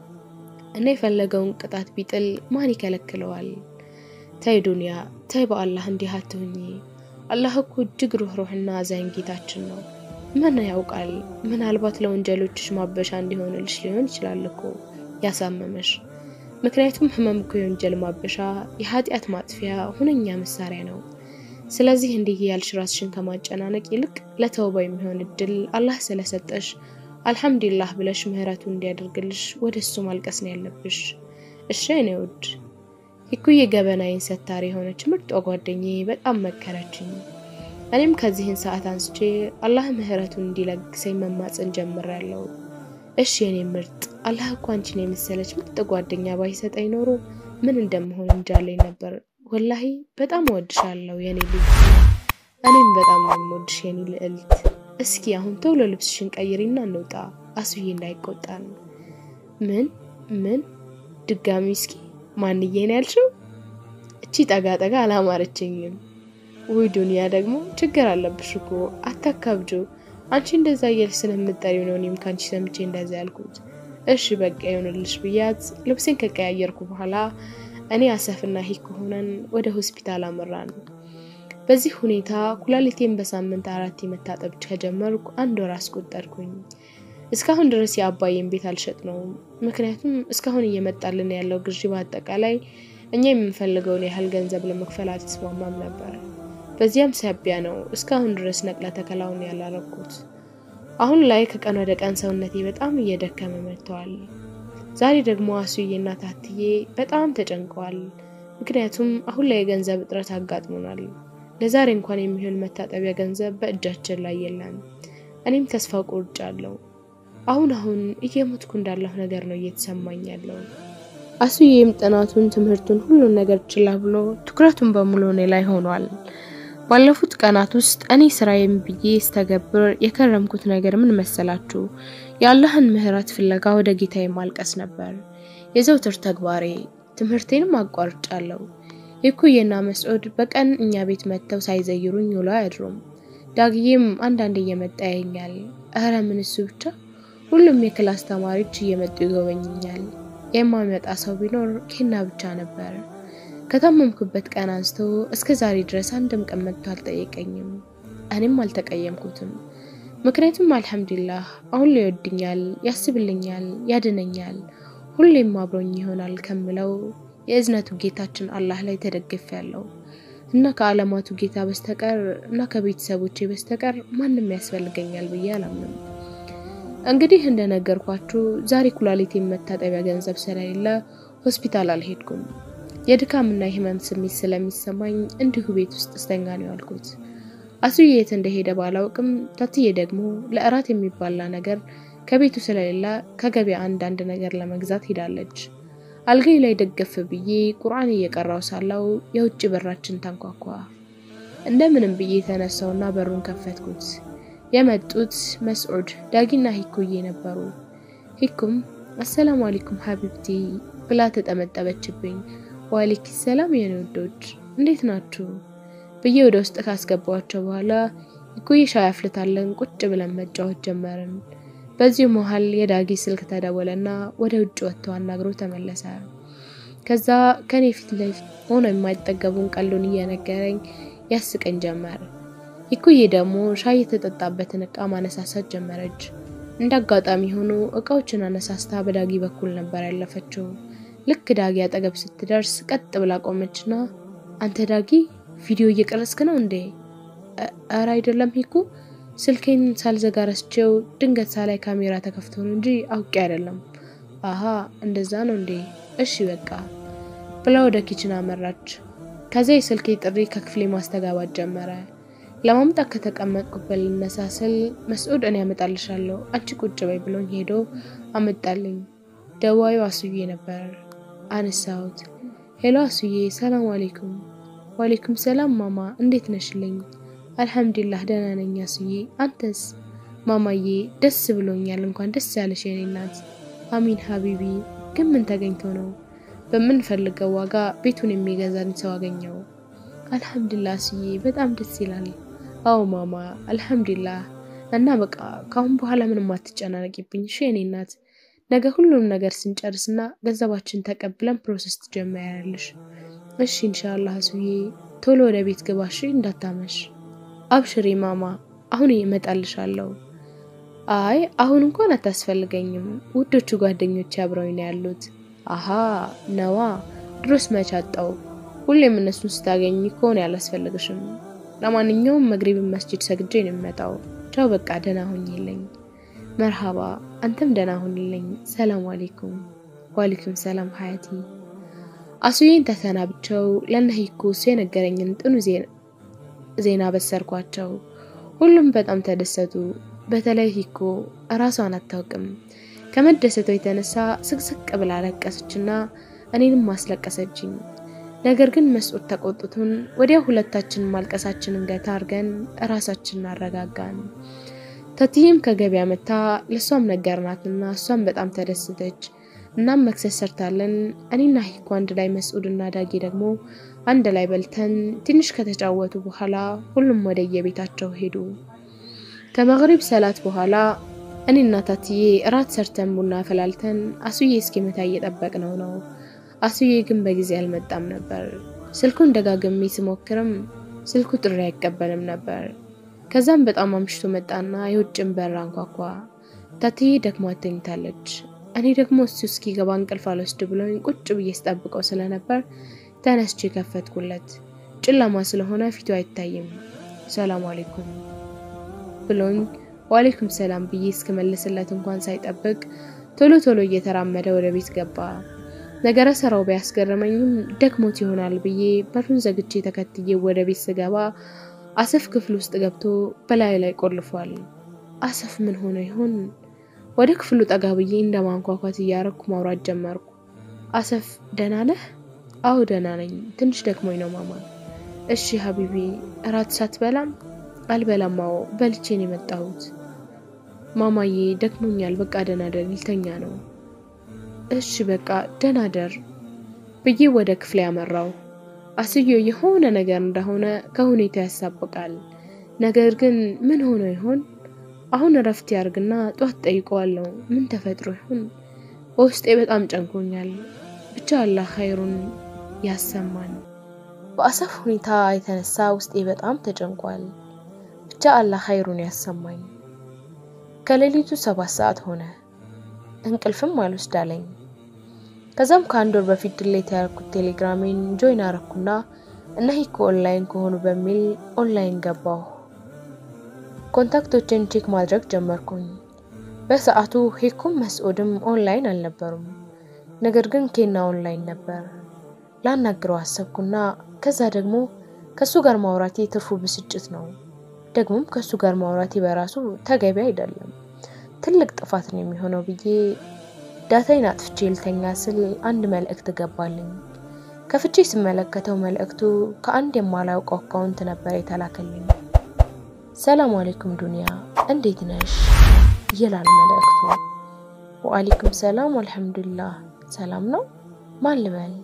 እና የፈለገውን ቅጣት ቢጥል ማን ይከለክለዋል? ታይ ዱንያ ታይ በአላህ እንዲህ አትሁኚ። አላህ እኮ እጅግ ሩህሩህና አዛኝ ጌታችን ነው። ምን ያውቃል? ምናልባት ለወንጀሎችሽ ማበሻ እንዲሆንልሽ ሊሆን ይችላል እኮ ያሳመመሽ። ምክንያቱም ህመም እኮ የወንጀል ማበሻ የኃጢአት ማጥፊያ ሁነኛ መሳሪያ ነው። ስለዚህ እንዲህ ያልሽ ራስሽን ከማጨናነቅ ይልቅ ለተውባ የሚሆን እድል አላህ ስለሰጠሽ አልহামዱሊላህ ብለሽ ምህረቱ እንዲያደርግልሽ ወደሱ ማልቀስ ነው ያለብሽ። እሺ እኔ ውድ ሂኩዬ ገበናዬን ሰታሪ ሆነች ምርጥ ጓደኛዬ በጣም መከረችኝ። እኔም ከዚህን ሰዓት አንስቼ አላህ ምህረቱን እንዲለግሰኝ መማጸን ጀምራለሁ። እሺ የኔ ምርጥ አላህ እኮ አንቺን የመሰለች ምርጥ ጓደኛ ባይሰጠኝ ኖሮ ምን እንደምሆን እንጃለኝ ነበር። ወላሂ በጣም ወድሻለሁ የኔ ልጅ። እኔም በጣም ነው የምወድሽ የኔ ልዕልት። እስኪ አሁን ቶሎ ልብስሽን ቀይሪና እንውጣ አስዬ እንዳይቆጣን። ምን ምን ድጋሚ እስኪ ማንዬ ነው ያልሽው? እቺ ጠጋ ጠጋ አላማረችኝም። ወይ ዱንያ ደግሞ ችግር አለብሽ እኮ አታካብጁ። አንቺ እንደዛ እያልሽ ስለምትጠሪው ነው እኔም ካንቺ ሰምቼ እንደዛ ያልኩት። እሺ በቃ ይሁንልሽ ብያት ልብሴን ከቀያየርኩ በኋላ እኔ አሰፍና ሂኩ ሆነን ወደ ሆስፒታል አመራን። በዚህ ሁኔታ ኩላሊቴን በሳምንት አራት መታጠብ ከጀመርኩ አንድ ወር አስቆጠርኩኝ። እስካሁን ድረስ የአባዬን ቤት አልሸጥነውም። ምክንያቱም እስካሁን እየመጣልን ያለው ግዢ በአጠቃላይ እኛ የምንፈልገውን ያህል ገንዘብ ለመክፈል አልተስማማም ነበር። በዚያም ሳቢያ ነው እስካሁን ድረስ ነቅለ ተከላውን ያላረኩት። አሁን ላይ ከቀን ወደ ቀን ሰውነቴ በጣም እየደከመ መጥቷል። ዛሬ ደግሞ አሱዬና ታትዬ በጣም ተጨንቀዋል። ምክንያቱም አሁን ላይ የገንዘብ እጥረት አጋጥሞናል። ለዛሬ እንኳን የሚሆን መታጠቢያ ገንዘብ በእጃችን ላይ የለም። እኔም ተስፋ ቆርጫለሁ። አሁን አሁን እየሞትኩ እንዳለሁ ነገር ነው እየተሰማኝ ያለው። አሱዬም ጥናቱን ትምህርቱን ሁሉን ነገር ችላ ብሎ ትኩረቱን በሙሉ እኔ ላይ ሆኗል። ባለፉት ቀናት ውስጥ እኔ ስራዬን ብዬስተገብር የከረምኩት ነገር ምን መሰላችሁ? የአላህን ምህረት ፍለጋ ወደ ጌታዬ ማልቀስ ነበር የዘውትር ተግባሬ። ትምህርቴንም አቋርጫለሁ። ሂኩዬና መስዑድ በቀን እኛ ቤት መተው ሳይዘይሩኝ ውሎ አያድሩም። ዳግዬም አንዳንዴ እየመጣ ያየኛል። አረ ምን እሱ ብቻ ሁሉም የክላስ ተማሪዎች እየመጡ ይጎበኙኛል። የማይመጣ ሰው ቢኖር ኬና ብቻ ነበር። ከታመምኩበት ቀን አንስቶ እስከ ዛሬ ድረስ አንድም ቀን መጥቶ አልጠየቀኝም። እኔም አልተቀየምኩትም። ምክንያቱም አልহামዱሊላህ አሁን ላይ ይወድኛል፣ ያስብልኛል፣ ያድነኛል፣ ሁሌም አብሮኝ ይሆናል ከምለው የእዝነቱ ጌታችን አላህ ላይ ተደግፌያለሁ። እና ከዓለማቱ ጌታ በስተቀር እና ከቤተሰቦቼ በስተቀር ማንንም ያስፈልገኛል ብዬ አላምንም። እንግዲህ እንደነገርኳችሁ ዛሬ ኩላሊቴን መታጠቢያ ገንዘብ ስለሌለ ሆስፒታል አልሄድኩም። የድካምና የህመም ስሜት ስለሚሰማኝ እንዲሁ ቤት ውስጥ እስተኛ ነው ያልኩት። አሱዬ የት እንደሄደ ባላውቅም ታትዬ ደግሞ ለእራት የሚባላ ነገር ከቤቱ ስለሌለ ከገበያ አንዳንድ ነገር ለመግዛት ሄዳለች። አልጋዬ ላይ ደገፍ ብዬ ቁርአን እየቀራው ሳላው የውጭ በራችን ተንኳኳ። እንደምንም ብዬ ተነሳውና በሩን ከፈትኩት። የመጡት መስዑድ ዳጊና ሂኩዬ ነበሩ። ሂኩም አሰላሙ አለይኩም ሐቢብቲ ብላ ተጠመጠበችብኝ። ወአለይኪ ሰላም የኔ ወዶች እንዴት ናችሁ ብዬ ወደ ውስጥ ካስገባቸው በኋላ ሂኩዬ ሻይ አፍልታለን ቁጭ ብለን መጫወት ጀመርን። በዚህ መሃል የዳጊ ስልክ ተደወለና ወደ ውጭ ወጥቶ አናግሮ ተመለሰ። ከዛ ከኔ ፊት ላይ ሆኖ የማይጠገቡን ቀልዱን እየነገረኝ ያስቀኝ ጀመር። ሂኩዬ ደግሞ ሻይ የተጠጣበትን እቃ ማነሳሳት ጀመረች። እንዳጋጣሚ ሆኖ እቃዎችን አነሳስታ በዳጊ በኩል ነበር ያለፈችው። ልክ ዳጊ አጠገብ ስትደርስ ቀጥ ብላ ቆመችና አንተ ዳጊ ቪዲዮ እየቀረስክ ነው እንዴ? አራ አይደለም ሂኩ ስልኬን ሳልዘጋ ረስቼው ድንገት ሳላይ ካሜራ ተከፍቶ ነው እንጂ አውቄ አይደለም። አሃ እንደዛ ነው እንዴ? እሺ በቃ ብላ ወደ ኪችን አመራች። ከዛ የስልኬ ጥሪ ከክፍሌ ማስተጋባት ጀመረ። ለማምጣት ከተቀመጥኩበት ልነሳስል መስዑድ እኔ አመጣልሻለሁ አንቺ ቁጭ በይ ብሎኝ ሄዶ አመጣልኝ። ደዋዩ አሱዬ ነበር። አነሳሁት። ሄሎ አሱዬ ሰላም አለይኩም። ወአለይኩም ሰላም ማማ እንዴት ነሽልኝ? አልহামዱሊላህ ደህና ነኝ አሱዬ አንተስ? ማማዬ ደስ ብሎኛል እንኳን ደስ ያለሽ የኔ እናት። አሚን ሐቢቢ ግን ምን ተገኝቶ ነው? በመንፈልገው ዋጋ ቤቱን የሚገዛን ሰው አገኘው። አልহামዱሊላህ አሱዬ በጣም ደስ ይላል። አው ማማ አልহামዱሊላህ እና በቃ ካሁን በኋላ ምንም አትጨናነቂብኝ እሺ የኔ እናት። ነገ ሁሉንም ነገር ስንጨርስና ገንዘባችን ተቀብለን ፕሮሰስ ትጀምሪያለሽ። እሺ ኢንሻአላህ አሱዬ ቶሎ ወደ ቤት ግባሽ እንዳታመሽ። አብሽሪ ማማ አሁን እመጣልሻለሁ። አይ አሁን እንኳን አታስፈልገኝም ውዶቹ ጓደኞቼ አብረውኝ ነው ያሉት። አሃ ነዋ ድሮስ መቻጣው ሁሌም እነሱን ስታገኝ ኮን ያላስፈልግሽም። ለማንኛውም መግሪብ መስጂድ ሰግጄ ነው የምመጣው። ቻው በቃ ደህና ሁኚልኝ። መርሃባ አንተም ደህና ሁኚልኝ። ሰላም አለይኩም። ወአለይኩም ሰላም ሐያቲ። አሱዬን ተሰናብቸው ለነሂኩ የነገረኝን ጥኑ ዜና ዜና በሰርኳቸው። ሁሉም በጣም ተደሰቱ። በተለይ ሂኩ ራሷን አታውቅም። ከመደሰቷ የተነሳ ስቅስቅ ብላ ለቀሰችና እኔንም ማስለቀሰችኝ። ነገር ግን መስዑድ ተቆጥቶን ወዲያ ሁለታችን ማልቀሳችንን ገታ አርገን ራሳችንን አረጋጋን። ታትዬም ከገበያ መጣ ለሷም ነገርናትና እሷም በጣም ተደሰተች። እናም መክሰስ ሰርታለን እኔና ሂኩ አንድ ላይ መስዑድና ዳጊ ደግሞ አንድ ላይ በልተን ትንሽ ከተጫወቱ በኋላ ሁሉም ወደ የቤታቸው ሄዱ። ከመግሪብ ሰላት በኋላ እኔና ታትዬ ራት ሰርተን ቡና ፈላልተን አሱዬ እስኪመታ እየጠበቅነው ነው። አሱዬ ግን በጊዜ አልመጣም ነበር። ስልኩን ደጋግሜ ስሞክርም ስልኩ ጥሪ አይቀበልም ነበር። ከዛም በጣም አምሽቶ መጣና የውጭን በር አንኳኳ። ታትዬ ደክሟት ተኝታለች። እኔ ደግሞ እሱ እስኪገባ እንቅልፍ አልወስድ ብሎኝ ቁጭ ብዬ ስጠብቀው ስለነበር ተነስቼ ከፈትኩለት። ጨለማ ስለሆነ ፊቱ አይታይም። ሰላም አለይኩም ብሎኝ ወአለይኩም ሰላም ብዬ እስከመለስለት እንኳን ሳይጠብቅ ቶሎ ቶሎ እየተራመደ ወደ ቤት ገባ። ነገረ ሰራው ቢያስገርመኝም ደክሞት ይሆናል ብዬ በሩን ዘግቼ ተከትዬ ወደ ቤት ስገባ አሰፍ ክፍል ውስጥ ገብቶ በላይ ላይ ቆልፏል። አሰፍ ምን ሆነ ይሆን? ወደ ክፍሉ ጠጋ ብዬ እንደማንኳኳት እያረኩ ማውራት ጀመርኩ። አሰፍ ደህና ነህ? አው ደህና ነኝ ትንሽ ደክሞኝ ነው ማማ። እሺ ሐቢቢ እራት ሳትበላም? አልበላማው በልቼ ነው የመጣሁት። ማማዬ ደክሞኛል በቃ ደህና ደር ልተኛ ነው። እሺ በቃ ደህና ደር ብዬ ወደ ክፍሌ ያመራው። አስዬው የሆነ ነገር እንደሆነ ከሁኔታ ያሳብቃል። ነገር ግን ምን ሆኖ ይሆን? አሁን ረፍት ያርግና ጧት ጠይቀዋለሁ ምን ተፈጥሮ ይሆን? ውስጤ በጣም ጨንቆኛል። ብቻ አላህ ኸይሩን ያሰማን። በአሰፍ ሁኔታ የተነሳ ውስጤ በጣም ተጨንቋል። ብቻ አላህ ኸይሩን ያሰማኝ። ከሌሊቱ ሰባት ሰዓት ሆነ። እንቅልፍም አልወስዳለኝ። ከዛም ከአንድ ወር በፊት ድሌት ያርኩት ቴሌግራሜን ጆይን አረኩና እና ሂኮ ኦንላይን ከሆኑ በሚል ኦንላይን ገባሁ። ኮንታክቶችን ቼክ ማድረግ ጀመርኩኝ። በሰዓቱ ሂኩም መስዑድም ኦንላይን አልነበሩም። ነገር ግን ኬና ኦንላይን ነበር። ላናግረው አሰብኩና ከዛ ደግሞ ከሱ ጋር ማውራቴ ትርፉ ብስጭት ነው። ደግሞም ከሱ ጋር ማውራቴ በራሱ ተገቢ አይደለም። ትልቅ ጥፋት ነው የሚሆነው ብዬ ዳታዬን አጥፍቼ ልተኛ ስል አንድ መልእክት ገባልኝ። ከፍቼ ስመለከተው መልእክቱ ከአንድ የማላውቀው አካውንት ነበር የተላከልኝ። ሰላም አለይኩም ዱንያ እንዴት ነሽ ይላል መልእክቱ። ወአለይኩም ሰላም ወልሐምዱሊላህ ሰላም ነው ማን ልበል?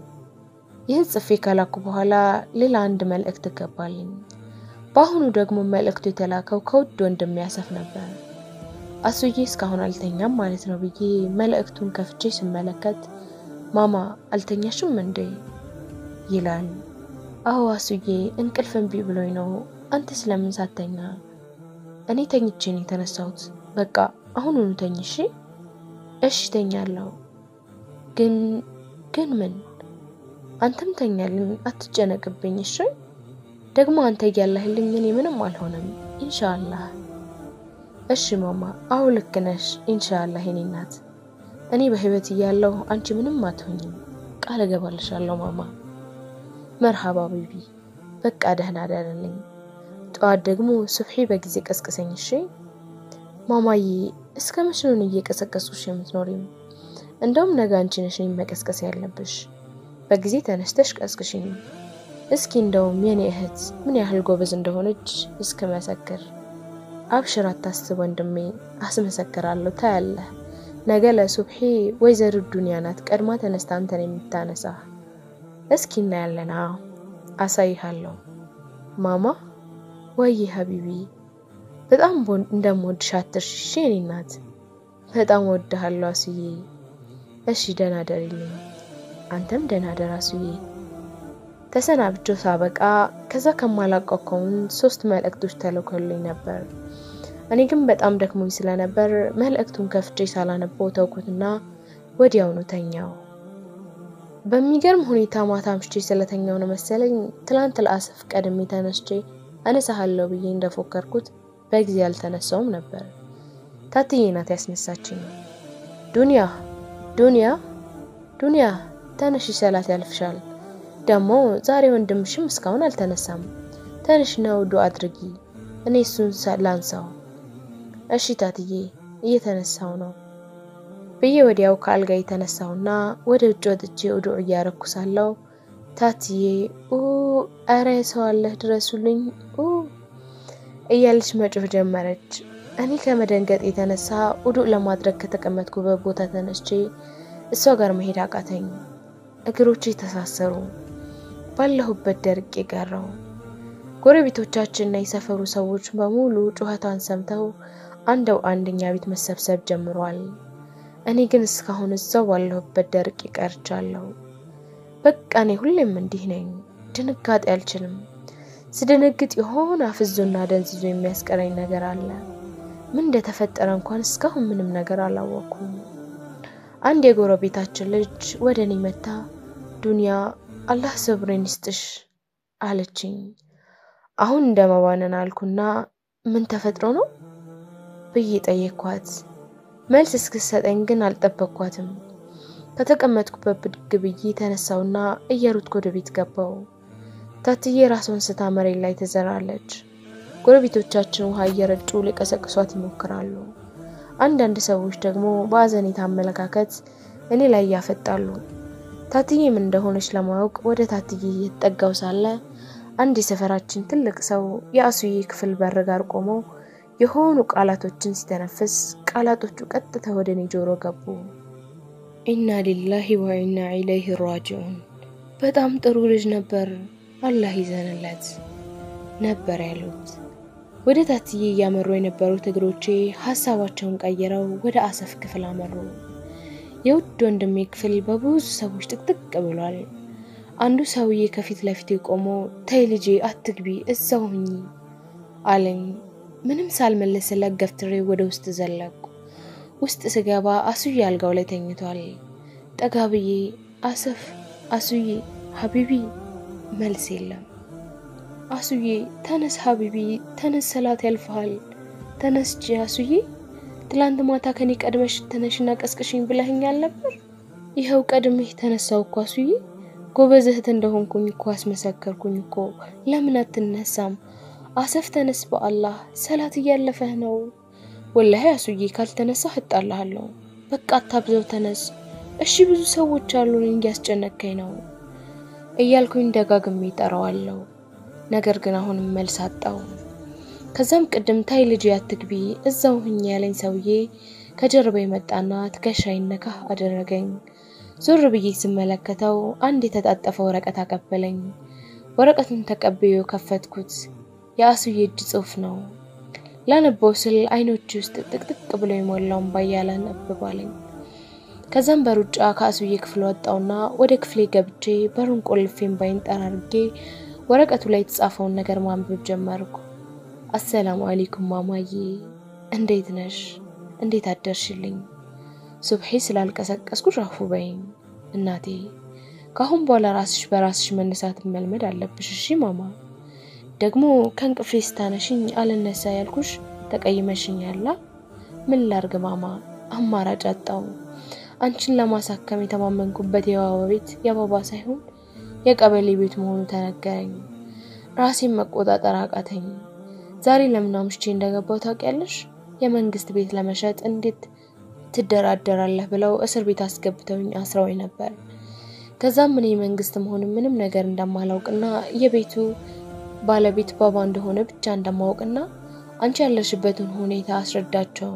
ይህ ጽፌ ካላኩ በኋላ ሌላ አንድ መልእክት ገባልኝ። በአሁኑ ደግሞ መልእክቱ የተላከው ከውድ ወንድሜ አሰፍ ነበር። አሱዬ እስካሁን አልተኛም ማለት ነው ብዬ መልእክቱን ከፍቼ ስመለከት ማማ አልተኛሽም እንዴ ይላል። አዎ አሱዬ እንቅልፍ እምቢ ብሎኝ ነው። አንተ ስለምን ሳተኛ? እኔ ተኝቼ ነው የተነሳሁት። በቃ አሁኑኑ ተኝሽ። እሺ ተኛለሁ። ግን ግን ምን? አንተም ተኛልን አትጨነቅብኝ እሺ? ደግሞ አንተ ያለህልኝ እኔ ምንም አልሆነም ኢንሻአላህ። እሺ ማማ አው ልክ ነሽ ኢንሻአላህ የኔ እናት። እኔ በህይወት እያለሁ አንቺ ምንም አትሆኝም ቃል እገባልሻለሁ ማማ። መርሐባ ቢቢ በቃ ደህና ደረልኝ። ጧት ደግሞ ሱብሂ በጊዜ ቀስቀሰኝ እሺ? ማማዬ እስከ መቼ ነው እየቀሰቀስኩሽ የምትኖሪው? እንደውም ነገ አንቺ ነሽ መቀስቀስ ያለብሽ። በጊዜ ተነስተሽ ቀስቅሽኝ። እስኪ እንደውም የኔ እህት ምን ያህል ጎበዝ እንደሆነች እስከ መሰከር። አብሽር አታስብ ወንድሜ አስመሰክራለሁ ታያለህ። ነገ ለሱብሂ ወይዘሮ ዱንያ ናት ቀድማ ተነስታ አንተን የምታነሳ። እስኪ እናያለና አሳይሃለሁ። ማማ ወይ ሀቢቢ በጣም እንደምወድሽ አትርሺ የኔ እናት። በጣም ወድሃለሁ አሱዬ። እሺ ደህና ደሪልኝ። አንተም ደህና ደር አሱዬ። ተሰናብቼው ሳበቃ ከዛ ከማላቀቀው ሶስት መልእክቶች ተልኮልኝ ነበር። እኔ ግን በጣም ደክሞኝ ስለነበር መልእክቱን ከፍቼ ሳላነበው ተውኩትና ወዲያው ነው ተኛው። በሚገርም ሁኔታ ማታ አምሽቼ ስለተኛው ነው መሰለኝ ትላንት ለአሰፍ ቀድሜ ተነስቼ አነሳሃለሁ ብዬ እንደፎከርኩት በጊዜ አልተነሳውም ነበር። ታትዬ ናት ያስነሳችኝ። ዱንያ ዱንያ ዱንያ ተነሽ ሰላት ያልፍሻል። ደሞ ዛሬ ወንድምሽም እስካሁን አልተነሳም። ተነሽ ነው ዱአ አድርጊ እኔ እሱን ላንሳው። እሺ ታትዬ እየተነሳው ነው ብዬ ወዲያው ካልጋይ ተነሳውና ወደ ውጭ ወጥቼ ዱአ እያረኩሳለሁ። ታትዬ ኡ አረ ሰው አለህ ድረሱልኝ ኡ እያለች መጮህ ጀመረች። እኔ ከመደንገጥ የተነሳ ዱአ ለማድረግ ከተቀመጥኩበት ቦታ ተነስቼ እሷ ጋር መሄድ አቃተኝ። እግሮቼ ተሳሰሩ። ባለሁበት ደርቄ ቀረው። ጎረቤቶቻችንና የሰፈሩ ሰዎች በሙሉ ጩኸቷን ሰምተው አንደው አንደኛ ቤት መሰብሰብ ጀምሯል። እኔ ግን እስካሁን እዛው ባለሁበት ደርቄ ቀርቻለሁ። በቃ እኔ ሁሌም እንዲህ ነኝ። ድንጋጤ አልችልም። ስደነግጥ የሆነ አፍዞና ደንዝዞ የሚያስቀረኝ ነገር አለ። ምን እንደተፈጠረ እንኳን እስካሁን ምንም ነገር አላወኩም። አንድ የጎረቤታችን ልጅ ወደኔ መጣ። ዱንያ አላህ ሰብሬን ይስጥሽ አለችኝ። አሁን እንደማባነን አልኩና ምን ተፈጥሮ ነው ብዬ ጠየቅኳት። መልስ እስክትሰጠኝ ግን አልጠበቅኳትም። ከተቀመጥኩበት ብድግ ብዬ ተነሳውና እየሮጥኩ ወደ ቤት ገባው። ታትዬ ራሷን ስታ መሬት ላይ ተዘራለች። ጎረቤቶቻችን ውሃ እየረጩ ሊቀሰቅሷት ይሞክራሉ። አንዳንድ ሰዎች ደግሞ በአዘኔታ አመለካከት እኔ ላይ ያፈጣሉ። ታትዬ ምን እንደሆነች ለማወቅ ወደ ታትዬ እየተጠጋው ሳለ አንድ የሰፈራችን ትልቅ ሰው የአሱዬ ክፍል በር ጋር ቆሞ የሆኑ ቃላቶችን ሲተነፍስ ቃላቶቹ ቀጥታ ወደኔ ጆሮ ገቡ። ኢና ሊላሂ ወኢና ኢለይሂ ራጂዑን። በጣም ጥሩ ልጅ ነበር አላህ ይዘንለት ነበር ያሉት። ወደ ታትዬ ያመሩ የነበሩት እግሮቼ ሐሳባቸውን ቀይረው ወደ አሰፍ ክፍል አመሩ። የውድ ወንድሜ ክፍል በብዙ ሰዎች ጥቅጥቅ ብሏል። አንዱ ሰውዬ ከፊት ለፊት ቆሞ ተይ ልጄ አትግቢ እዛው ሁኚ አለኝ። ምንም ሳልመልስለት ገፍትሬ ወደ ውስጥ ዘለቁ። ውስጥ ስገባ አሱዬ አልጋው ላይ ተኝቷል። ጠጋብዬ አሰፍ አሱዬ ሀቢቢ መልስ የለም። አሱዬ ተነስ ሀቢቢ ተነስ ሰላት ያልፋል ተነስ ጂያሱዬ ትላንት ማታ ከኔ ቀድመሽ ተነሽና ቀስቅሽኝ ብለኸኛል ነበር ይሄው ቀድመሽ ተነሳው እኮ አሱዬ ጎበዝ እህት እንደሆንኩኝ እኮ አስመሰከርኩኝ እኮ ለምን አትነሳም አሰፍ ተነስ በአላህ ሰላት እያለፈህ ነው ወላሂ አሱዬ ካልተነሳህ እጣልሃለሁ በቃ አታብዘው ተነስ እሺ ብዙ ሰዎች አሉኝ ያስጨነቀኝ ነው እያልኩኝ ደጋግሜ ጠራዋለሁ ነገር ግን አሁን መልስ አጣው ከዛም ቀደም ታይ ልጅ ያትግቢ እዛው ሁኝ ያለኝ ሰውዬ ከጀርባዬ መጣና ትከሻዬን ነካ አደረገኝ ዞር ብዬ ስመለከተው አንድ የተጣጠፈ ወረቀት አቀበለኝ ወረቀቱን ተቀብዬው ከፈትኩት ያሱዬ እጅ ጽሁፍ ነው ላነበው ስል አይኖቹ ውስጥ ጥቅጥቅ ብሎ ይሞላውን ባያለ ነብባለኝ ከዛም በሩጫ ከአሱዬ ክፍል ወጣውና ወደ ክፍሌ ገብቼ በሩን ቆልፌን ባይን ጠራርጌ ወረቀቱ ላይ የተጻፈውን ነገር ማንበብ ጀመርኩ አሰላሙ አለይኩም ማማዬ እንዴት ነሽ እንዴት አደርሽልኝ ሱብሂ ስላልቀሰቀስኩሽ አፉ በይኝ እናቴ ካሁን በኋላ ራስሽ በራስሽ መነሳት መልመድ አለብሽ እሺ ማማ ደግሞ ከንቅፍሽ ታነሽኝ አልነሳ ያልኩሽ ተቀይመሽኛላ ምን ላርግ ማማ አማራጭ አጣው አንቺን ለማሳከም የተማመንኩበት የዋዋ ቤት የባባ ሳይሆን የቀበሌ ቤት መሆኑ ተነገረኝ ራሴን መቆጣጠር አቃተኝ ዛሬ ለምን አምሽቼ እንደገባው ታውቂያለሽ የመንግስት ቤት ለመሸጥ እንዴት ትደራደራለህ ብለው እስር ቤት አስገብተውኝ አስረውኝ ነበር ከዛም ምን መንግስት መሆኑ ምንም ነገር እንደማላውቅና የቤቱ ባለቤት ባባ እንደሆነ ብቻ እንደማውቅና አንቺ ያለሽበትን ሁኔታ አስረዳቸው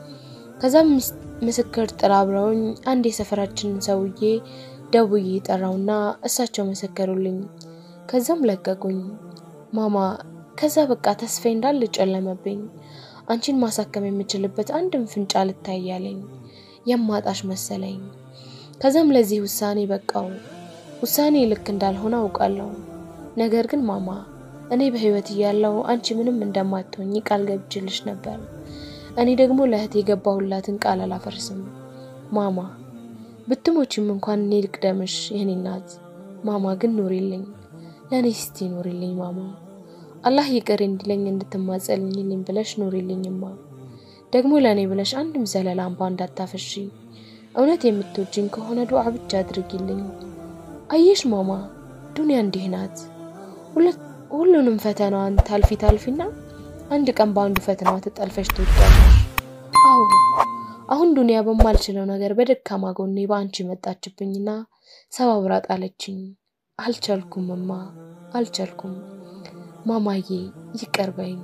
ከዛም ምስክር ጥራብረውኝ አንድ የሰፈራችን ሰውዬ ደውዬ ጠራውና እሳቸው መሰከሩልኝ ከዛም ለቀቁኝ ማማ ከዛ በቃ ተስፋዬ እንዳለ ጨለመብኝ አንቺን ማሳከም የምችልበት አንድም ፍንጫ ልታያለኝ የማጣሽ መሰለኝ ከዛም ለዚህ ውሳኔ በቃው ውሳኔ ልክ እንዳልሆነ አውቃለሁ ነገር ግን ማማ እኔ በህይወት ያለው አንቺ ምንም እንደማትሆኚ ቃል ገብቼልሽ ነበር እኔ ደግሞ ለእህቴ የገባሁላትን ቃል አላፈርስም ማማ ብትሞቺም እንኳን እኔ ልቅደምሽ የኔ እናት ማማ ግን ኑሪልኝ ለኔ እስቲ ኑሪልኝ ማማ አላህ ይቅር እንዲለኝ እንድትማጸልኝልኝ ብለሽ ኑሪልኝማ ደግሞ ለኔ ብለሽ አንድም ዘለላ እንባ እንዳታፈሺ እውነት የምትወጂኝ ከሆነ ዱዓ ብቻ አድርጊልኝ አየሽ ማማ ዱንያ እንዲህ ናት ሁሉንም ፈተናዋን ታልፊ ታልፊና አንድ ቀን ባንዱ ፈተናዋ ተጠልፈሽ ትወጣለሽ አው አሁን ዱንያ በማልችለው ነገር በደካማ ጎኔ ባንቺ መጣችብኝና ሰባብራ ጣለችኝ አልቻልኩምማ አልቻልኩም ማማዬ ይቀርበኝ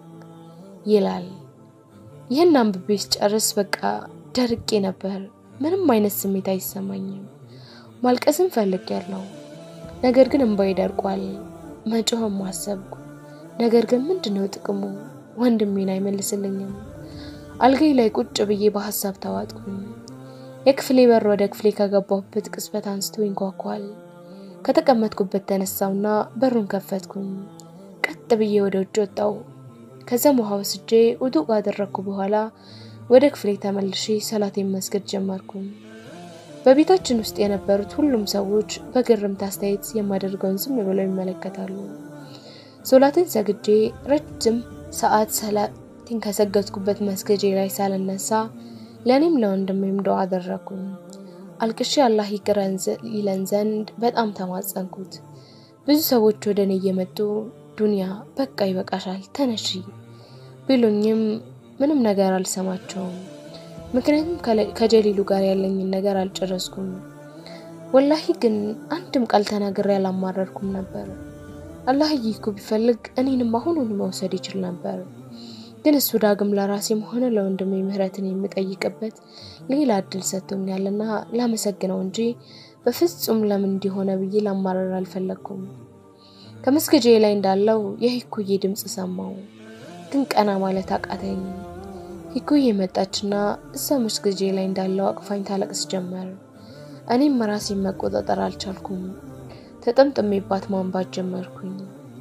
ይላል ይሄን አንብቤስ ጨርስ በቃ ደርቄ ነበር ምንም አይነት ስሜት አይሰማኝም ማልቀስም ፈልጌያለሁ ነገር ግን እንባይ ደርቋል መጮህም ማሰብኩ ነገር ግን ምንድነው ጥቅሙ ወንድሜን አይመልስልኝም አልጋይ ላይ ቁጭ ብዬ በሐሳብ ተዋጥኩኝ የክፍሌ በር ወደ ክፍሌ ከገባሁበት ቅስበት አንስቶ ይንኳኳል ከተቀመጥኩበት ተነሳውና በሩን ከፈትኩኝ ቀጥ ብዬ ወደ ውጭ ወጣው ከዛም ውሃ ወስጄ ውዱእ ካደረኩ በኋላ ወደ ክፍሌ ተመልሼ ሰላቴን መስገድ ጀመርኩ በቤታችን ውስጥ የነበሩት ሁሉም ሰዎች በግርምት አስተያየት የማደርገውን ዝም ብለው ይመለከታሉ ሶላትን ሰግጄ ረጅም ሰዓት ሰላቴን ከሰገድኩበት መስገጄ ላይ ሳልነሳ ለኔም ለወንድሜም ዱዓ አደረኩ አልቅሼ አላህ ይቅረን ይለን ዘንድ በጣም ተማጸንኩት ብዙ ሰዎች ወደኔ እየመጡ ዱንያ በቃ ይበቃሻል ተነሺ ቢሉኝም ምንም ነገር አልሰማቸውም ምክንያቱም ከጀሊሉ ጋር ያለኝን ነገር አልጨረስኩም ወላሂ ግን አንድም ቃል ተናግሬ አላማረርኩም ነበር አላህ ይይኩ ቢፈልግ እኔንም አሁኑን መውሰድ ይችል ነበር ግን እሱ ዳግም ለራሴም ሆነ ለወንድሜ ምህረትን የሚጠይቅበት ሌላ እድል ሰጥቶኛልና ላመሰግነው እንጂ በፍጹም ለምን እንዲሆነ ብዬ ላማረር አልፈለኩም ከመስገጄ ላይ እንዳለው የሂኩዬ ድምጽ ሰማው ግን ቀና ማለት አቃተኝ ሂኩዬ መጣችና እዛው መስገጄ ላይ እንዳለው አቅፋኝ ታለቅስ ጀመር እኔም ራሴን መቆጣጠር አልቻልኩም ተጠምጥሜባት ማንባት ጀመርኩኝ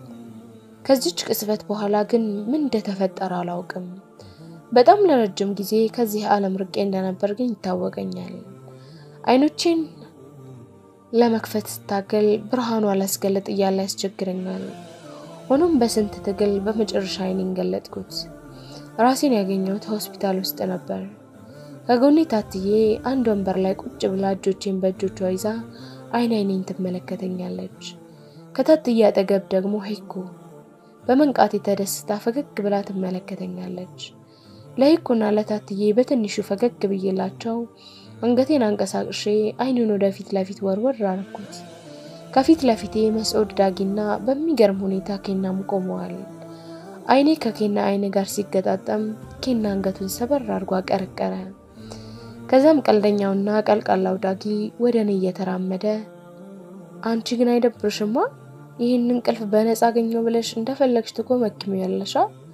ከዚች ቅስበት በኋላ ግን ምን እንደተፈጠረ አላውቅም በጣም ለረጅም ጊዜ ከዚህ ዓለም ርቄ እንደነበር ግን ይታወቀኛል አይኖቼን ለመክፈት ስታገል ብርሃኑ አላስገለጥ እያለ ያስቸግረኛል ሆኖም በስንት ትግል በመጨረሻ አይኔን ገለጥኩት ራሴን ያገኘሁት ሆስፒታል ውስጥ ነበር ከጎኔ ታትዬ አንድ ወንበር ላይ ቁጭ ብላ እጆቼን በእጆቿ ይዛ አይን አይኔን ትመለከተኛለች ከታትዬ አጠገብ ደግሞ ሄኮ በመንቃት ተደስታ ፈገግ ብላ ትመለከተኛለች ለሄኮና ለታትዬ በትንሹ ፈገግ ብዬላቸው አንገቴን አንቀሳቅሼ አይኑን ወደፊት ለፊት ወርወር አረኩት ከፊት ለፊቴ መስዑድ ዳጊና በሚገርም ሁኔታ ኬናም ቆመዋል አይኔ ከኬና አይኔ ጋር ሲገጣጣም ኬና አንገቱን ሰበር አርጓ ቀረቀረ ከዛም ቀልደኛውና ቀልቃላው ዳጊ ወደኔ እየተራመደ አንቺ ግን አይደብርሽማ ይሄንን ቅልፍ በነፃ አገኘው ብለሽ እንደፈለግሽ ትቆመክሚያለሽ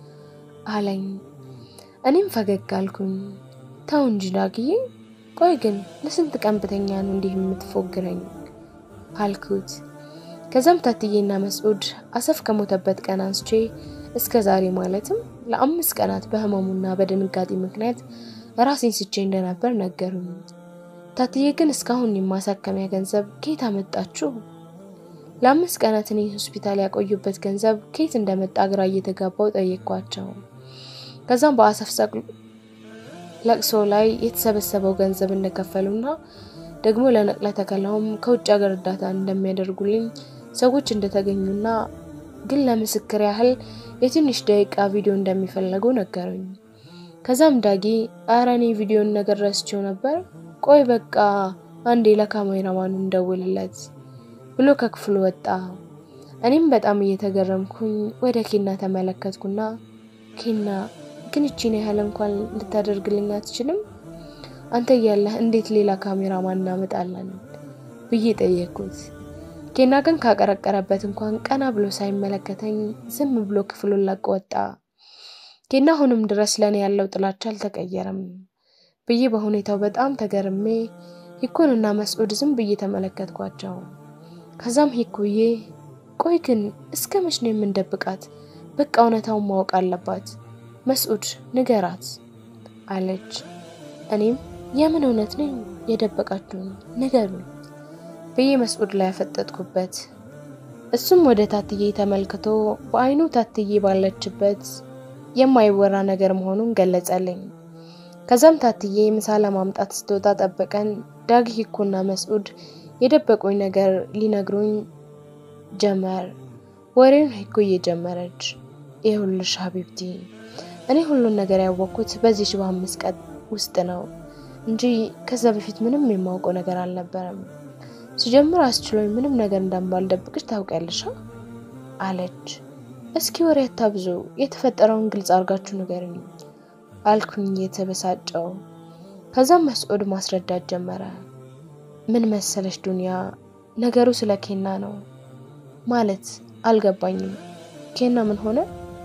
አለኝ እኔም ፈገግ አልኩኝ ታው እንጂ ዳጊ ቆይ ግን ለስንት ቀን በተኛ ነው እንዲህ የምትፎግረኝ አልኩት ከዛም ታትዬና መስዑድ አሰፍ ከሞተበት ቀን አንስቼ እስከ ዛሬ ማለትም ለአምስት ቀናት በህመሙና በድንጋጤ ምክንያት ራሴን ስቼ እንደነበር ነገሩኝ ታትዬ ግን እስካሁን የማሳከሚያ ገንዘብ ከየት አመጣችሁ ለአምስት ቀናት እኔ ሆስፒታል ያቆዩበት ገንዘብ ከየት እንደመጣ ግራ እየተጋባው ጠየቅኳቸው ከዛም በአሰፍ ሰቅሉ ለቅሶ ላይ የተሰበሰበው ገንዘብ እንደከፈሉና ደግሞ ለነቅለ ተከላውም ከውጭ ሀገር እርዳታ እንደሚያደርጉልኝ ሰዎች እንደተገኙና ግን ለምስክር ያህል የትንሽ ደቂቃ ቪዲዮ እንደሚፈልጉ ነገሩኝ ከዛም ዳጊ አራኒ ቪዲዮን ነገር ረስቸው ነበር ቆይ በቃ አንዴ ለካሜራማኑ እንደውልለት ብሎ ከክፍሉ ወጣ እኔም በጣም እየተገረምኩኝ ወደ ኬና ተመለከትኩና ኬና ግን እቺን ያህል እንኳን ልታደርግልኝ አትችልም አንተ ያለህ እንዴት ሌላ ካሜራማን እናመጣለን ብዬ ጠየቅኩት ኬና ግን ካቀረቀረበት እንኳን ቀና ብሎ ሳይመለከተኝ ዝም ብሎ ክፍሉን ለቆ ወጣ ኬና ሆኖም ድረስ ለኔ ያለው ጥላቻ አልተቀየረም ብዬ በሁኔታው በጣም ተገርሜ ሂኮንና መስዑድ ዝም ብዬ ተመለከትኳቸው ከዛም ሂኮዬ ቆይ ግን እስከመች ነው የምንደብቃት በቃ እውነታውን ማወቅ አለባት መስዑድ ንገራት አለች እኔም የምን እውነት ነው የደበቃችሁኝ ንገሩኝ በየ መስዑድ ላይ አፈጠጥኩበት እሱም ወደ ታትዬ ተመልክቶ በአይኑ ታትዬ ባለችበት የማይወራ ነገር መሆኑን ገለጸልኝ ከዛም ታትዬ ምሳላ ማምጣት ስትወጣ ጠበቀን ዳጊ ሂኮና መስዑድ የደበቁኝ ነገር ሊነግሩኝ ጀመር ወሬን ሂኮዬ ጀመረች ይሁንልሽ ሀቢብቲ እኔ ሁሉን ነገር ያወቅኩት በዚህ ሽባ አምስት ቀን ውስጥ ነው እንጂ ከዛ በፊት ምንም የማውቀው ነገር አልነበረም ሲጀምር አስችሎኝ ምንም ነገር እንዳልደብቅሽ ታውቂያለሽ አለች እስኪ ወሬ አታብዙ የተፈጠረውን ግልጽ አርጋችሁ ንገሩኝ አልኩኝ የተበሳጨው ከዛም መስዑድ ማስረዳት ጀመረ ምን መሰለሽ ዱንያ ነገሩ ስለ ኬና ነው ማለት አልገባኝም ኬና ምን ሆነ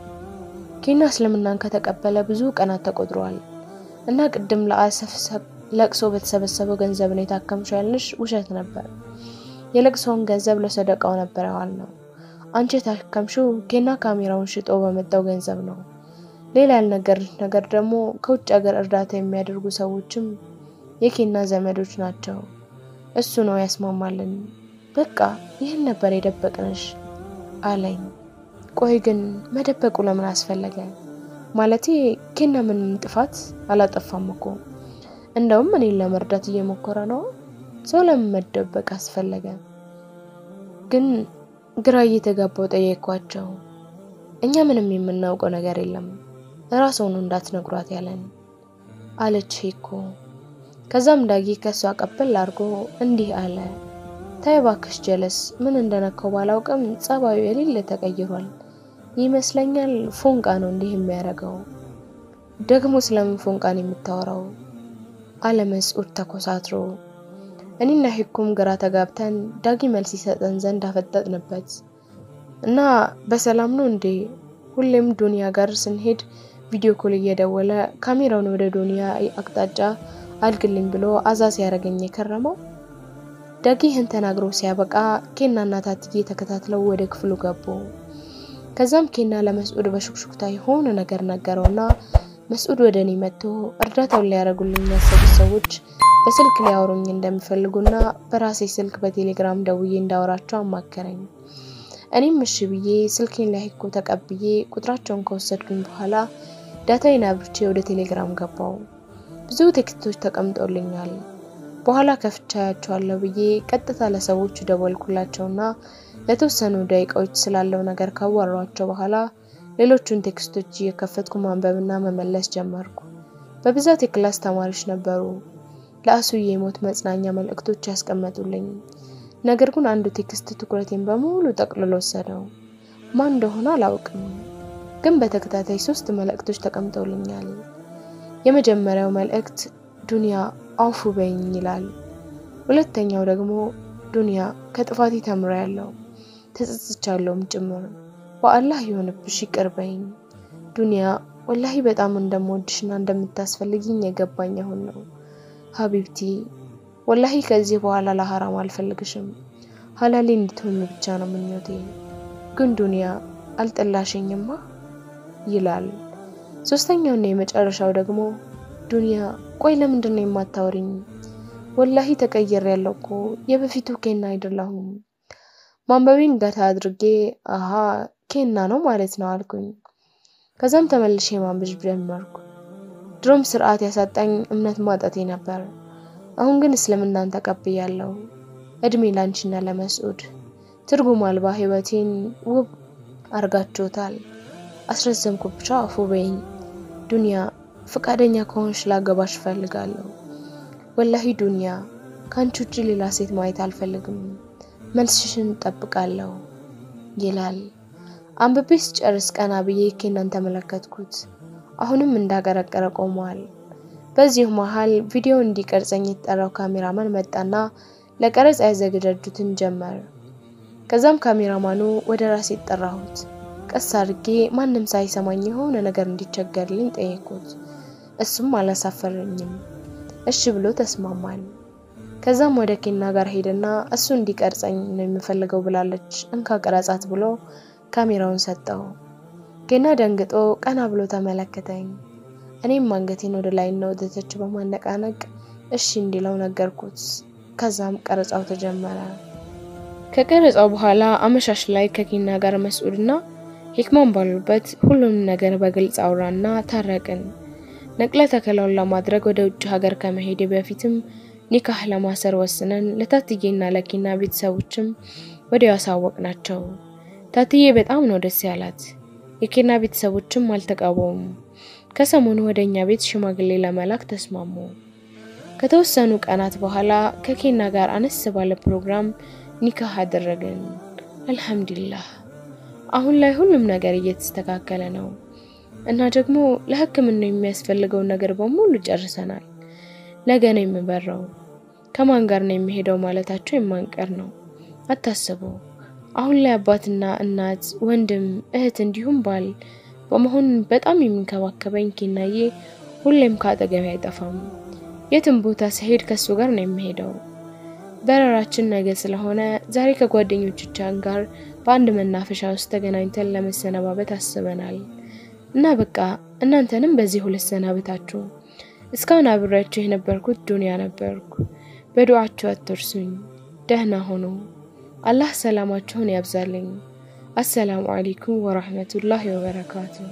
ኬና እስልምናን ከተቀበለ ብዙ ቀናት ተቆጥሯል እና ቅድም ለአሰፍ ለቅሶ በተሰበሰበው ገንዘብ ነው የታከምሽው ያልሽ ውሸት ነበር የለቅሶውን ገንዘብ ለሰደቃው ነበር ያልነው አንቺ ታከምሽው ኬና ካሜራውን ሽጦ በመጣው ገንዘብ ነው ሌላ ያልነገር ነገር ደግሞ ከውጭ ሀገር እርዳታ የሚያደርጉ ሰዎችም የኬና ዘመዶች ናቸው እሱ ነው ያስማማልን በቃ ይሄን ነበር የደበቅነሽ አለኝ ቆይ ግን መደበቁ ለምን አስፈለገ ማለቴ ኬና ምን ጥፋት አላጠፋም እኮ እንደውም እኔ ለመርዳት እየሞከረ ነው ሰው ለመደበቅ አስፈለገ ግን ግራ እየተጋባው ጠየቅኳቸው እኛ ምንም የምናውቀው ነገር የለም ራስዎን እንዳትነግሯት ያለን አለች ሂኮ ከዛም ዳጊ ከሷ ቀበል አርጎ እንዲህ አለ ታይባክሽ ጀለስ ምን እንደነከው ባላውቅም ጸባዩ የሌለ ተቀይሯል ይመስለኛል ፎንቃ ነው እንዲህ የሚያረጋው ደግሞ ስለምን ፎንቃን የምታወራው አለ መስዑድ ተኮሳትሮ እኔና ሂኮም ግራ ተጋብተን ዳጊ መልስ ይሰጠን ዘንድ አፈጠጥንበት እና በሰላም ነው እንዴ ሁሌም ዱንያ ጋር ስንሄድ ቪዲዮ ኮል እየደወለ ካሜራውን ወደ ዱንያ አቅጣጫ አልግልኝ ብሎ አዛዝ ያረገኝ የከረመው ዳጊ ህን ተናግሮ ሲያበቃ ኬናና ታትዬ ተከታትለው ወደ ክፍሉ ገቡ ከዛም ኬና ለመስዑድ በሽክሽክታ ይሆን ነገር ነገረውና መስዑድ ወደኔ መጥቶ እርዳታውን ሊያረጉልኝ ያሰቡ ሰዎች በስልክ ሊያወሩኝ እንደሚፈልጉና በራሴ ስልክ በቴሌግራም ደውዬ እንዳወራቸው አማከረኝ። እኔም እሺ ብዬ ስልኬን ላይኮ ተቀብዬ ቁጥራቸውን ከወሰድኩኝ በኋላ ዳታዬን አብርቼ ወደ ቴሌግራም ገባው። ብዙ ቴክስቶች ተቀምጠውልኛል። በኋላ ከፍቻያቸዋለሁ ብዬ ቀጥታ ለሰዎች ደወልኩላቸውና ለተወሰኑ ደቂቃዎች ስላለው ነገር ካወራኋቸው በኋላ ሌሎቹን ቴክስቶች እየከፈትኩ ማንበብና መመለስ ጀመርኩ። በብዛት የክላስ ተማሪዎች ነበሩ። ለአሱዬ ሞት መጽናኛ መልእክቶች ያስቀመጡልኝ። ነገር ግን አንዱ ቴክስት ትኩረቴን በሙሉ ጠቅልሎ ወሰደው። ማን እንደሆነ አላውቅም፣ ግን በተከታታይ ሶስት መልእክቶች ተቀምጠውልኛል። የመጀመሪያው መልእክት ዱንያ አውፉ በይኝ ይላል። ሁለተኛው ደግሞ ዱንያ ከጥፋቴ ተምሬያለሁ፣ ተጸጽቻለሁም ጭምር፣ በአላህ ይሁንብሽ ይቅር በይኝ። ዱንያ ወላሂ በጣም እንደምወድሽና እንደምታስፈልጊኝ የገባኝ አሁን ነው። ሀቢብቲ ወላሂ ከዚህ በኋላ ለሐራም አልፈልግሽም፣ ሐላሌ እንድትሆኚ ብቻ ነው ምኞቴ። ግን ዱንያ አልጠላሽኝማ ይላል። ሶስተኛውና የመጨረሻው ደግሞ ዱንያ ቆይ ለምንድን ነው የማታወሪኝ? ወላሂ ተቀይሬያለሁ እኮ የበፊቱ ኬና አይደለሁም። ማንበቤን ገታ አድርጌ አሃ ኬና ነው ማለት ነው አልኩኝ። ከዛም ተመልሼ ማንበብ ጀመርኩ። ድሮም ስርዓት ያሳጣኝ እምነት ማጣቴ ነበር። አሁን ግን እስልምናን ተቀብያለሁ። እድሜ ላንቺና ለመስዑድ። ትርጉም አልባ ህይወቴን ውብ አርጋችሁታል። አስረዘምኩብሻ አፉ በይኝ። ዱንያ ፍቃደኛ ከሆንሽ ላገባሽ ፈልጋለሁ። ወላሂ ዱንያ ካንቺ ውጪ ሌላ ሴት ማየት አልፈልግም። መልስሽን ጠብቃለሁ ይላል። አንብቤስ ጨርስ ቀና ብዬ ኬናን ተመለከትኩት። አሁንም እንዳገረቀረ ቆሟል። በዚህ መሃል ቪዲዮ እንዲቀርጸኝ የተጠራው ካሜራማን መጣና ለቀረጻ ያዘጋጁትን ጀመረ። ከዛም ካሜራማኑ ወደ ራሴ ተጠራሁት። ቀስ አድርጌ ማንንም ሳይሰማኝ የሆነ ነገር እንዲቸገርልኝ ጠየቅኩት። እሱም አላሳፈረኝም። እሺ ብሎ ተስማማን። ከዛም ወደ ኬና ጋር ሄደና እሱ እንዲቀርጸኝ ነው የምፈልገው ብላለች፣ እንካ ቀረጻት ብሎ ካሜራውን ሰጠው። ኬና ደንግጦ ቀና ብሎ ተመለከተኝ። እኔም አንገቴን ወደ ላይ ነው ወደታች በማነቃነቅ እሺ እንዲለው ነገርኩት። ከዛም ቀረጻው ተጀመረ። ከቀረጻው በኋላ አመሻሽ ላይ ከኬና ጋር መስዑድና ሂክማን ባሉበት ሁሉም ነገር በግልጽ አውራና ታረቅን። ነቅለ ተከላውን ለማድረግ ወደ ውጭ ሀገር ከመሄድ በፊትም ኒካህ ለማሰር ወስነን ለታትዬና ለኬና ቤተሰቦችም ወዲያው አሳወቅናቸው። ታትዬ በጣም ነው ደስ ያላት። የኬና ቤተሰቦችም አልተቃወሙም። ከሰሞኑ ወደኛ ቤት ሽማግሌ ለመላክ ተስማሙ። ከተወሰኑ ቀናት በኋላ ከኬና ጋር አነስ ባለ ፕሮግራም ኒካህ አደረግን። አልহামዱሊላህ አሁን ላይ ሁሉም ነገር እየተስተካከለ ነው እና ደግሞ ለህክምና የሚያስፈልገው ነገር በሙሉ ጨርሰናል። ነገ ነው የምበረው። ከማን ጋር ነው የሚሄደው ማለታቸው የማንቀር ነው። አታስቡ። አሁን ላይ አባትና እናት፣ ወንድም፣ እህት እንዲሁም ባል በመሆን በጣም የሚንከባከበኝ ኬናዬ ሁሌም ካጠገቤ አይጠፋም። የትም ቦታ ሲሄድ ከሱ ጋር ነው የሚሄደው። በረራችን ነገ ስለሆነ ዛሬ ከጓደኞቻችን ጋር በአንድ መናፈሻ ውስጥ ተገናኝተን ለመሰነባበት አስበናል። እና በቃ እናንተንም በዚህ ሁለት ሰናበታችሁ። እስካሁን አብሬያችሁ የነበርኩት ዱንያ ነበርኩ። በዱዓችሁ አትርሱኝ። ደህና ሆኑ። አላህ ሰላማችሁን ያብዛልኝ። አሰላሙ አለይኩም ወራህመቱላሂ ወበረካቱሁ።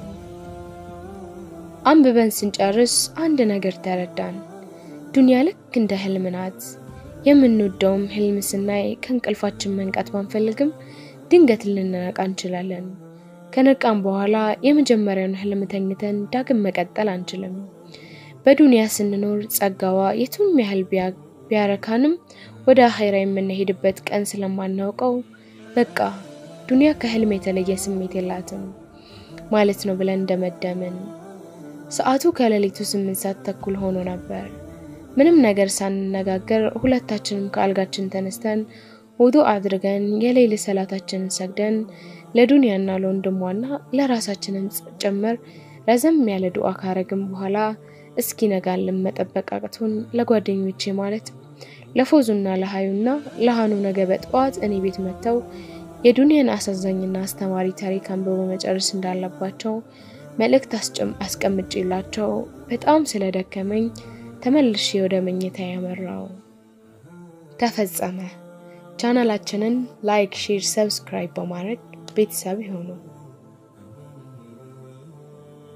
አንብበን ስንጨርስ አንድ ነገር ተረዳን። ዱንያ ልክ እንደ ህልም ናት። የምንወደውም ህልም ስናይ ከእንቅልፋችን መንቃት ባንፈልግም ድንገት ልንነቃ እንችላለን። ከነቃን በኋላ የመጀመሪያውን ህልም ተኝተን ዳግም መቀጠል አንችልም። በዱንያ ስንኖር ጸጋዋ የቱም ያህል ቢያረካንም ወደ አኺራ የምንሄድበት ቀን ስለማናውቀው በቃ ዱንያ ከህልም የተለየ ስሜት የላትም ማለት ነው ብለን እንደመደምን። ሰዓቱ ከሌሊቱ ስምንት ሰዓት ተኩል ሆኖ ነበር። ምንም ነገር ሳንነጋገር ሁለታችንም ከአልጋችን ተነስተን ውዱእ አድርገን የሌሊት ሰላታችንን ሰግደን ለዱንያና ለወንድሟና ለራሳችንን ጨምር ረዘም ያለ ዱዓ ካረግን በኋላ እስኪ ነጋልን መጠበቃቅቱን ለጓደኞቼ ማለት ለፎዙና ለሃዩና ለሃኑ ነገ በጠዋት እኔ ቤት መተው የዱንያን አሳዛኝና አስተማሪ ታሪክ አንብበው መጨረስ እንዳለባቸው መልእክት አስቀምጬላቸው በጣም ስለደከመኝ ተመልሼ ወደ መኝታ ያመራው። ተፈጸመ። ቻናላችንን ላይክ፣ ሼር፣ ሰብስክራይብ በማድረግ ቤተሰብ ይሁኑ።